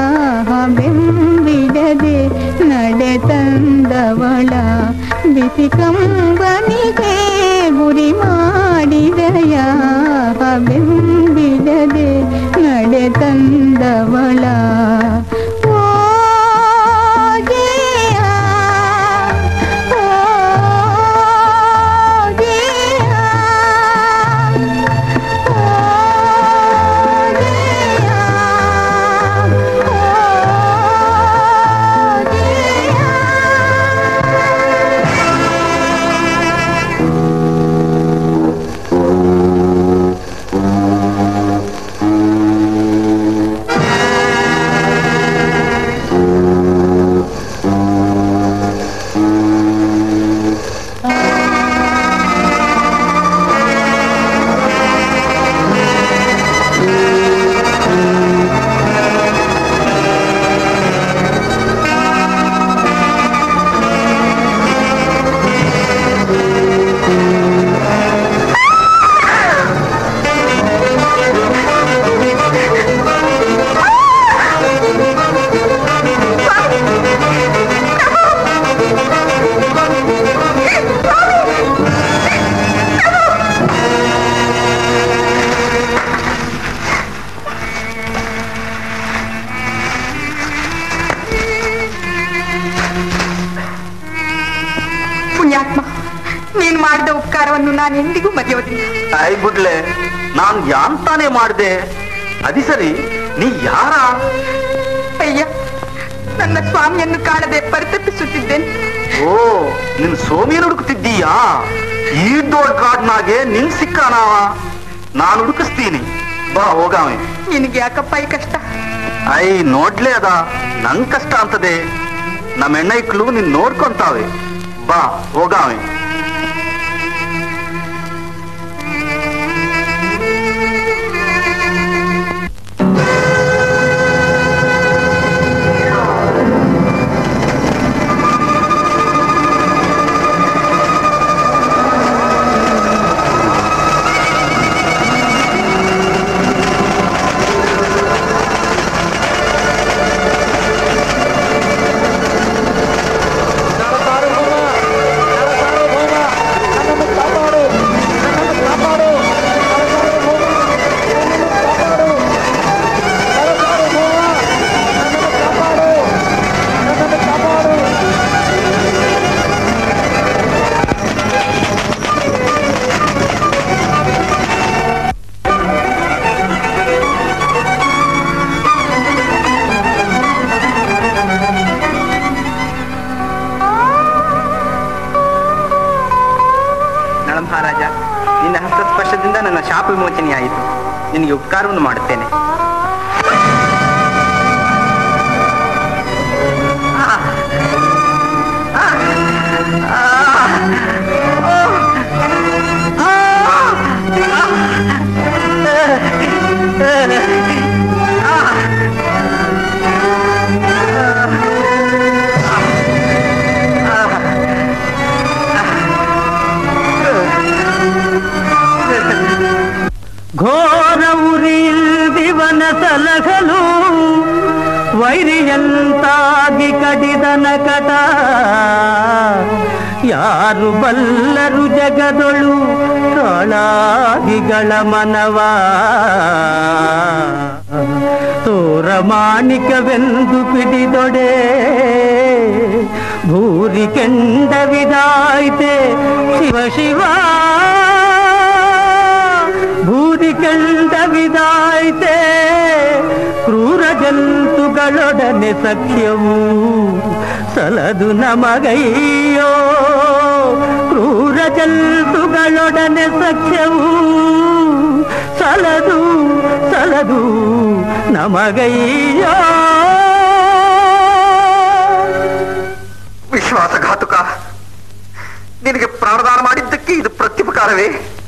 ಬೆಂಬಿಡದೆ ನಡೆ ತಂದವಳ ಬಿಸಿ ಕಂಬನಿಗೆ ಗುರಿ ಮಾಡಿದಯ ಬೆಂಬಿಡದೆ ನಡೆ ತಂದವಳ ನಾನು ಎಂದಿಗೂ ಮರೆಯೋದಿಲ್ಲ. ಆಯ್ ಬಿಡ್ಲೆ, ನಾನ್ ಯಾನ್ ತಾನೇ ಮಾಡ್ದೆ? ಅದಿ ಸರಿ, ನೀ ಯಾರ? ಅಯ್ಯ, ನನ್ನ ಸ್ವಾಮಿಯನ್ನು ಕಾಣದೆ ಪರಿತಪಿಸುತ್ತಿದ್ದೇನೆ. ಓ, ನಿನ್ ಸೋಮಿಯನ್ನು ಹುಡುಕ್ತಿದ್ದೀಯಾ? ಈ ದೊಡ್ಡ ಕಾಡ್ನಾಗೆ ನಿನ್ ಸಿಕ್ಕಾನಾವ? ನಾನು ಹುಡುಕಿಸ್ತೀನಿ, ಬಾ ಹೋಗಾವೆ. ನಿನಗೆ ಯಾಕಪ್ಪ ಈ ಕಷ್ಟ? ಐ ನೋಡ್ಲೇ ಅದ, ನನ್ ಕಷ್ಟ ಅಂತದೆ. ನಮ್ಮ ಹೆಣ್ಣೈಕ್ಳು ನಿನ್ ನೋಡ್ಕೊಂತಾವೆ, ಬಾ ಹೋಗಾವೆ. ವಿಮೋಚನೆಯಾಯಿತು. ನಿನಗೆ ಉಪಕಾರವನ್ನು ಮಾಡುತ್ತೇನೆ. ವೈರಿಯಂತಾಗಿ ಕಡಿದನ ಕಟ ಯಾರು ಬಲ್ಲರು ಜಗದೊಳು ಕಾಳಾಗಿಗಳ ಮನವ ತೋರ ಮಾಣಿಕವೆಂದು ಪಿಡಿದೊಡೆ ಭೂರಿ ಕೆಂಡವಿದಾಯ್ತೆ ಶಿವ ಶಿವ ಭೂರಿ ಕೆಂಡವಿದಾಯ್ತೆ ಕ್ರೂರ ಜಂತುಗಳೊಡನೆ ಸಖ್ಯವು ಸಲದು ನಮಗಯ್ಯೋ ಕ್ರೂರ ಜಂತುಗಳೊಡನೆ ಸಖ್ಯವು ಸಲದು ಸಲದು ನಮಗಯ್ಯೋ. ವಿಶ್ವಾಸಘಾತುಕ, ನಿನಗೆ ಪ್ರಾಣದಾನ ಮಾಡಿದ್ದಕ್ಕೆ ಇದು ಪ್ರತ್ಯುಪಕಾರವೇ?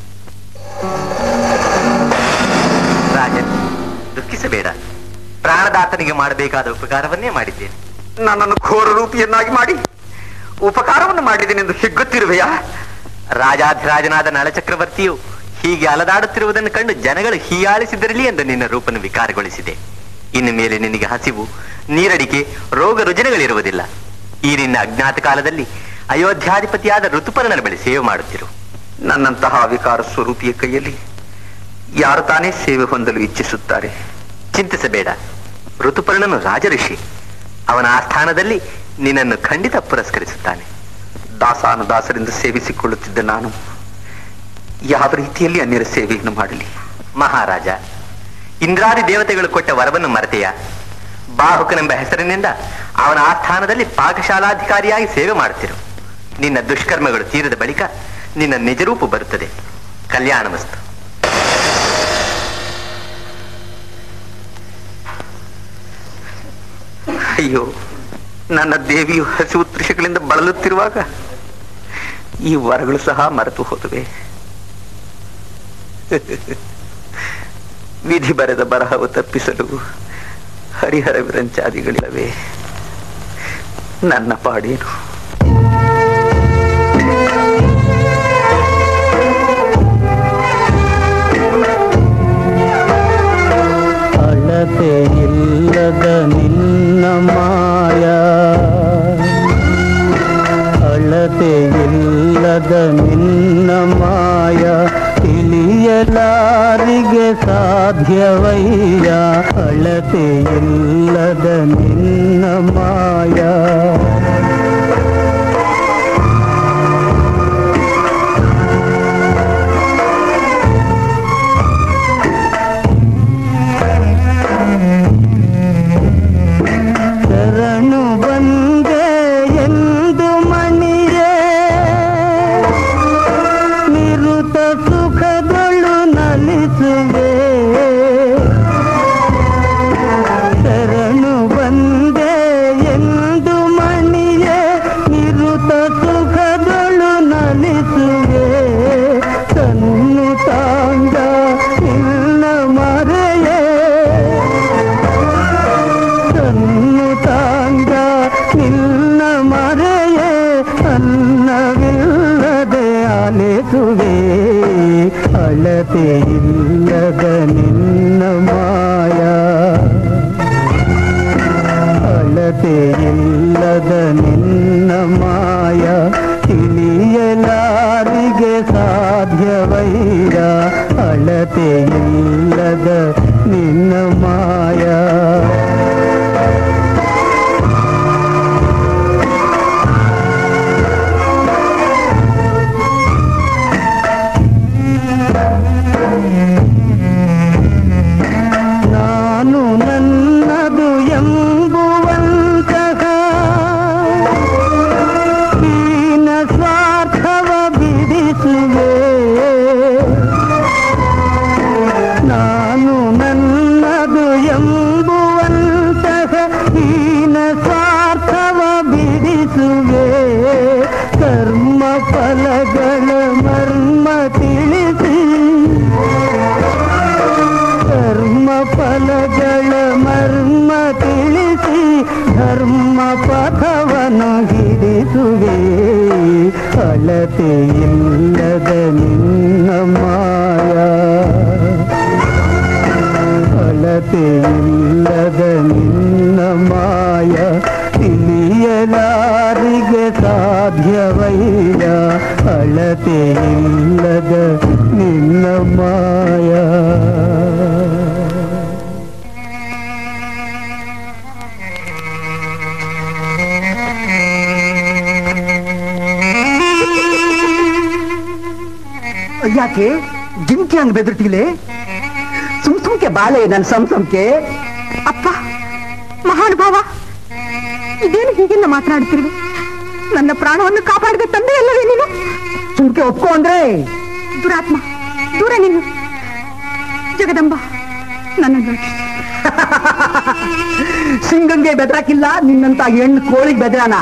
ರಾಜನ್, ದುಃಖಿಸಬೇಡ. ಪ್ರಾಣದಾತನಿಗೆ ಮಾಡಬೇಕಾದ ಉಪಕಾರವನ್ನೇ ಮಾಡಿದ್ದೇನೆ. ನನ್ನನ್ನು ಘೋರ ರೂಪಿಯನ್ನಾಗಿ ಮಾಡಿ ಉಪಕಾರವನ್ನು ಮಾಡಿದ್ದೇನೆಂದು ಹಿಗ್ಗುತ್ತಿರುವೆಯಾ? ರಾಜಾಧಿರಾಜನಾದ ನಳಚಕ್ರವರ್ತಿಯು ಹೀಗೆ ಅಲದಾಡುತ್ತಿರುವುದನ್ನು ಕಂಡು ಜನಗಳು ಹೀಯಾಳಿಸಿದಿರಲಿ ಎಂದು ನಿನ್ನ ರೂಪನ್ನು ವಿಕಾರಗೊಳಿಸಿದೆ. ಇನ್ನು ಮೇಲೆ ನಿನಗೆ ಹಸಿವು, ನೀರಡಿಕೆ, ರೋಗ ರುಜಿನಗಳಿರುವುದಿಲ್ಲ. ಈ ನಿನ್ನ ಅಜ್ಞಾತ ಕಾಲದಲ್ಲಿ ಅಯೋಧ್ಯಾಧಿಪತಿಯಾದ ಋತುಪರ್ಣನ ಬಳಿ ಸೇವೆ ಮಾಡುತ್ತಿರು. ನನ್ನಂತಹ ವಿಕಾರ ಸ್ವರೂಪಿಯ ಕೈಯಲ್ಲಿ ಯಾರು ತಾನೇ ಸೇವೆ ಹೊಂದಲು ಇಚ್ಛಿಸುತ್ತಾರೆ? ಚಿಂತಿಸಬೇಡ. ಋತುಪರ್ಣನು ರಾಜಋಷಿ. ಅವನ ಆಸ್ಥಾನದಲ್ಲಿ ನಿನ್ನನ್ನು ಖಂಡಿತ ಪುರಸ್ಕರಿಸುತ್ತಾನೆ. ದಾಸಾನುದಾಸರಿಂದ ಸೇವಿಸಿಕೊಳ್ಳುತ್ತಿದ್ದ ನಾನು ಯಾವ ರೀತಿಯಲ್ಲಿ ಅನ್ಯರ ಸೇವೆಯನ್ನು ಮಾಡಲಿ? ಮಹಾರಾಜ, ಇಂದ್ರಾದಿ ದೇವತೆಗಳು ಕೊಟ್ಟ ವರವನ್ನು ಮರೆತೆಯ? ಬಾಹುಕನೆಂಬ ಹೆಸರಿನಿಂದ ಅವನ ಆಸ್ಥಾನದಲ್ಲಿ ಪಾಕಶಾಲಾಧಿಕಾರಿಯಾಗಿ ಸೇವೆ ಮಾಡುತ್ತಿರು. ನಿನ್ನ ದುಷ್ಕರ್ಮಗಳು ತೀರಿದ ಬಳಿಕ ನಿನ್ನ ನಿಜರೂಪು ಬರುತ್ತದೆ. ಕಲ್ಯಾಣಮಸ್ತು. ಅಯ್ಯೋ, ನನ್ನ ದೇವಿಯು ಹಸಿವು ತೃಷಗಳಿಂದ ಬಳಲುತ್ತಿರುವಾಗ ಈ ವರಗಳು ಸಹ ಮರೆತು ಹೋದುವೆ. ವಿಧಿ ಬರೆದ ಬರಹವು ತಪ್ಪಿಸಲು ಹರಿಹರ ವಿರಂಚಾದಿಗಳಿಲ್ಲವೇ? ನನ್ನ ಪಾಡೇನು? ಅಳತೆ ಇಲ್ಲದ ನಿನ್ನ ಮಾಯ, ಅಳತೆ ಇಲ್ಲದ ನಿನ್ನ ಮಾಯ ತಿಳಿಯಲಾರಿಗೆ ಸಾಧ್ಯವಯ್ಯ. ಅಳತೆ ಇಲ್ಲದ ನಿನ್ನ ಮಾಯ ಶರಣು ಬಂದೆ ಎಂದು ಮಣಿಯೇ ನಿರುತ ಸುಖಗಳು ನಲಿಸುವೆ. ಶರಣು ಬಂದೆ ಎಂದು ಮಣಿಯೇ ನಿರುತ ಸುಖಗಳು ನಲಿಸುವೆ. ತನ್ನು ತಾಂಗ ನಿನ್ನ ಮರೆಯೇ ತನ್ನು ತಾಂಗ ನಿನ್ನ ಮರೆಯೇ ಅನ್ನವಿಲ್ಲದೆ ಅಲೆಸುವೆ. ಅಳತೆ ಇಲ್ಲದ ನಿನ್ನ ಮಾಯ, ಅಳತೆ ಇಲ್ಲದ ನಿನ್ನ ಮಾಯ ತಿಳಿಯಲಾರಿಗೆ ಸಾಧ್ಯವೈರ. ಅಳತೆ ಇಲ್ಲದ ನಿನ್ನ ಮಾಯ ನಾನು ನನ್ನದು ಎಂಬುವಂತಹ ಹೀನ ಸ್ವಾರ್ಥವ ಬಿಡಿಸುವೆ. ನಾನು ನನ್ನದು ಎಂಬುವಂತಹ ಹೀನ ಸ್ವಾರ್ಥವ ಬಿಡಿಸುವೆ. ಕರ್ಮ ಫಲಗಳ ಮರ್ಮ ತಿಳಿಸಿ ಕರ್ಮ ಫಲಗಳ ಮರ್ಮ ತಿಳಿಸಿ ಧರ್ಮ ಪಥವನ್ನು ಹಿಡಿಸುವೆ. ಅಳತೆ ಇಲ್ಲದ ನಿನ್ನ ಮಾಯ, ಅಳತೆ ಇಲ್ಲದ ನಿನ್ನ ಮಾಯ ತಿಳಿಯಲಾರಿಗೆ ಸಾಧ್ಯವಯ್ಯ ಅಳತೆ ಇಲ್ಲದ ನಿನ್ನ ಮಾಯ. ಯಾಕೆ ಜಿಂಕಿ ಹಂಗ್ ಬೆದರ್ತಿಲೆ? ಸುಮ್ ಸುಮ್ಕೆ ಬಾಳೆ ನನ್ ಸಮ್ ಸುಮ್ಕೆ. ಅಪ್ಪ ಮಹಾನುಭಾವ, ಇದೇನು ಹೀಗೆಲ್ಲ ಮಾತನಾಡ್ತಿರುವೆ? ನನ್ನ ಪ್ರಾಣವನ್ನು ಕಾಪಾಡಿದ ತಂದೆ ಅಲ್ಲವೇ ನೀನು? ಸುಮ್ಕೆ ಒಪ್ಕೊ ಅಂದ್ರೆ ದುರಾತ್ಮ, ದೂರ ನೀನು. ಜಗದಂಬ ನನ್ನ ಸಿಂಗಂಗೆ ಬೆದರಾಕಿಲ್ಲ, ನಿನ್ನಂತ ಹೆಣ್ಣು ಕೋಳಿಗೆ ಬೆದರಾನ?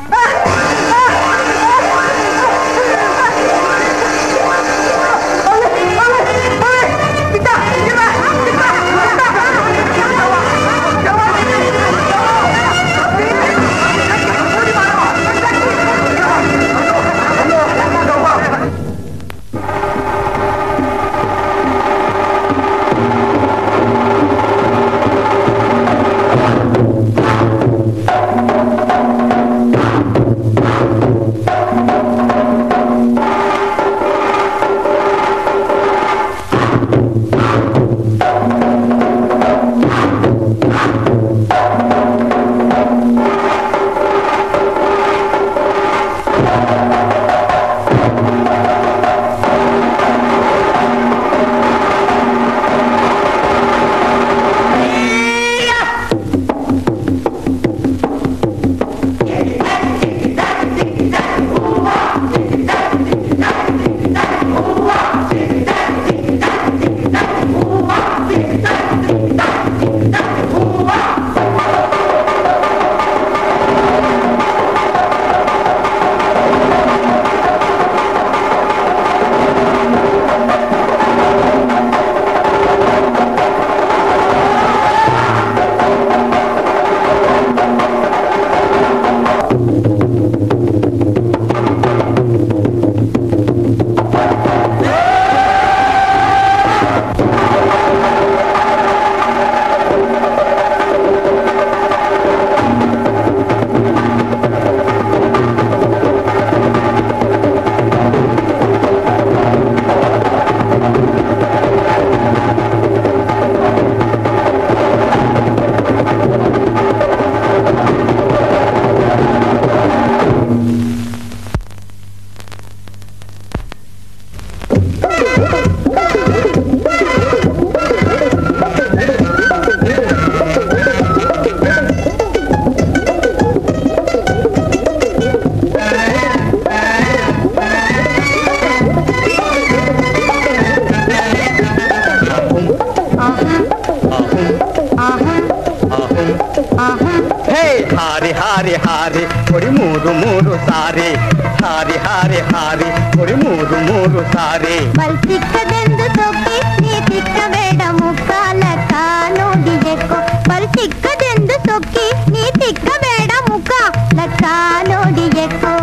ಹಾರಿ ಹಾರಿ ಹಾರಿ ಹೊಡಿ ಮೂರು ಮೂರು ಸಾರಿ, ಹಾರಿ ಹಾರಿ ಹಾರಿ ಹೊಡಿ ಮೂರು ಮೂರು ಸಾರಿ. ಬಲ್ ಸಿಕ್ಕದೆಂದು ಸೊಕ್ಕಿ ನೀ ಸಿಕ್ಕಬೇಡ ಮುಖಾಲಕ ನೋಡಿದೆಕೋ. ಬಲ್ ಸಿಕ್ಕದೆಂದು ಸೊಕ್ಕಿ ನೀ ಸಿಕ್ಕಬೇಡ ಮುಖ ಲಕ್ಕ ನೋಡಿದೆಕೋ.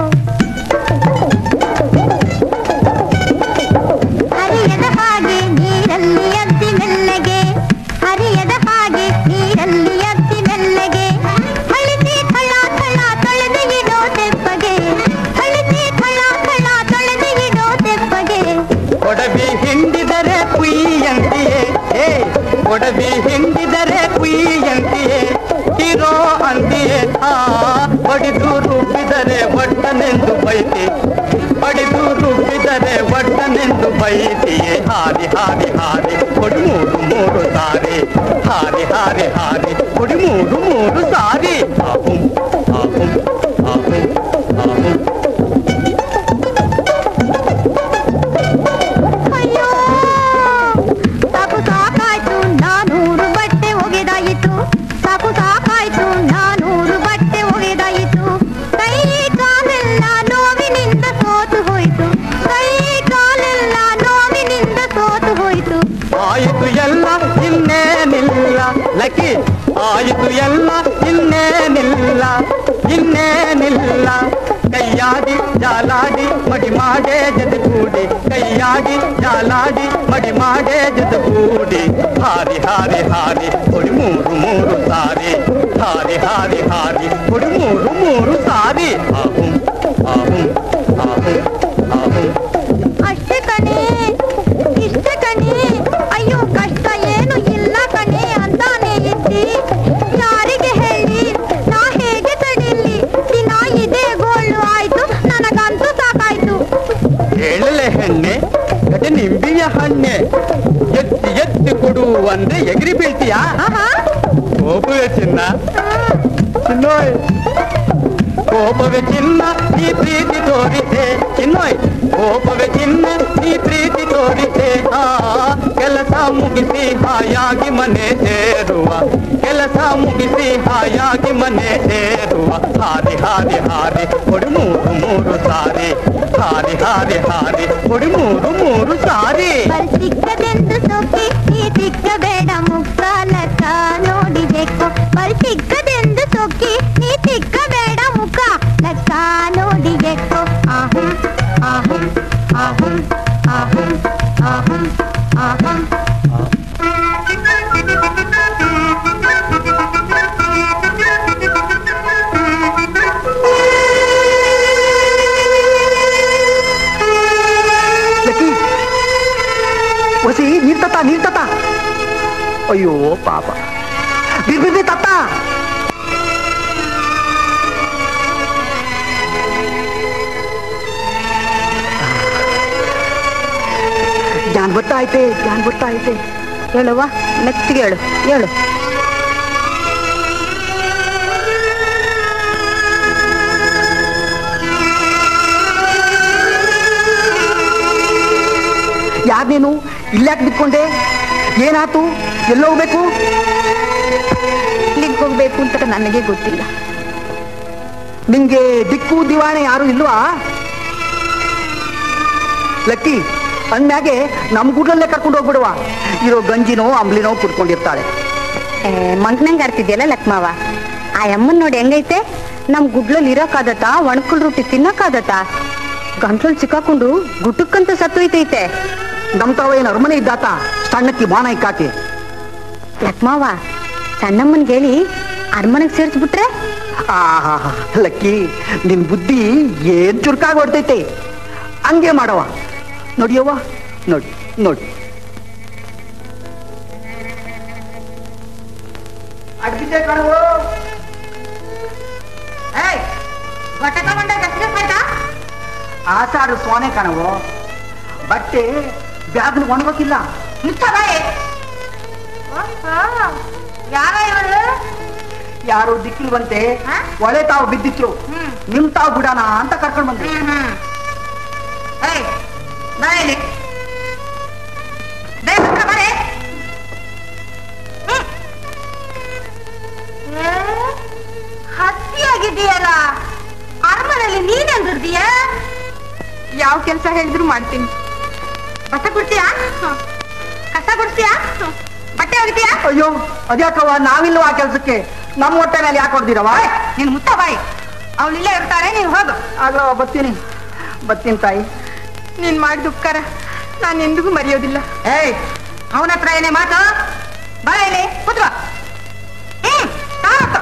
ಹರಿಯದ ಹಾಗೆ ನೀರಲ್ಲಿ ಅದ್ದಿ ಮೆಲ್ಲಗೆ, ಹರಿಯದ ಹಾಗೆ ನೀರಲ್ಲಿ ಅದ್ದಿ ಮೆಲ್ಲಗೆ. ಹಳಿಸಿ ಥಳ ಥಳ ತೊಳೆದು ಇಡೋ ತೆಪ್ಪಗೆ, ಹಳಿಸಿ ಥಳ ಥಳ ತೊಳೆದು ಇಡೋ ತೆಪ್ಪಗೆ. ಒಡವಿ ಹಿಂಡಿದರೆ ಕುಯ್ಯಂತೆಯೇ, ಏ ಒಡವಿ ಹಿಂಡಿದರೆ ಕುಯ್ಯಂತೆಯೇ, ಹೀರೋ ಅಂತೆಯೇ. ಆ ಬಡಿದು ರುಬ್ಬಿದರೆ ಒಡ್ಡನೆಂದು ಬೈತಿ, ಬಡಿದು ರುಬ್ಬಿದರೆ ಒಡ್ಡನೆಂದು ಬೈತಿಯೇ. ಹಾರಿ ಹಾರಿ ಹಾರಿ ಕೊಡಿ ಮೂರು ಮೂರು ಸಾರಿ, ಹಾರಿ ಹಾರಿ ಹಾರಿ ಕೊಡಿ ಮೂರು ಮೂರು ಸಾರಿ. ಆಹು ಆಹು ಆಹು ಆಹು. ಅಯ್ಯೋ ಸಾಕು ಸಾಕಾಯ್ತು ನಾನೂರು ಬಟ್ಟೆ ಒಗೆದಾಯಿತು, ಸಾಕು ಸಾಕಾಯ್ತು ನಾನೂರು ಬಟ್ಟೆ ಒಗೆದಾಯಿತು. ಕೈ ಕಾಲೆಲ್ಲ ನೋವಿನಿಂದ ಸೋತು ಹೋಯಿತು, ಕೈ ಕಾಲೆಲ್ಲ ನೋವಿನಿಂದ ಸೋತು ಹೋಯಿತು. ಆಯಿತು ಎಲ್ಲ ಇನ್ನೇನಿಲ್ಲ ಲಕ್ಕಿ, ಆಯಿತು ಎಲ್ಲ ಇನ್ನೇನಿಲ್ಲ ಇನ್ನೇನಿಲ್ಲ. ಕೈಯಾಡಿ ಜಾಲಾಡಿ ಮಡಿ ಮಾಡೇ ಜದಗೂಡಿ, ಕೈಯಾಡಿ ಜಾಲಾಡಿ ಮಡಿ ಮಾಡೇ ಜದಗೂಡಿ. ಹಾರಿ ಹಾರಿ ಹಾರಿ ಹೊಡಿ ಮೂರು ಮೂರು ಸಾರಿ, ಹಾರಿ ಹಾರಿ ಹಾರಿ ಕೊಡಿ ಮೂರು ಮೂರು ಸಾರಿ ಆಹುಂ ಆಹುಂ ಆಹುಂ ಆಹುಂ. ಅಷ್ಟೇ ಕಣೆ ಇಷ್ಟೇ ಕಣೆ, ಅಯ್ಯೋ ಕಷ್ಟ ಏನು ಇಲ್ಲ ಕಣೆ ಅಂತಾನೆ ಇದ್ದಿ. ಯಾರಿಗೆ ಹೇಳಿ ನಾ ಹೇಗೆ ತಡಿಲಿ, ದಿನ ಇದೇ ಗೋಳು ಆಯ್ತು, ನನಗಂತೂ ಸಾಕಾಯ್ತು. ಹೇಳಲೆ ಹೆಣ್ಣೆ ಗಜ ನಿಂಬಿಯ ಹಣ್ಣೆ, ಎತ್ತಿ ಎತ್ತಿ ಕೊಡು ಅಂದ್ರೆ ಎಗರಿ ಬೀಳ್ತೀಯಾ? ಕೋಪವೇ ಚಿನ್ನ ಚಿನ್ನೋಯ್, ಕೋಪವೇ ಚಿನ್ನ ನೀ ಪ್ರೀತಿ ತೋರಿಸೆ ಚಿನ್ನೋಯ್, ಕೋಪವೇ ಚಿನ್ನ ನೀ ಪ್ರೀತಿ ತೋರಿಸೆ. ಆ ಕೆಲಸ ಮುಗಿಸಿ ಹಾಯಾಗಿ ಮನೆ ಸೇರುವ, ಕೆಲಸ ಮುಗಿಸಿ ಹಾಯಾಗಿ ಮನೆ ಸೇರುವ. ಹಾರಿ ಹಾರಿ ಹಾರಿ ಕೊಡಿ ಮೂರು ಮೂರು ಸಾರಿ, ಹಾರಿ ಹಾರಿ ಹಾರಿ ಕೊಡಿ ಮೂರು ಮೂರು ಸಾರಿ. ಬಲ್ ಸಿಕ್ಕದೆಂದು ಸೊಕ್ಕಿ ನೀ ಸಿಕ್ಕಬೇಡ ಮುಕ್ಕಾಲಕ್ಕ ನೋಡಿಬೇಕು. ಬಲ್ ಸಿಕ್ಕದೆಂದು ಸೊಕ್ಕಿ ನೀ ಸಿಕ್ಕಬೇಡ ಮುಖ ಲೆಕ್ಕ ನೋಡಿಬೇಕು. ಆಹುಂ ಆಹುಂ ಆಹುಂ ಆಹುಂ ಆಹುಂ ಆಹುಂ. ಹೊಸಿ ನೀರ್ ತತ್ತ ನೀರ್ ತತ್ತ. ಅಯ್ಯೋ ಪಾಪ, ಬಿರ್ ಬಿರ್ರಿ ತತ್ತ. ಜ್ಞಾನ ಬರ್ತಾ ಐತೆ, ಜ್ಞಾನ ಬರ್ತಾ ಐತೆ. ಹೇಳುವ ಮೆತ್ತಿಗೆ ಹೇಳು ಹೇಳು. ಯಾರ್ ನೀನು? ಇಲ್ಲಾಕ್ ಬಿಟ್ಕೊಂಡೆ? ಏನಾತು? ಎಲ್ಲ ಹೋಗ್ಬೇಕು? ಇಲ್ಲಿಗೆ ಹೋಗ್ಬೇಕು ಅಂತ ನನಗೆ ಗೊತ್ತಿಲ್ಲ. ನಿಂಗೆ ದಿಕ್ಕು ದಿವಾಣೆ ಯಾರು ಇಲ್ವಾ? ಲಕ್ಕಿ ಅಂದ್ಮ್ಯಾಗೆ ನಮ್ ಗುಡ್ಲಲ್ಲೇ ಕರ್ಕೊಂಡು ಹೋಗ್ಬಿಡುವ. ಇರೋ ಗಂಜಿನೋ ಅಂಬ್ಲಿನೋ ಕುಡ್ಕೊಂಡಿರ್ತಾಳೆ. ಮಂಕ್ನಂಗ್ ಆಡ್ತಿದ್ಯಲ್ಲ ಲಕ್ಮಾವ, ಆ ಅಮ್ಮನ್ ನೋಡಿ ಹೆಂಗೈತೆ. ನಮ್ ಗುಡ್ಲಲ್ಲಿ ಇರೋಕ್ಕಾದತ್ತ, ಒಣಕಲ್ ರೊಟ್ಟಿ ತಿನ್ನಕ್ಕಾದತ್ತ. ಗಂಟ್ಲಲ್ಲಿ ಸಿಕ್ಕಾಕೊಂಡು ಗುಟ್ಟಕ್ಕಂತ ಸತ್ತೋಯ್ತೈತೆ. ನಮ್ ತಾವ ಏನ್ ಅರಮನೆ ಇದ್ದಾತ ಸಣ್ಣಕ್ಕಿ ಬಾಣ ಇಕ್ಕಾಕಿ. ಲಕ್ಮಾವ ಸಣ್ಣಮ್ಮನ್ಗೆ ಹೇಳಿ ಅರಮನೆಗೆ ಸೇರಿಸ್ಬಿಟ್ರೆ? ಆಹಾ ಲಕ್ಕಿ, ನಿನ್ ಬುದ್ಧಿ ಏನ್ ಚುರುಕಾಗಿ ಹೊಡ್ತೈತೆ. ಹಂಗೆ ಮಾಡವ. ನೋಡಿಯವ್ವ, ನೋಡಿ ನೋಡಿ. ಅಡ್ಗಿದ್ದೆ ಕಾಣುವ. ಆಸಾಡು ಸೋನೆ ಕಾಣವು. ಬಟ್ಟೆ ಬ್ಯಾಗ್ನ ಒಣಗೋಕಿಲ್ಲ. ಯಾರು ದಿಕ್ಕಿಲ್ವಂತೆ ಒಳೆ ತಾವು ಬಿದ್ದಿದ್ರು, ನಿಮ್ ತಾವು ಬಿಡೋಣ ಅಂತ ಕರ್ಕೊಂಡು ಬಂದ್ರು. ಹಸಿಯಾಗಿದ್ದೀಯಲ್ಲ, ಅರಮನೆಯಲ್ಲಿ ನೀನೆಂದಿರ್ದೀಯ? ಯಾವ ಕೆಲಸ ಹೇಳಿದ್ರು ಮಾಡ್ತೀನಿ. ಬಟ್ಟೆ ಕೊಡ್ತೀಯಾ? ಕಸ ಕೊಡ್ತೀಯಾ? ಬಟ್ಟೆ ಹೊಡಿತೀಯಾ? ಅಯ್ಯೋ ಅದ್ಯಾಕವ್ವ, ನಾವಿಲ್ವ ಆ ಕೆಲ್ಸಕ್ಕೆ? ನಮ್ಮ ಹೊಟ್ಟೆ ಮೇಲೆ ಯಾಕೆ ಹೊಡ್ದಿರವ? ನೀನ್ ಮುತ್ತ ಬಾಯಿ, ಅವಳಿಲ್ಲೇ ಇರ್ತಾರೆ, ನೀನು ಹೋಗು. ಆಗ್ಲವ, ಬರ್ತೀನಿ ಬರ್ತೀನಿ ತಾಯಿ. ನೀನ್ ಮಾಡಿದ ಉಪಕಾರ ನಾನು ಎಂದಿಗೂ ಮರೆಯೋದಿಲ್ಲ. ಏಯ್, ಅವನ ಹತ್ರ ಏನೇ ಮಾತು? ಬಾಯಲ್ಲಿ ಕೂತ್ವ. ಹ್ಮ್ ತಾತ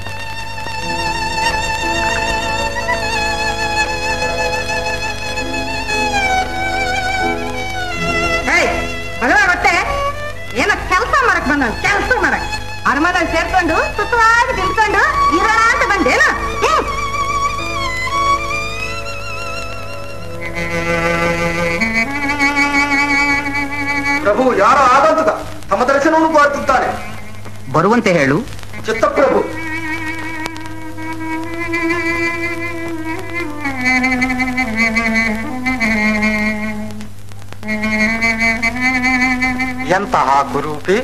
ಮತ್ತೆ ಏನೋ ಕೆಲಸ ಮಾಡಕ್ ಬಂದ, ಕೆಲಸ ಮಾಡಕ್ ಅರಮನೆಯಲ್ಲಿ ಸೇರ್ಕೊಂಡು ಸುಖವಾಗಿ ತಿಳ್ಕೊಂಡು ಇರೋಣ ಅಂತ ಬಂದೇನು? ಪ್ರಭು ಯಾರೋ ಆಗಂತದ ತಮ್ಮ ದರ್ಶನವನ್ನು ಕೋರುತ್ತಿದ್ದಾನೆ. ಬರುವಂತೆ ಹೇಳು. ಚಿತ್ತಪ್ರಭು. ಎಂತಹ ಕುರೂಪಿ!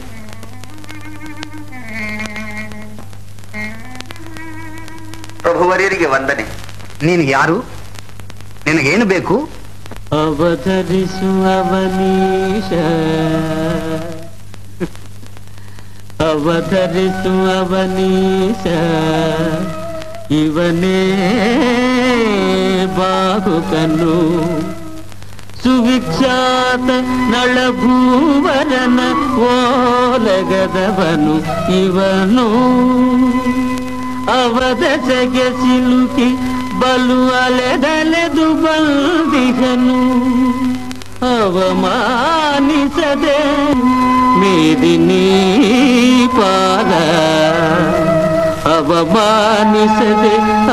ಪ್ರಭುವರಿಯರಿಗೆ ವಂದನೆ. ನೀನು ಯಾರು? ನಿನಗೇನು ಬೇಕು? ಅವತರಿಸುವ ಅವನೀಶ, ಅವತರಿಸುವ ಅವನೀಶ, ಇವನೇ ಬಾಹುಕನು, ಸುವಿಖ್ಯಾತ ನಳಭೂವರನ ಓಲಗದವನು ಇವನು. ಅವದೆಸೆಗೆ ಸಿಲುಕಿ ಬಲು ಅಲೆದಲೆದು ಬಂದಿಹನು ಅವಮಾನಿಸದೆ ಮೇದಿನಿ ಪಾದ ಅವಮಾನಿಸದೆ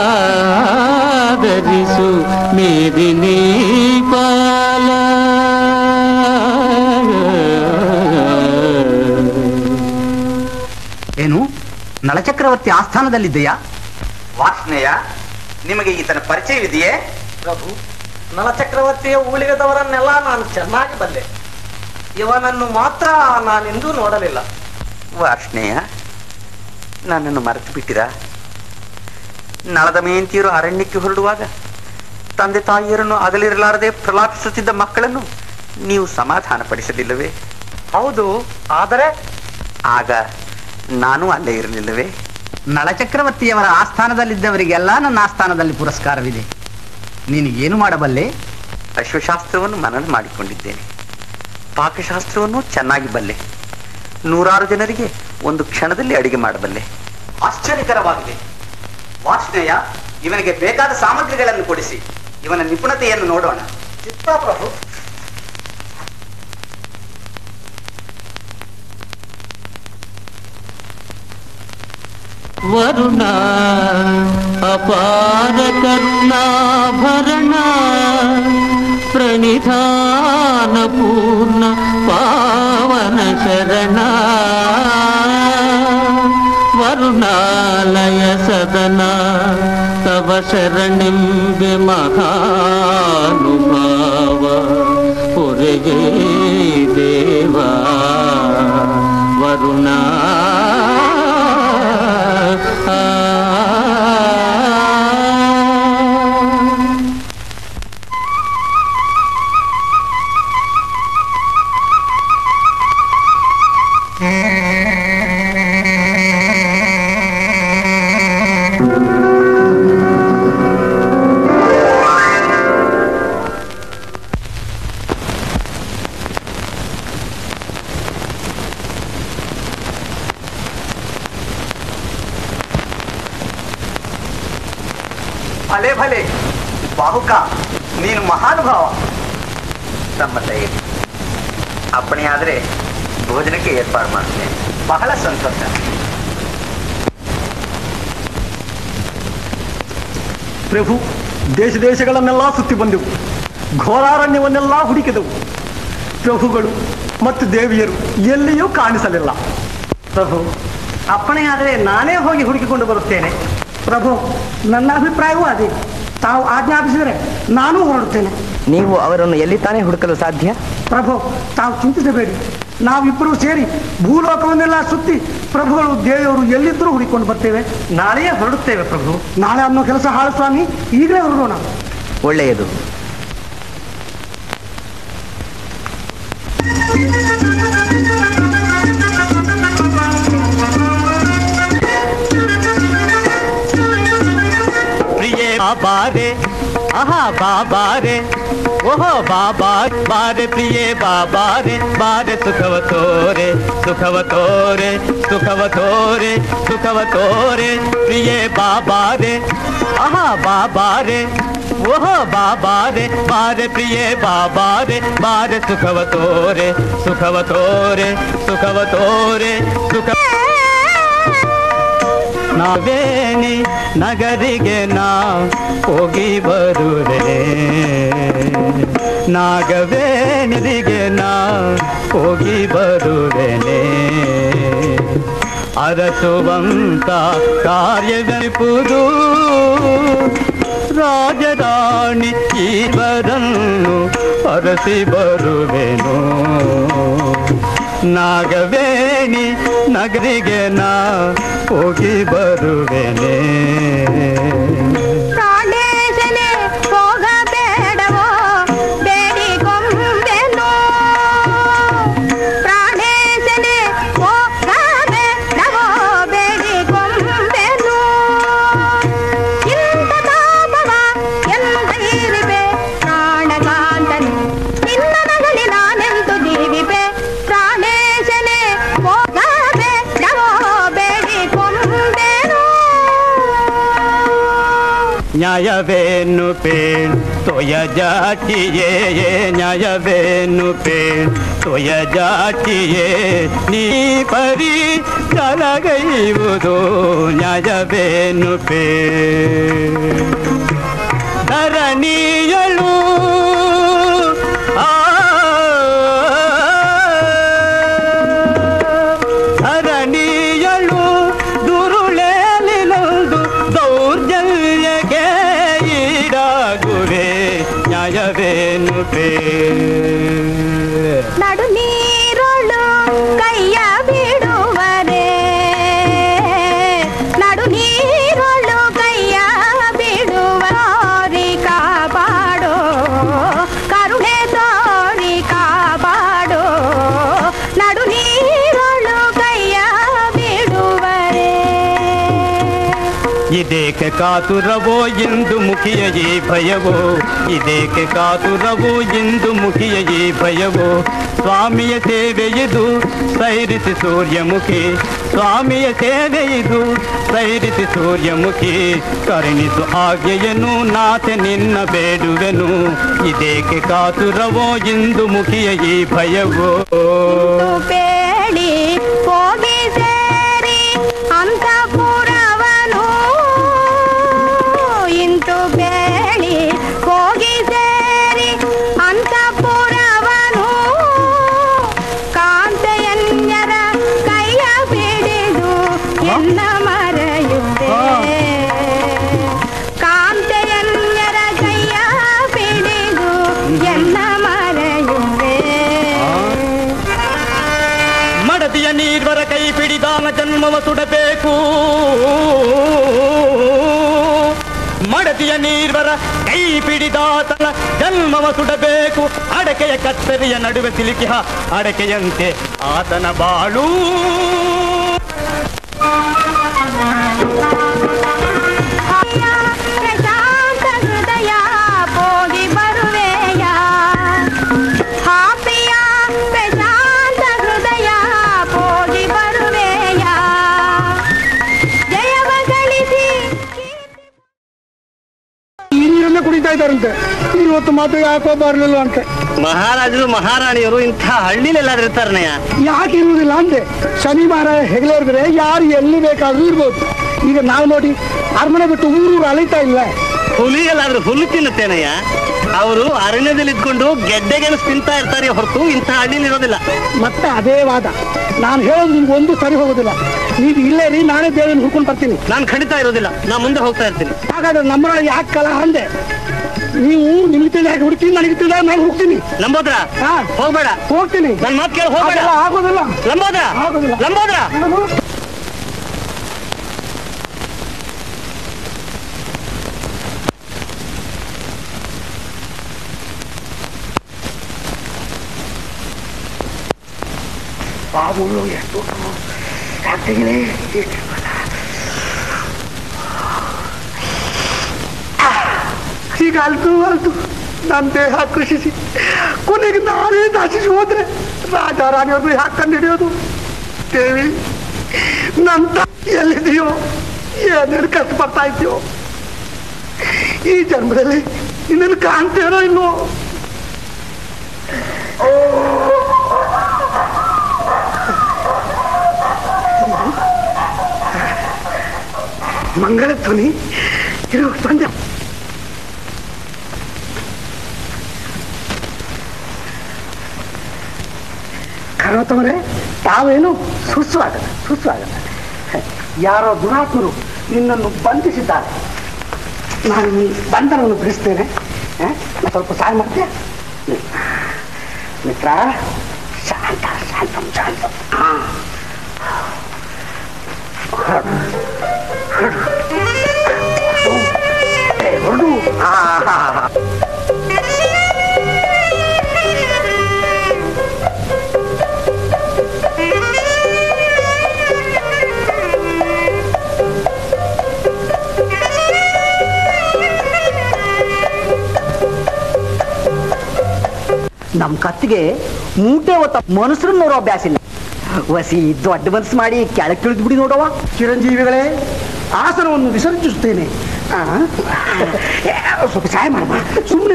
ಆದರಿಸು ಮೇದಿನಿ ಪಾಲ. ಏನು ನಳಚಕ್ರವರ್ತಿ ಆಸ್ಥಾನದಲ್ಲಿದ್ದೆಯಾ? ವಾರ್ಷ್ಣೇಯ, ನಿಮಗೆ ಈತನ ಪರಿಚಯವಿದೆಯೇ? ಪ್ರಭು, ನಲಚಕ್ರವರ್ತಿಯ ಊಳಿಗದವರನ್ನೆಲ್ಲ ನಾನು ಚೆನ್ನಾಗಿ ಬಲ್ಲೆ. ಇವನನ್ನು ಮಾತ್ರ ನಾನೆಂದೂ ನೋಡಲಿಲ್ಲ. ವಾರ್ಷ್ಣೇಯ, ನನ್ನನ್ನು ಮರೆತು ಬಿಟ್ಟಿರಾ? ನಳದ ಮೇಂತಿಯರು ಅರಣ್ಯಕ್ಕೆ ಹೊರಡುವಾಗ ತಂದೆ ತಾಯಿಯರನ್ನು ಅಗಲಿರಲಾರದೆ ಪ್ರಲಾಪಿಸುತ್ತಿದ್ದ ಮಕ್ಕಳನ್ನು ನೀವು ಸಮಾಧಾನ ಪಡಿಸಲಿಲ್ಲವೇ? ಹೌದು, ಆದರೆ ಆಗ ನಾನು ಅಲ್ಲೇ ಇರಲಿಲ್ಲವೇ? ನಳಚಕ್ರವರ್ತಿಯವರ ಆಸ್ಥಾನದಲ್ಲಿದ್ದವರಿಗೆಲ್ಲ ನನ್ನ ಆಸ್ಥಾನದಲ್ಲಿ ಪುರಸ್ಕಾರವಿದೆ. ನೀನು ಏನು ಮಾಡಬಲ್ಲೆ? ಅಶ್ವಶಾಸ್ತ್ರವನ್ನು ಮನನ ಮಾಡಿಕೊಂಡಿದ್ದೇನೆ. ಪಾಕಶಾಸ್ತ್ರವನ್ನು ಚೆನ್ನಾಗಿ ಬಲ್ಲೆ. ನೂರಾರು ಜನರಿಗೆ ಒಂದು ಕ್ಷಣದಲ್ಲಿ ಅಡಿಗೆ ಮಾಡಬಲ್ಲೆ. ಆಶ್ಚರ್ಯಕರವಾಗಿದೆ. ವಾರ್ಷ್ಣೇಯ, ಇವನಿಗೆ ಬೇಕಾದ ಸಾಮಗ್ರಿಗಳನ್ನು ಕೊಡಿಸಿ ಇವನ ನಿಪುಣತೆಯನ್ನು ನೋಡೋಣ. ಚಿತ್ತ ಪ್ರಭು. ವರುಣ ಅಪಾರ ಕರುಣಾಭರಣ ಪ್ರಣಿಧಾನ ಪೂರ್ಣ ಪಾವನ ಶರಣ ವರುಣಾಲಯ ಸದನ ತವ ಶರಣೆಂಬೆ ಮಹಾನುಭಾವ ಪುರಿಗೆ ದೇವ ವರುಣ ಭಲೆ ಭಲೆ ಬಾಹುಕ, ನೀನು ಮಹಾನುಭಾವ. ತಮ್ಮಲ್ಲೇ ಅಪ್ಪಣೆ ಆದರೆ ಭೋಜನಕ್ಕೆ ಏರ್ಪಾಡು ಮಾಡ್ತೇನೆ. ಬಹಳ ಸಂತೋಷ. ಪ್ರಭು, ದೇಶ ದೇಶಗಳನ್ನೆಲ್ಲ ಸುತ್ತಿ ಬಂದೆವು, ಘೋರಾರಣ್ಯವನ್ನೆಲ್ಲ ಹುಡುಕಿದೆವು. ಪ್ರಭುಗಳು ಮತ್ತು ದೇವಿಯರು ಎಲ್ಲಿಯೂ ಕಾಣಿಸಲಿಲ್ಲ. ಪ್ರಭು, ಅಪ್ಪಣೆ ಆದರೆ ನಾನೇ ಹೋಗಿ ಹುಡುಕಿಕೊಂಡು ಬರುತ್ತೇನೆ. ಪ್ರಭು, ನನ್ನ ಅಭಿಪ್ರಾಯವೂ ಅದೇ. ತಾವು ಆಜ್ಞಾಪಿಸಿದರೆ ನಾನೂ ಹೊರಡುತ್ತೇನೆ. ನೀವು ಅವರನ್ನು ಎಲ್ಲಿ ತಾನೇ ಹುಡುಕಲು ಸಾಧ್ಯ? ಪ್ರಭು, ತಾವು ಚಿಂತಿಸಬೇಡಿ. ನಾವಿಬ್ಬರೂ ಸೇರಿ ಭೂಲೋಕವನ್ನೆಲ್ಲ ಸುತ್ತಿ ಪ್ರಭುಗಳು ದೇವಿಯವರು ಎಲ್ಲಿದ್ದರೂ ಹುಡುಕಿಕೊಂಡು ಬರ್ತೇವೆ. ನಾಳೆಯೇ ಹೊರಡುತ್ತೇವೆ ಪ್ರಭು. ನಾಳೆ ಅನ್ನೋ ಕೆಲಸ ಹಾಳು ಸ್ವಾಮಿ, ಈಗಲೇ ಹೊರಡೋಣ. ಒಳ್ಳೆಯದು. ಪ್ರಿಯೇ ಬಾಬಾರೆ, ಆಹಾ ಬಾಬಾರೆ, ಓಹೋ ಬಾಬಾ ಬಾರೆ ಪ್ರಿಯೇ ಬಾಬಾರೆ, ಬಾರೆ ಸುಖವ ತೋರೆ ಸುಖವ ತೋರೆ ಸುಖವ ತೋರೆ ಸುಖವ ತೋರೆ ಪ್ರಿಯೇ ಬಾಬಾರೆ, ಆಹಾ ಬಾಬಾರೆ, ಓಹೋ ಬಾಬಾರೆ, ಬಾರೆ ಪ್ರಿಯೇ ಬಾಬಾರೆ, ಬಾರೆ ಸುಖವ ತೋರೆ ಸುಖವ ತೋರೆ ಸುಖವ ತೋರೆ ಸುಖ. ನಾವೇನಿ ನಗರಿಗೆ ನಾ ಹೋಗಿ ಬರುವೆ, ನಾಗವೇಣಿಗೆ ನಾ ಹೋಗಿ ಬರುವೆನೆ. ಅರಸುವಂತ ಕಾರ್ಯವೆನಿಪುದು ರಾಜರಾಣಿ ಈವರನ್ನು ಅರಸಿ ಬರುವೆನು. ನಾಗವೇಣಿ ನಗರಿಗೆ ನಾ ಹೋಗಿ ಬರುವೆನೆ. ಪ್ರಾಣೇಶನೇ ಹೋಗಬೇಡವೋ ಬೇಡಿಕೊಂಬೆನು, ಪ್ರಾಣೇಶನೇ ಹೋಗಬೇಡವೋ ಬೇಡಿಕೊಂಬೆನು. ಇಂಥ ತಾಪವ ಎಂತ ಇರಿವೆ ಪ್ರಾಣಕಾಂತನು, ನಿನ್ನ ನಗಲಿ ನಾನೆಂದು ಜೀವಿಪೆ. ಪ್ರಾಣೇಶನೇ ಹೋಗಬೇಡವೋ ಬೇಡಿಕೊಂಬೆನು. ನ್ಯಾಯವೇನು ಪೇಳ್ ತೊಯ ಜಾಟಿಯೇ ನ್ಯಾಯವೇನು ಪೇಳ್ ತೊಯ ಜಾಟಿಯೇ ನೀ ಪರಿ ಕಲಗೈಯುವುದು ನ್ಯಾಯವೇನು ಪೇಳ್ ಧರಣಿಯಳು ಧರಣಿಯಳು ದುರುಳೇಲಿನೊಂದು ದೌರ್ಜನ್ಯಕ್ಕೆ ಈಡಾಗುವೆ ನ್ಯಾಯವೇನು ಪೇ ನಡು ನೀರೊಳು ಕೈಯ ಬಿಡುವರೆ ನಡು ನೀರೊಳು ಕೈಯ ಬಿಡುವರಿ ಕಾಪಾಡೋ ಕರುಣೆ ತೋರಿ ಕಾಪಾಡೋ ನಡು ನೀರೊಳು ಕೈಯ ಬಿಡುವರೆ ಇದೇಕೆ ಕಾತುರವೋ ಎಂದು ಮುಖಿಯ ಈ ಭಯವೋ ಇದೇಕೆ ಕಾತುರವೋ ಎಂದು ಮುಖಿಯ ಈ ಭಯವೋ ಸ್ವಾಮಿಯ ಸೇವೆಯಿದು ಸೈರಿಸಿ ಸೂರ್ಯಮುಖಿ ಸ್ವಾಮಿಯ ಸೇವೆಯಿದು ಸೈರಿಸಿ ಸೂರ್ಯಮುಖಿ ಕರುಣಿಸು ಆಜ್ಞೆಯನು ನಾಥೆ ನಿನ್ನ ಬೇಡುವೆನು ಇದೇಕೆ ಕಾತುರವೋ ಎಂದು ಮುಖಿಯ ಈ ಭಯವೋ ಬೇಡಿ ಹೋಗಿ ಸೇರಿ ಅಂತಃಪುರವನು ಇಂತು ಬೇಡಿ ಹೋಗಿ ಸೇರಿ ಅಂತಃಪುರವನು ಕಾಂತೆಯನ್ಯರ ಕೈಯ ಬಿಡಿದು ಎನ್ನ ಮರೆಯುತ್ತೆ ಕಾಂತೆಯನ್ಯರ ಕೈಯ ಬಿಡಿದು ಎನ್ನ ಮರೆಯುತ್ತೆ ಮಡದಿಯ ನೀರ್ವರ ಕೈ ಪಿಡಿದಾನ ಜನ್ಮವ ಸುಡಬೇಕು ಮಡದಿಯ ನೀರ್ವರ ಕೈ ಪಿಡಿದಾತನ ಜನ್ಮವ ಸುಡಬೇಕು ಅಡಕೆಯ ಕತ್ತರಿಯ ನಡುವೆ ಸಿಲುಕಿಹ ಅಡಕೆಯಂತೆ ಆತನ ಬಾಳು ಪ್ರಶಾಂತ ಹೃದಯ ಹೋಗಿ ಬರುವೆಯ ಹಾಪಿಯ ಪ್ರಶಾಂತ ಹೃದಯ ಹೋಗಿ ಬರುವೆಯ ಜಯವ ಗಳಿಸಿ ಈ ನೀರನ್ನೇ ಕುಡಿತಾ ಇದ್ದಾರಂತೆ ಇವತ್ತು ಮಾತು ಯಾಕೋ ಬರ್ಲಿಲ್ಲ ಅಂತೆ ಮಹಾರಾಜರು ಮಹಾರಾಣಿಯರು ಇಂಥ ಹಳ್ಳಿಲೆಲ್ಲಾದ್ರೂ ಇರ್ತಾರನಯ್ಯ ಯಾಕೆ ಇರುವುದಿಲ್ಲ ಅಂತೆ ಶನಿ ಮಹಾರಾಜ ಹೆಗಲೇ ಇರಿದ್ರೆ ಯಾರು ಎಲ್ಲಿ ಬೇಕಾದ್ರೂ ಇರ್ಬೋದು ಈಗ ನಾವು ನೋಡಿ ಅರಮನೆ ಬಿಟ್ಟು ಊರೂರು ಅಲಿತಾ ಇಲ್ಲ ಹುಲಿ ಎಲ್ಲಾದ್ರೂ ಹುಲ್ಲು ತಿನ್ನುತ್ತೇನಯ್ಯ ಅವರು ಅರಣ್ಯದಲ್ಲಿ ಇದ್ಕೊಂಡು ಗೆಡ್ಡೆ ಗೆಣಸು ತಿಂತಾ ಇರ್ತಾರೆ ಹೊರತು ಇಂಥ ಹಳ್ಳಿಲಿ ಇರೋದಿಲ್ಲ ಮತ್ತೆ ಅದೇ ವಾದ ನಾನು ಹೇಳೋದು ನಿಮ್ಗೆ ಒಂದು ಸರಿ ಹೋಗೋದಿಲ್ಲ ನೀವು ಇಲ್ಲೇ ರೀ ನಾನೇ ದೇವರನ್ನು ಹುಡ್ಕೊಂಡು ಬರ್ತೀನಿ ನಾನು ಖಂಡಿತ ಇರೋದಿಲ್ಲ ನಾ ಮುಂದೆ ಹೋಗ್ತಾ ಇರ್ತೀನಿ ಹಾಗಾದ್ರೆ ನಮ್ಮೊಳಗೆ ಯಾಕೆ ಕಲಹ ಅಂದೆ ನೀವು ನಿಮ್ಗೆ ತಿಳಿದಾಗ ಹುಡುಕಿ ನನಗೆ ತಿಳಿದಾಗ ನಾನು ಹೋಗ್ತೀನಿ ಲಂಬೋದ್ರ ಹಾ ಹೋಗ್ಬೇಡ ಹೋಗ್ತೀನಿ ನನ್ನ ಮಾತು ಕೇಳಿ ಹೋಗ್ಬೇಡ ಆಗೋದಿಲ್ಲ ಲಂಬೋದ್ರ ಆಗೋದಿಲ್ಲ ಲಂಬೋದ್ರ ಬಾಬುಗಳು ಎಷ್ಟು ರಾತ್ರಿಗಳೇ ಈಗ ಅಲ್ತು ಅಲ್ತು ನನ್ನ ದೇಹ ಕೃಷಿಸಿ ಕೊನೆಗೆ ನಾನೇ ನಾಶಿಸಿ ಹೋದ್ರೆ ರಾಜ ರಾಣಿಯವ್ರನ್ನ ಯಾಕೆ ಕಂಡು ಹಿಡಿಯೋದು ದೇವಿ ನನ್ನ ತಾಯಿ ಎಲ್ಲಿದೆಯೋ ಏನೇನು ಕಷ್ಟ ಬರ್ತಾ ಇದೆಯೋ ಈ ಜನ್ಮದಲ್ಲಿ ಇನ್ನೇನು ಕಾಣ್ತೇನೋ ಇಲ್ವೋ ಮಂಗಳ ಧ್ವನಿ ಇರೋ ಬಂದೆ ಕರೋತವರೇ ತಾವೇನು ಸುಸ್ವಾಗತ ಸುಸ್ವಾಗತ ಯಾರೋ ದುರಾತ್ಮರು ನಿನ್ನನ್ನು ಬಂಧಿಸಿದ್ದಾರೆ ನಾನು ಈ ಬಂಧನವನ್ನು ಬಿಡಿಸ್ತೇನೆ ಸ್ವಲ್ಪ ಸಹಾಯ ಮಾಡ್ತೀಯ ಮಿತ್ರ ಶಾಂತ ಶಾಂತ ಶಾಂತ ಹಾ ಹೊರಡು ಹಾ ಹಾ ಹಾ ನಮ್ ಕತ್ತಿಗೆ ಮೂಟೆ ಹೊತ್ತ ಮನುಷ್ಯರನ್ನ ನೋಡೋ ಅಭ್ಯಾಸ ಇಲ್ಲ ವಸಿ ದೊಡ್ಡ ಮನಸ್ಸು ಮಾಡಿ ಕೆಳಗೆ ತಿಳಿದು ಬಿಡಿ ನೋಡವ ಚಿರಂಜೀವಿಗಳೇ ಆಸನವನ್ನು ವಿಸರ್ಜಿಸುತ್ತೇನೆ ಸ್ವಲ್ಪ ಸಹಾಯ ಮಾಡಮ್ಮ, ಸುಮ್ಮನೆ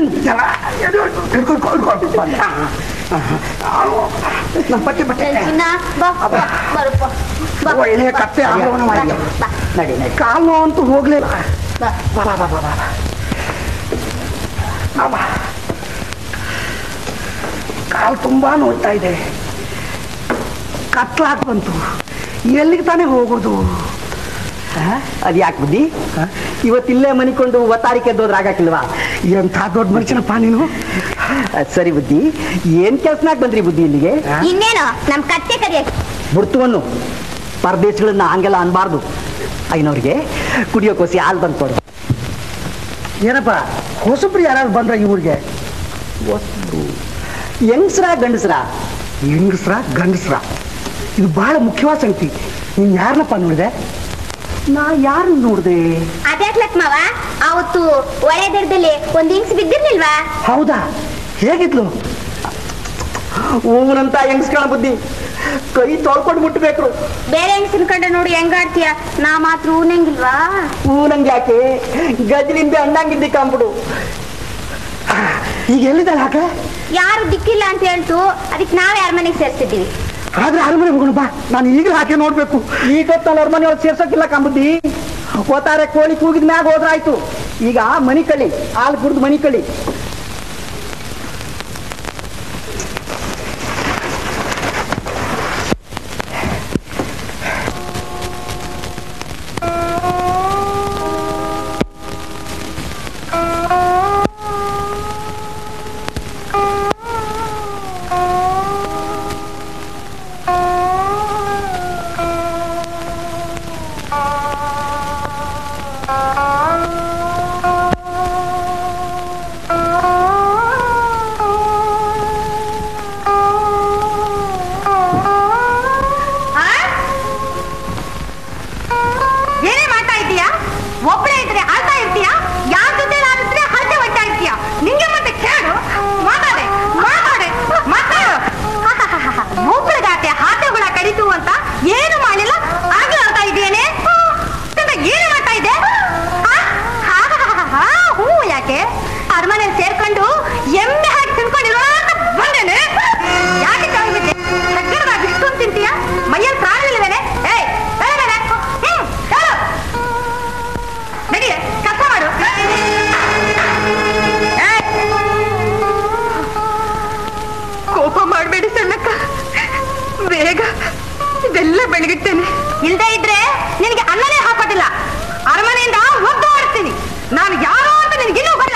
ನಮ್ಮ ಪಟ್ಟಿ ಬಟ್ಟೆ ಒಳ್ಳೆಯ ಕತ್ತೆ ಆಗಮನ ಮಾಡಿ ನಡಿ ನಡಿ. ಕಾಲು ಅಂತೂ ಹೋಗ್ಲಿಲ್ಲ. ಕಾಲು ತುಂಬಾ ನೋಡ್ತಾ ಇದೆ, ಕತ್ಲಾಕ್ ಬಂತು, ಎಲ್ಲಿಗೆ ತಾನೇ ಹೋಗೋದು? ಅದ್ ಯಾಕೆ ಬುದ್ಧಿ, ಇವತ್ತಿಲ್ಲೇ ಮನಿಕೊಂಡು ಒತ್ತಾರಿಕೆ ಎದ್ದೋದ್ರ ಆಗಾಕಿಲ್ವಾ? ಎಂಥ ದೊಡ್ಡ ಮನುಷ್ಯನಪ್ಪ ನೀನು. ಸರಿ ಬುದ್ಧಿ, ಏನ್ ಕೆಲ್ಸನಾಗ ಬಂದ್ರಿ ಬುದ್ಧಿ ಇಲ್ಲಿಗೆ? ಇನ್ನೇನು ನಮ್ ಕತ್ತೆ ಕರಿಯಕ್ಕೆ ಬುರ್ತುವನ್ನು ಪರದೇಶಗಳನ್ನ ಹಂಗೆಲ್ಲ ಅನ್ಬಾರ್ದು. ಐನವ್ರಿಗೆ ಕುಡಿಯೋಕೋಸಿ ಹಾಲು ಬಂದು ಕೊಡು. ಏನಪ್ಪ ಹೊಸಬ್ರು ಯಾರು ಬಂದ್ರ ಈ ಊರಿಗೆ? ಹೆಂಗಸ್ರ ಗಂಡಸ್ರ? ಹೆಂಗಸ್ರ ಗಂಡಸ್ರ, ಇದು ಬಹಳ ಮುಖ್ಯವಾದ ಸಂಗತಿ. ನೀನ್ ಯಾರನ್ನಪ್ಪ ನೋಡಿದೆ? ನಾ ಯಾರು ನೋಡ್ದೆ? ಅದ್ಯಾಕ್ಲಕ್ ಮಾವ, ಅವತ್ತು ಒಳೆ ದಡದಲ್ಲಿ ಒಂದ್ ಹಿಂಗ್ಸ್ ಬಿದ್ದಿರ್ಲಿಲ್ವಾ? ಹೌದಾ? ಹೇಗಿದ್ಲು? ಹೂವನಂತ ಹೆಂಗಸ್ಗಳ ಬುದ್ಧಿ, ಕೈ ತೊಳ್ಕೊಂಡು ಮುಟ್ಬೇಕು. ಬೇರೆ ಹೆಂಗ್ಸಿನ ಕಂಡ ನೋಡಿ ಹೆಂಗಾಡ್ತೀಯ, ನಾ ಮಾತ್ರ ಊನಂಗಿಲ್ವಾ? ಹೂ ನಂಗೆ ಯಾಕೆ, ಗಜ್ಲಿಂಬೆ ಹಣ್ಣಂಗಿದ್ದಿ ಕಾಂಬಿಡು. ಈಗ ಎಲ್ಲಿದ್ದಾಳೆ ಆಕೆ? ಯಾರು ದಿಕ್ಕಿಲ್ಲ ಅಂತ ಹೇಳ್ತು, ಅದಕ್ಕೆ ನಾವ್ ಯಾರ ಮನೆಗೆ ಸೇರ್ಸಿದ್ದೀವಿ. ಆದ್ರೆ ಅರಮನೆ ಹೋಗೋಣ ಬಾ, ನಾನು ಈಗಲೇ ಆಕೆ ನೋಡ್ಬೇಕು. ಈಗ ಹೊತ್ತಲ್ಲಿ ಅವ್ರ ಮನೆ ಒಳಗೆ ಸೇರ್ಸೋಕಿಲ್ಲ ಕಾಂಬುದ್ದಿ. ಓತಾರೆ ಕೋಳಿ ಕೂಗಿದ ಮ್ಯಾಗ ಹೋದ್ರಾಯ್ತು. ಈಗ ಮನಿ ಕಳಿ, ಹಾಲು ಕುಡ್ದು ಮನಿ ಕಳಿ. ಇಲ್ದೇ ಇದ್ರೆ ನಿನಗೆ ಅನ್ನನೇ ಹಾಕೋದಿಲ್ಲ. ಅರಮನೆಯಿಂದ ಒದ್ದು ಆಡ್ತೀನಿ. ನಾನು ಯಾರೋ ಅಂತ ನಿನಗಿನ್ನೂ ಬರಲ್ಲ.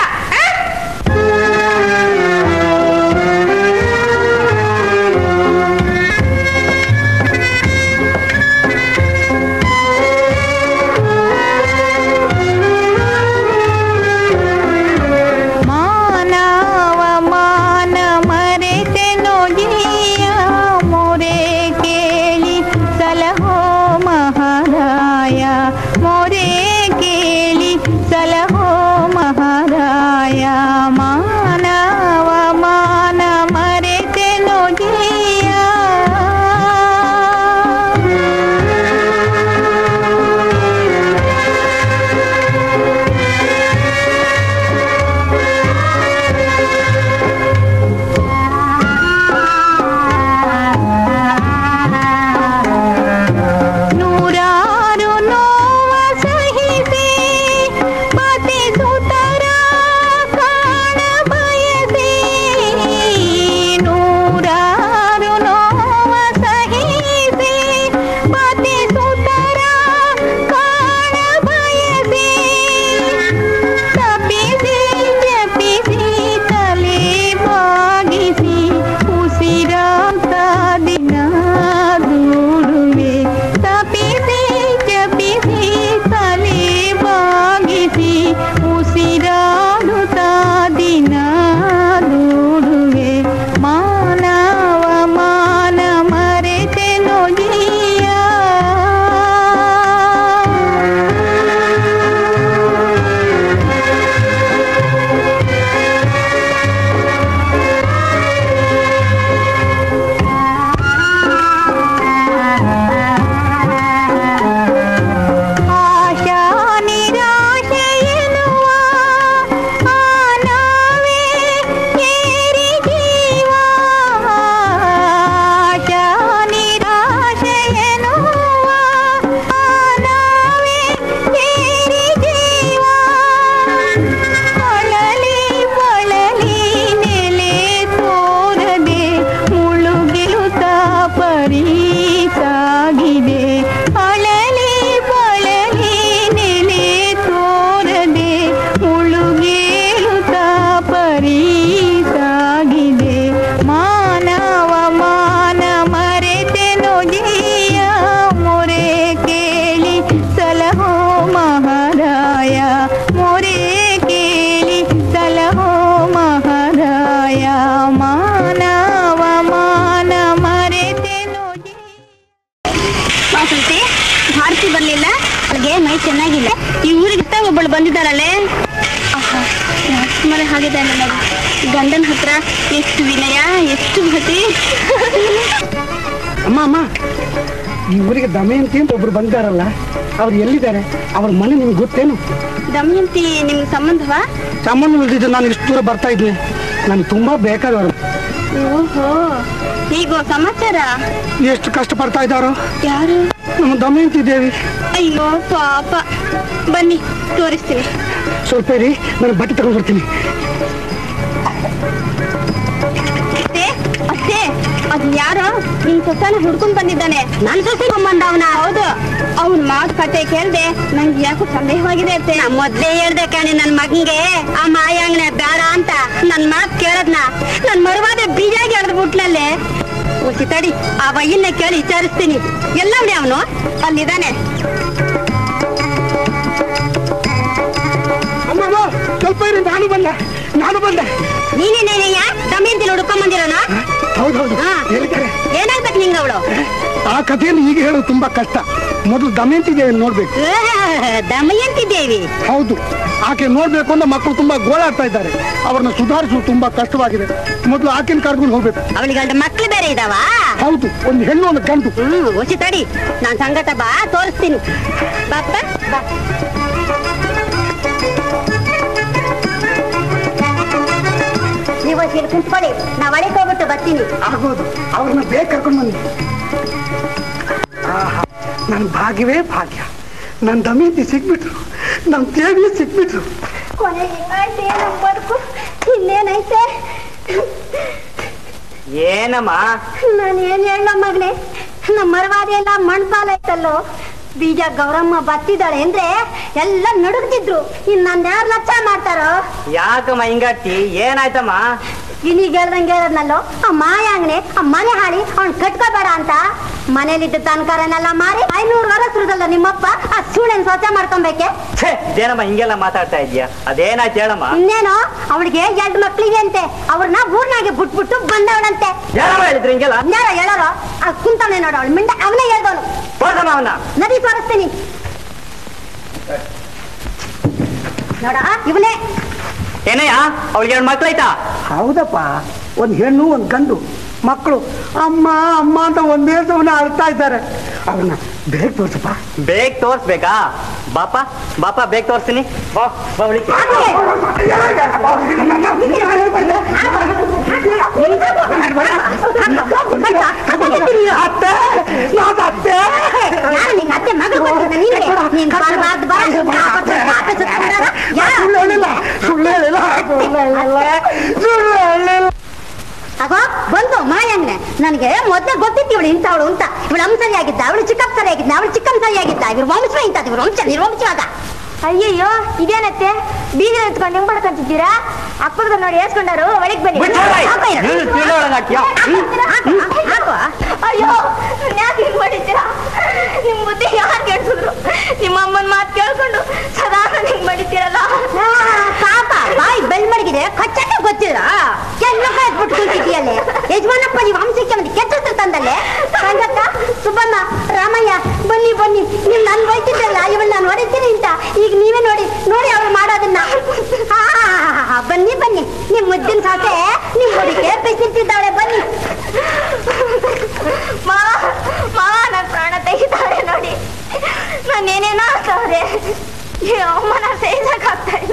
ನೂರಾರು ನೋವ ಸಹಿಸಿ ಪತಿ ಸುತರ ಬಂದಿದ್ದಾರಲ್ಲೇ ರಾಜ್ಕುಮಾರ ಹಾಗಿದ್ದಾನೆ ನೋಡಿ. ಗಂಡನ ಹತ್ರ ಎಷ್ಟು ವಿನಯ, ಎಷ್ಟು ಭಕ್ತಿ. ಅಮ್ಮ ಅಮ್ಮ ಈ ಊರಿಗೆ ದಮಯಂತಿ ಅಂತ ಒಬ್ರು ಬಂದಿದ್ದಾರಲ್ಲ, ಅವ್ರು ಎಲ್ಲಿದ್ದಾರೆ? ಅವ್ರ ಮನೆ ನಿಮ್ಗೆ ಗೊತ್ತೇನು? ದಮಯಂತಿ ನಿಮ್ಗೆ ಸಂಬಂಧವಾ? ಸಂಬಂಧ ಇಲ್ದಿದ್ದು ನಾನು ಇಷ್ಟು ದೂರ ಬರ್ತಾ ಇದ್ವಿ, ನನಗೆ ತುಂಬಾ ಬೇಕಾದವರು. ಓಹೋ, ಹೀಗೋ ಸಮಾಚಾರ. ಎಷ್ಟು ಕಷ್ಟ ಪಡ್ತಾ ಇದ್ದಾರೋ. ಯಾರು? ನಮ್ಮ ದಮಯಂತಿ ದೇವಿ. ಅಯ್ಯೋ ಪಾಪ. ಬನ್ನಿ ತೋರಿಸ್ತೀನಿ. ಸ್ವಲ್ಪ ಇರಿ, ನಾನು ಬಟ್ಟೆ ತಗೊಂಡು ಬರ್ತೀನಿ. ಅಷ್ಟೇ, ಅದು ಯಾರು? ನಿನ್ ಸೊಸನ ಹುಡ್ಕೊಂಡ್ ಬಂದಿದ್ದಾನೆ. ನನ್ ಸೊಸೆ ಬಂದ ಅವನ? ಹೌದು. ಅವ್ನ ಮಾತು ಕತೆ ಕೇಳ್ದೆ ನಂಗೆ ಯಾಕೋ ಸಂದೇಹವಾಗಿದೆ ಅತ್ತೆ. ಮೊದ್ಲೇ ಹೇಳ್ದೆ ಕಾಣಿ ನನ್ ಮಗಂಗೆ ಆ ಮಾಯಾಂಗನೆ ಬೇಡ ಅಂತ. ನನ್ ಮಾತು ಕೇಳದ್ನ ನನ್ ಮರುವಾದ ಬೀಜಾಗಿ ಎಳ್ದು ಬಿಟ್ಲಲ್ಲೇ. ಉಸಿ ತಡಿ, ಆ ವಯ್ಯನ್ನ ಕೇಳಿ ವಿಚಾರಿಸ್ತೀನಿ. ಎಲ್ಲವನೇ ಅವನು? ಅಲ್ಲಿದ್ದಾನೆ. ಅಮ್ಮ ಸ್ವಲ್ಪ ಇರಿ, ನಾನು ಬಂದೆ ನಾನು ಬಂದೆ ನೀನೇನೇನಯ್ಯ ದಮಯಂತಿ ಹುಡ್ಕೊಂಡ್ ಬಂದಿರೋನ? ಹೌದೌದು. ಏನಾಗ್ಬೇಕು ನಿಂಗ ಅವಳು? ಆ ಕಥೆಯನ್ನು ಈಗ ಹೇಳೋದು ತುಂಬಾ ಕಷ್ಟ. ಮೊದಲು ದಮಯಂತಿ ದೇವಿ ನೋಡ್ಬೇಕು. ದಮಯಂತಿ ದೇವಿ? ಹೌದು. ಆಕೆ ನೋಡ್ಬೇಕು ಅಂತ ಮಕ್ಕಳು ತುಂಬಾ ಗೋಳಾಡ್ತಾ ಇದ್ದಾರೆ. ಅವ್ರನ್ನ ಸುಧಾರಿಸಲು ತುಂಬಾ ಕಷ್ಟವಾಗಿದೆ. ಮೊದಲು ಆಕೆನ ಕರ್ಕೊಂಡು ಹೋಗ್ಬೇಕು. ಅವಳಿಗೆ ಗಂಡ ಮಕ್ಳು ಬೇರೆ ಇದಾವ? ಹೌದು, ಒಂದು ಹೆಣ್ಣು ಒಂದು ಗಂಡು. ಹ್ಮ್ ಉಸಿ ತಡಿ, ನಾನ್ ಸಂಗಟ ಬಾ ತೋರಿಸ್ತೀನಿ. ಬಾಪ್ಪ ಬಾ. ನೀವು ಇಲ್ಲಿ ಕುಂತ್ಕೊಳ್ಳಿ, ನಾ ಒಳಗೆ ಹೋಗ್ಬಿಟ್ಟು ಬರ್ತೀನಿ. ಆಗೋದು, ಅವ್ರನ್ನ ಬೇಗ ಕರ್ಕೊಂಡು ಬಂದಿ. ನನ್ನ ಭಾಗ್ಯವೇ ಭಾಗ್ಯ. ನನ್ನ ದಮಯಂತಿ ಸಿಕ್ಬಿಟ್ರು, ನಮ್ಮ ದೇವಿ ಸಿಕ್ಬಿಟ್ರು. ಕೊನೆಗೆ ಹಿಂಗಾಯ್ತು ನಮ್ಮ ಬದುಕು. ಇನ್ನೇನೈತೆ? ಏನಮ್ಮ? ನಾನು ಏನ್ ಹೇಳ ಮಗನೇ, ನಮ್ಮ ಮರವಾದಿ ಎಲ್ಲ ಮಣ್ಪಾಲ ಐತಲ್ಲೋ. ಬೀಜ ಗೌರಮ್ಮ ಬತ್ತಿದ್ದಾಳೆ ಅಂದ್ರೆ ಎಲ್ಲ ನಡುಗ್ತಿದ್ರು. ಇನ್ ನನ್ನ ಯಾರು ಲಕ್ಷ ಮಾಡ್ತಾರೋ? ಯಾಕಮ್ಮ ಹಿಂಗಟ್ಟಿ? ಏನಾಯ್ತಮ್ಮ? ಇನಿಗೆ ಹೇಳ್ದಂಗೆ ಹೇಳದ್ನಲ್ಲೋ, ಆ ಮಾಯಾಂಗನೆ ಆ ಮನೆ ಹಾಳಿ ಅವ್ನ್ ಕಟ್ಕೋಬೇಡ ಅಂತ ಮನೇಲಿದ್ದ ತನಕರನ್ನೆಲ್ಲ ಮಾರಿ ಐನೂರು ವರ್ಷದಲ್ಲ ನಿಮ್ಮಪ್ಪ ಆ ಸೂಳೆನ್ ಸ್ವಚ್ಛ ಮಾಡ್ಕೊಬೇಕೆ? ಏನಮ್ಮ ಹಿಂಗೆಲ್ಲ ಮಾತಾಡ್ತಾ ಇದ್ಯಾ? ಅದೇನಾಯ್ತು ಹೇಳಮ್ಮ. ಇನ್ನೇನೋ, ಅವಳಿಗೆ ಎರಡು ಮಕ್ಳಿಗೆ ಅಂತೆ. ಅವ್ರನ್ನ ಊರ್ನಾಗೆ ಬಿಟ್ಬಿಟ್ಟು ಬಂದವಳಂತೆ. ಯಾರು ಹೇಳಿದ್ರು ಹಿಂಗೆಲ್ಲ? ಯಾರ ಹೇಳೋರು? ಆ ಕುಂತವನೇ ನೋಡ, ಅವಳು ಮಿಂಡ ಅವನೇ ಹೇಳ್ದವನು. ತೋರ್ಸಮ್ಮ ಅವನ್ನ. ನದಿ ತೋರಿಸ್ತೀನಿ ನೋಡ, ಇವನೇ. ಏನಯ್ಯ, ಅವಳಿಗೆ ಎರಡು ಮಕ್ಳಾಯ್ತಾ? ಹೌದಪ್ಪ, ಒಂದ್ ಹೆಣ್ಣು ಒಂದ್ ಗಂಡು. ಮಕ್ಕಳು ಅಮ್ಮ ಅಮ್ಮ ಅಂತ ಒಂದೇ ಸಮನ ಅಳ್ತಾ ಇದ್ದಾರೆ. ಅವ್ರನ್ನ ಬೇಗ ತೋರ್ಸಪ್ಪ. ಬೇಗ ತೋರ್ಸ್ಬೇಕಾ? ಬಾಪ ಬಾಪ ಬೇಗ ತೋರ್ಸ್ತೀನಿ. ಬಾ ಬಾ ಒಳಗೆ. ಅಗೋ ಬಂದು ಮಾಯಂಗ್ನೆ. ನನಗೆ ಮೊದ್ಲೇ ಗೊತ್ತಿತ್ತು ಇವಳು ಇಂಥವಳು ಅಂತ. ಇವಳು ಅಂಸರಿಯಾಗಿದ್ದ, ಅವಳು ಚಿಕ್ಕಪ್ಪ ಸರಿಯಾಗಿದ್ದ, ಅವಳು ಚಿಕ್ಕಮ್ಮ ಸರಿಯಾಗಿದ್ದ. ಇವ್ರು ವಂಶ ಇಂಥದ್ದು, ಇವ್ರು ವಂಶ ನಿರ್ವಂಶವಾದ. ಅಯ್ಯಯ್ಯೋ, ಇದೇನತ್ತೆ ಬೀಗ ಎತ್ಕೊಂಡು ಹೆಂಗ್ ಮಾಡ್ಕೊಂತಿದ್ದೀರಾ? ಅಪ್ಪದ ನೋಡಿ ಏರ್ಸ್ಕೊಂಡಾರು, ಒಳಗ್ ಬನ್ನಿ. ಅಯ್ಯೋ, ಯಾಕೆ ಹಿಂಗ್ ಮಾಡಿದ್ದೀರಾ? ನಿಮ್ ಬುದ್ಧಿ ಯಾರು ಕೆಡ್ಸಿದ್ರು? ನಿಮ್ಮ ಅಮ್ಮನ ಮಾತು ಕೇಳ್ಕೊಂಡು ಸದಾ ಹಿಂಗ್ ಮಾಡಿದ್ದೀರಲ್ಲ. ಪಾಪ ಬಾಯಿ ಬೆಳ್ ಮಡಗಿದೆ, ಕಚ್ಚಕ್ಕೆ ಗೊತ್ತಿಲ್ಲ. ಕೆಲ್ಲಕ್ಕ ಎತ್ಬಿಟ್ಟು ಕುಂತಿದ್ದೀಯಲ್ಲೇ. ಯಜಮಾನಪ್ಪ ನೀವು ವಂಶಕ್ಕೆ ಮಂದಿ ಕೆಟ್ಟ ತಂದಲ್ಲೇ. ಸಂಗಕ್ಕ, ಸುಬ್ಬಮ್ಮ, ರಾಮಯ್ಯ, ಬನ್ನಿ ಬನ್ನಿ. ನೀವು ನನ್ ಬೈತಿದ್ರಲ್ಲ ಇವಳು ನಾನು ಹೊಡಿತೀನಿ ಅಂತ. ಈಗ ನೀವೇ ನೋಡಿ ನೋಡಿ ಅವಳು ಮಾಡೋದನ್ನ. ಬನ್ನಿ ಬನ್ನಿ, ನಿಮ್ ಮುದ್ದಿನ ಸಾಕೆ ನಿಮ್ ಹುಡುಗೆ ಬಿಸಿಟ್ಟಿದ್ದಾಳೆ. ಬನ್ನಿ ಮಾವ, ಮಾವ ನನ್ನ ಪ್ರಾಣ ತೆಗಿತಾಳೆ ನೋಡಿ. ನಾನೇನೇನೋ ಆಗ್ತಾವ್ರೆ, ಅಮ್ಮನ ಸೇರ್ಸಕ್ಕಾಗ್ತಾ ಇಲ್ಲ.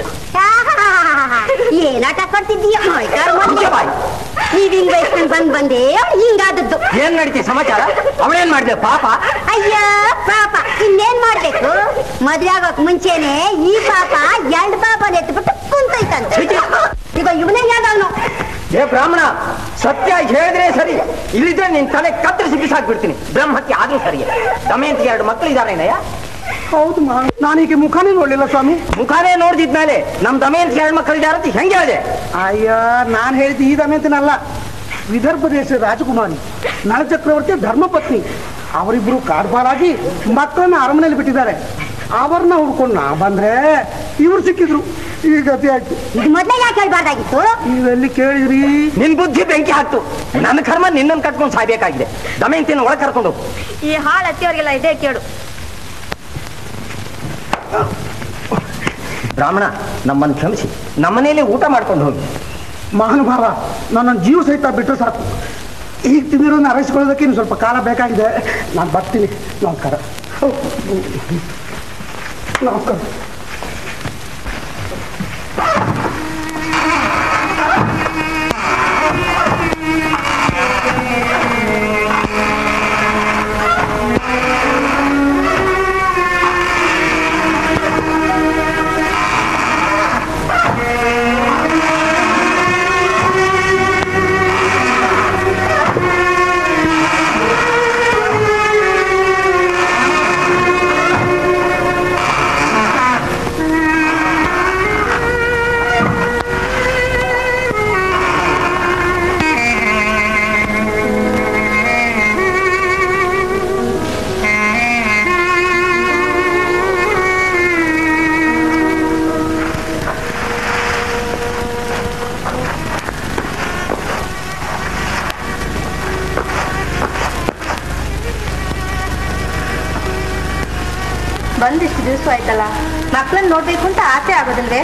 ಏನಾಟ ಕೊಡ್ತಿದ್ದೀಯ? ನೀವ್ ಹಿಂಗ್ ವಯಸ್ಸಿನ ಬಂದ್ ಬಂದೆ ಹಿಂಗಾದದ್ದು. ಏನ್ ನಡೀತಿ ಸಮಾಚಾರ? ಅವಳೇನ್ ಮಾಡಿದೆ ಪಾಪ? ಅಯ್ಯ ಪಾಪ, ಇನ್ನೇನ್ ಮಾಡ್ಬೇಕು? ಮದ್ವೆ ಆಗೋಕ್ ಮುಂಚೆನೆ ಈ ಪಾಪ ಎರಡು ಪಾಪ ಎತ್ಬಿಟ್ಟು ಕುಂತೈತಂತೆ. ಈಗ ಇವನೇ ಯಾವ್ದವನು? ಏ ಬ್ರಾಹ್ಮಣ, ಸತ್ಯ ಹೇಳಿದ್ರೆ ಸರಿ, ಇಲ್ಲಿದ್ರೆ ನಿನ್ ತಲೆ ಕತ್ತರಿಸಿ ಬಿಸಾಕ್ಬಿಡ್ತೀನಿ. ಬ್ರಹ್ಮಕ್ಕೆ ಆದ್ರೂ ಸರಿ. ದಮಯಂತಿಗೆ ಎರಡು ಮಕ್ಕಳು ಇದಾರೇನಯ್ಯ? ಹೌದು ಮಾ, ನಾನೀಗ ಮುಖಾನೇ ನೋಡ್ಲಿಲ್ಲ ಸ್ವಾಮಿ. ಮುಖಾನೇ ನೋಡ್ದಿದ್ಮೇಲೆ ನಮ್ ದಮಯಂತಿಗೆ ಎರಡು ಮಕ್ಕಳು ಇದಾರಂತ ಹೆಂಗೆ ಹೇಳಿದೆ? ಅಯ್ಯ, ನಾನ್ ಹೇಳಿದ್ದು ಈ ದಮಯಂತಿನಲ್ಲ. ವಿದರ್ಭ ದೇಶದ ರಾಜಕುಮಾರಿ ನಳ ಚಕ್ರವರ್ತಿ ಧರ್ಮಪತ್ನಿ. ಅವರಿಬ್ರು ಕಾಡ್ಬಾಳಾಗಿ ಮಕ್ಕಳನ್ನ ಅರಮನೆಯಲ್ಲಿ ಬಿಟ್ಟಿದ್ದಾರೆ. ಅವರನ್ನ ಹುಡ್ಕೊಂಡು ನಾ ಬಂದ್ರೆ ಇವ್ರು ಸಿಕ್ಕಿದ್ರು. ಈ ಗತಿ ಆಯ್ತು. ಇದು ಮೊದ್ಲೇ ಯಾಕೆ ಹೇಳ್ಬಾರ್ದಾಗಿತ್ತು? ನೀವೆಲ್ಲಿ ಕೇಳಿದ್ರಿ? ನಿನ್ ಬುದ್ಧಿ ಬೆಂಕಿ ಹಾಕ್ತು. ನನ್ನ ಕರ್ಮ ನಿನ್ನನ್ನು ಕಟ್ಕೊಂಡು ಸಾಯ್ಬೇಕಾಗಿದೆ. ದಮಯಂತಿನ ಒಳಗೆ ಕರ್ಕೊಂಡು ಈ ಹಾಳು ಹತ್ತಿಯವ್ರಿಗೆಲ್ಲ ಇದೆ ಕೇಳು. ಬ್ರಾಹ್ಮಣ, ನಮ್ಮನ್ನು ಕ್ಷಮಿಸಿ, ನಮ್ಮನೆಯಲ್ಲಿ ಊಟ ಮಾಡ್ಕೊಂಡು ಹೋಗಿ. ಮಹಾನುಭಾವ, ನನ್ನ ಜೀವ ಸಹಿತ ಬಿಟ್ಟು ಸಾಕು. ಈಗ ತಿಂದಿರೋದನ್ನ ಅರೈಸ್ಕೊಳ್ಳೋದಕ್ಕೆ ಇನ್ನು ಸ್ವಲ್ಪ ಕಾಲ ಬೇಕಾಗಿದೆ. ನಾನು ಬರ್ತೀನಿ. ನಮಸ್ಕಾರ. ನಮಸ್ಕಾರ. ಬಂದಿಷ್ಟು ದಿವಸ ಆಯ್ತಲ್ಲ, ಮಕ್ಕಳನ್ನ ನೋಡ್ಬೇಕು ಅಂತ ಆಸೆ ಆಗೋದಿಲ್ವೇ?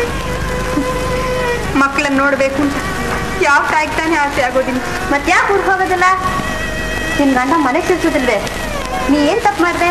ಮಕ್ಕಳನ್ನ ನೋಡ್ಬೇಕು ಅಂತ ಯಾವ ತಾಯಿಗೆ ತಾನೇ ಆಸೆ ಆಗೋದಿಲ್ಲ. ಮತ್ತೆ ಯಾಕೆ ಊರಿಗೆ ಹೋಗೋದಿಲ್ಲ? ನಿನ್ ಗಂಡ ಮನೆಗೆ ಸೇರಿಸೋದಿಲ್ವೇ? ನೀ ಏನ್ ತಪ್ಪು ಮಾಡ್ದೆ?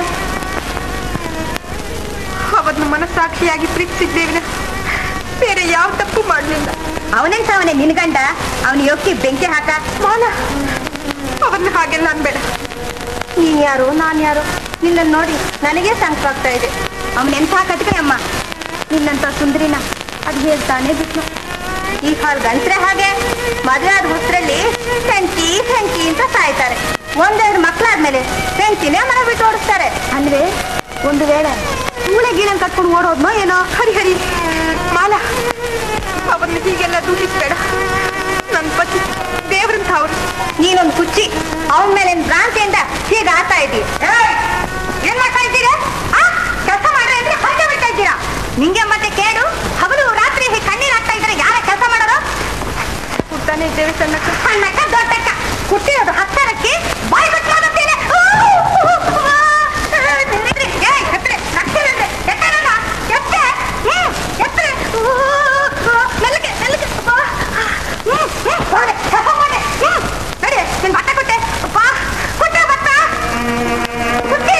ಅವನ್ನ ಮನಸ್ಸಾಕ್ಷಿಯಾಗಿ ಪ್ರೀತಿಸಿದ್ದೇವಿನ ಬೇರೆ ಯಾವ ತಪ್ಪು ಮಾಡಲಿಲ್ಲ. ಅವನೆಂತ ಅವನೇ ನಿನ್ ಗಂಡ? ಅವನ ಯೋಗ್ಯ ಬೆಂಕಿ ಹಾಕ. ಮಾಲ, ಅವನ್ನ ಹಾಗೆಲ್ಲ ಅನ್ಬೇಡ. ನೀನ್ ಯಾರು ನಾನ್ ಯಾರು? ನಿನ್ನ ನೋಡಿ ನನಗೆ ಸಂಕಟ ಆಗ್ತಾ ಇದೆ. ಅವನೆಂಥ ಕಟ್ಕೆ ಅಮ್ಮ, ನಿನ್ನಂತ ಸುಂದರಿನ ಅದು ಹೇಳ್ತಾನೆ ಬಿಟ್ಲು. ಈ ಹಾಲ್ ಗಂಟ್ರೆ ಹಾಗೆ ಮದುವೆ ಆದ ಹುಸ್ರಲ್ಲಿ ಹೆಂಡತಿ ಹೆಂಡತಿ ಅಂತ ಸಾಯ್ತಾರೆ. ಒಂದೆರಡು ಮಕ್ಕಳಾದ್ಮೇಲೆ ಹೆಂಡತಿನೇ ಮನೆ ಬಿಟ್ಟು ಓಡಿಸ್ತಾರೆ. ಅಂದ್ರೆ ಒಂದು ವೇಳೆ ಮೂಳೆ ಗೀಳನ್ ಕಟ್ಕೊಂಡು ಓಡೋದ್ನೋ ಏನೋ. ಹರಿ ಹರಿ ಮಾಲ, ಅವನ್ನ ಹೀಗೆಲ್ಲ ದೂಷಿಸ್ಬೇಡ. ನನ್ನ ಪತಿ ದೇವ್ರಂತ ಅವ್ರು. ನೀನೊಂದು ಕುಚ್ಚಿ, ಅವನ ಮೇಲೆ ಭ್ರಾಂತಿಯಿಂದ ಹೀಗೆ ಆಡ್ತಾ ಇದ್ದೀವಿ. ಏನ್ ಮಾಡ್ತಾ ಇದ್ದೀರಾ? ಕೆಲಸ ಮಾಡ್ರೆ ಅಂದ್ರೆ ಹೊರಗೆ ಬಿಡ್ತಾ ಇದ್ದೀರಾ? ನಿಂಗೆ ಮತ್ತೆ ಕೇಳು. ಹಗಲು ರಾತ್ರಿ ಕಣ್ಣೀರ್ ಹಾಕ್ತಾ ಇದ್ರೆ ಯಾರ ಕೆಲಸ ಮಾಡೋದು? ಹುಟ್ಟಾನೆ ಇದ್ದೇವೆ ಸಣ್ಣಕ್ಕ. ಸಣ್ಣಕ್ಕ ದೊಡ್ಡಕ್ಕ ಹುಟ್ಟಿರೋದು ಹತ್ತರಕ್ಕೆ ಬಾಯಿ ಬಿಟ್ಟು ಮಾತಾಡ್ತೇನೆ. ನಿನ್ ಬಟ್ಟ ಕೊಟ್ಟೆ ಕೊಟ್ಟೆ ಬಟ್ಟ ಕೊಟ್ಟೆ.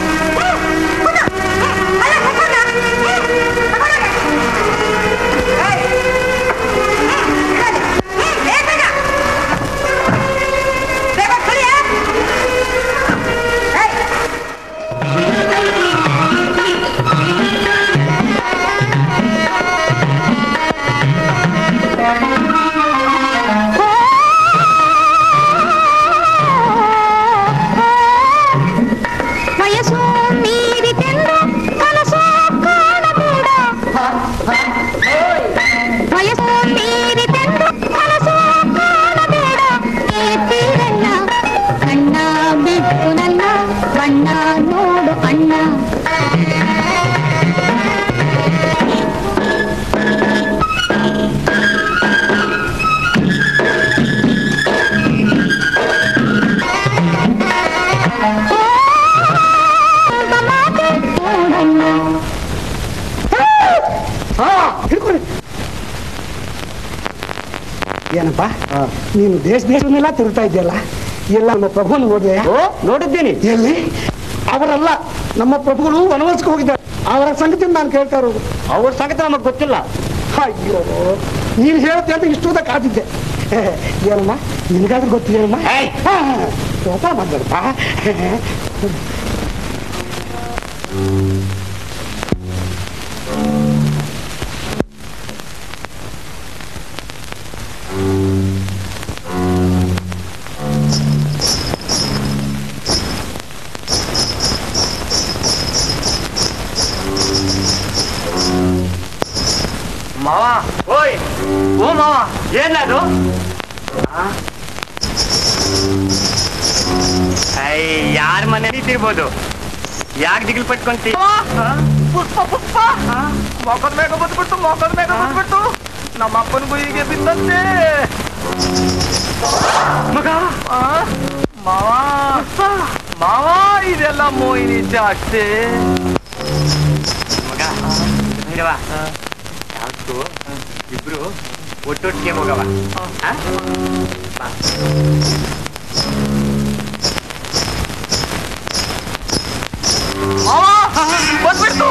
ಏನಪ್ಪ, ನೀನು ದೇಶ ದೇಶವನ್ನೆಲ್ಲ ತಿರುಗ್ತಾ ಇದೆಯಲ್ಲ, ಎಲ್ಲ ನಮ್ಮ ಪ್ರಭುವನ್ನು ನೋಡಿದೆ? ನೋಡಿದ್ದೀನಿ. ಎಲ್ಲಿ? ಅವರಲ್ಲ, ನಮ್ಮ ಪ್ರಭುಗಳು ವನವಾಸಕ್ಕೆ ಹೋಗಿದ್ದಾರೆ. ಅವರ ಸಂಗತಿ ನಾನು ಕೇಳ್ತಾ ಇರೋದು. ಅವ್ರ ಸಂಗತಿ ನಮಗೆ ಗೊತ್ತಿಲ್ಲ. ಅಯ್ಯೋ, ನೀನು ಹೇಳುತ್ತೆ ಅಂತ ಇಷ್ಟುದ ಕಾದಿದ್ದೆ. ಏನಮ್ಮ, ನಿನಗಾದ್ರೂ ಗೊತ್ತಿದೆಯಮ್ಮ? ಕೋಪ ಮಾತಾಡಪ್ಪ. ಮಾವ, ಓಯ್ ಓ ಮಾವ, ಏನದು? ಐ ಯಾರ ಮನೆ ಇರ್ಬೋದು? ಯಾಕೆ ದಿಗಿಲ್ ಪಟ್ಕೊಂತಿ? ಪುಷ್ಪ ಪುಷ್ಪ ಮೊಕದ ಮೇಗ ಬಂದ್ಬಿಟ್ಟು ಮೊಕದ ಮೇಗ ಬಂದ್ಬಿಟ್ಟು ನಮ್ಮ ಅಪ್ಪನ ಗುಯಿಗೆ ಬಿದ್ದಂತೆ. ಮಗ ಮಾವ ಮಾವ ಇದೆಲ್ಲ ಮೋಹಿನಿ ಜಾಸ್ತಿ. ಮಗ ಭೈರವ ಯಾವ್ದು ಇಬ್ರು ಒಟ್ಟೊಟ್ಟಿಗೆ ಹೋಗವ ಆ? ಬಾ. ಬಂದ್ಬಿಡ್ತು.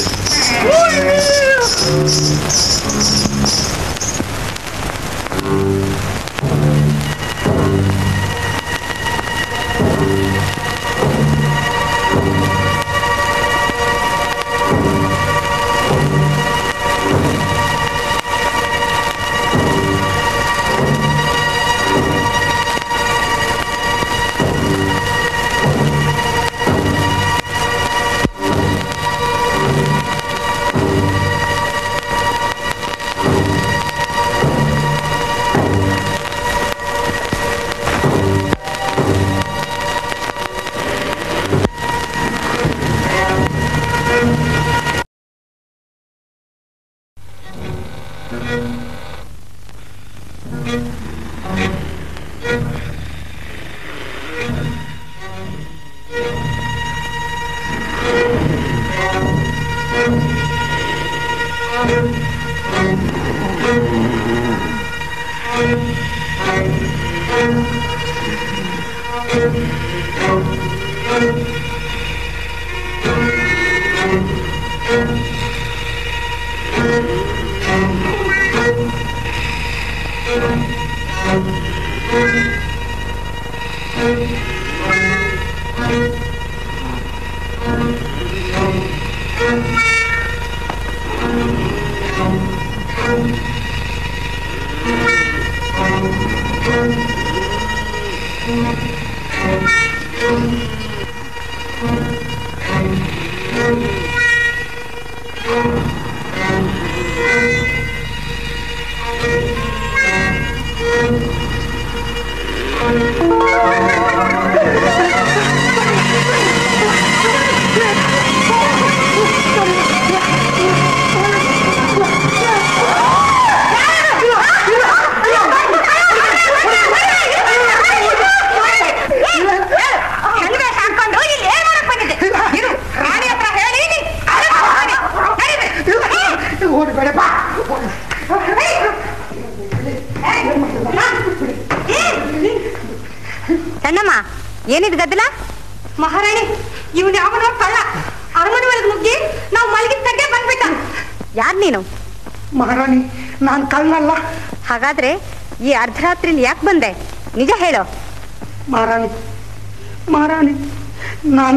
ಸಣ್ಣಮ್ಮ, ಏನಿದ್ ಗದ್ದಲ? ಮಹಾರಾಣಿ, ಇವನು ಯಾವನೋ ಕಳ್ಳ ಅರಮನೆ ಒಳಗೆ ನುಗ್ಗಿ ನಾವು ಮಲಗಿದ ತಗ್ಗೆ ಬಂದ್ಬಿಟ್ಟ. ಯಾರ್ ನೀನು? ಮಹಾರಾಣಿ, ನಾನ್ ಕಳ್ಳಲ್ಲ. ಹಾಗಾದ್ರೆ ಈ ಅರ್ಧರಾತ್ರಿಲಿ ಯಾಕೆ ಬಂದೆ? ನಿಜ ಹೇಳೋ. ಮಹಾರಾಣಿ ಮಹಾರಾಣಿ ನಾನು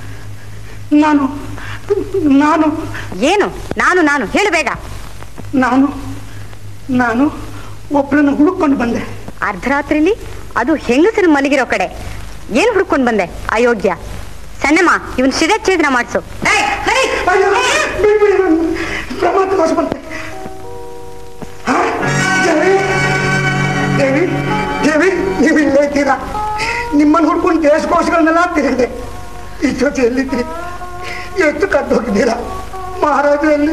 ನಾನು ನಾನು ಏನು ನಾನು ನಾನು ಹೇಳು ಬೇಗ. ನಾನು ನಾನು ಒಬ್ಬರನ್ನು ಹುಡುಕೊಂಡು ಬಂದೆ. ಅರ್ಧರಾತ್ರಿಲಿ ಅದು ಹೆಂಗಸರು ಮಲಗಿರೋ ಕಡೆ ಏನ್ ಹುಡ್ಕೊಂಡ್ ಬಂದೆ? ಅಯೋಗ್ಯ. ಸಣ್ಣಮ್ಮ, ಇವನ್ ಶಿರಚ್ಛೇದನ ಮಾಡಿಸು. ಪ್ರಮಾದಕೋಶ ಬಂತೆ. ದೇವಿ ದೇವಿ ನೀವು ಇಲ್ಲೇ ಇದ್ದೀರಾ? ನಿಮ್ಮನ್ನು ಹುಡ್ಕೊಂಡು ದೇಶಕೋಶಗಳನ್ನೆಲ್ಲ ತಿರುಗಿದೆ. ಈ ಜೊತೆ ಎಲ್ಲಿದ್ರಿ? ಎಷ್ಟು ಕದ್ದು ಹೋಗಿದ್ದೀರಾ? ಮಹಾರಾಜರಲ್ಲಿ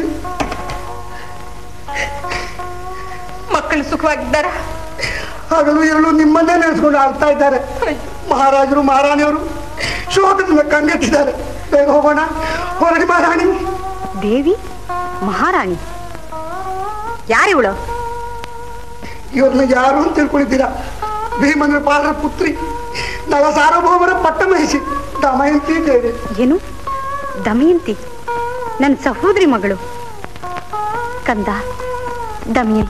ಮಕ್ಕಳು ಸುಖವಾಗಿದ್ದಾರ? ಹಗಲು ಎರಡು ನಿಮ್ಮನ್ನೇ ನೆನೆಸ್ಕೊಂಡು ಆಳ್ತಾ ಇದ್ದಾರೆ. ಮಹಾರಾಜರು ಮಹಾರಾಣಿಯವರು ಶೋಕದಿಂದ ಕಂಗೆಟ್ಟಿದ್ದಾರೆ. ಬೇಗ ಹೋಗೋಣ, ಹೊರಡಿ ಮಹಾರಾಣಿ. ದೇವಿ ಮಹಾರಾಣಿ ಯಾರಿವಳು? ಇವ್ರನ್ನ ಯಾರು ಅಂತ ತಿಳ್ಕೊಂಡಿದ್ದೀರಾ? ಭೀಮನ ಪಾಲರ ಪುತ್ರಿ, ನಳ ಸಾರ್ವಭೌಮರ ಪಟ್ಟ ಮಹಿಷಿ ದಮಯಂತಿ ದೇವಿ. ಏನು ದಮಯಂತಿ? ನನ್ನ ಸಹೋದರಿ ಮಗಳು. ಕಂದ ದಮಯಂತಿ,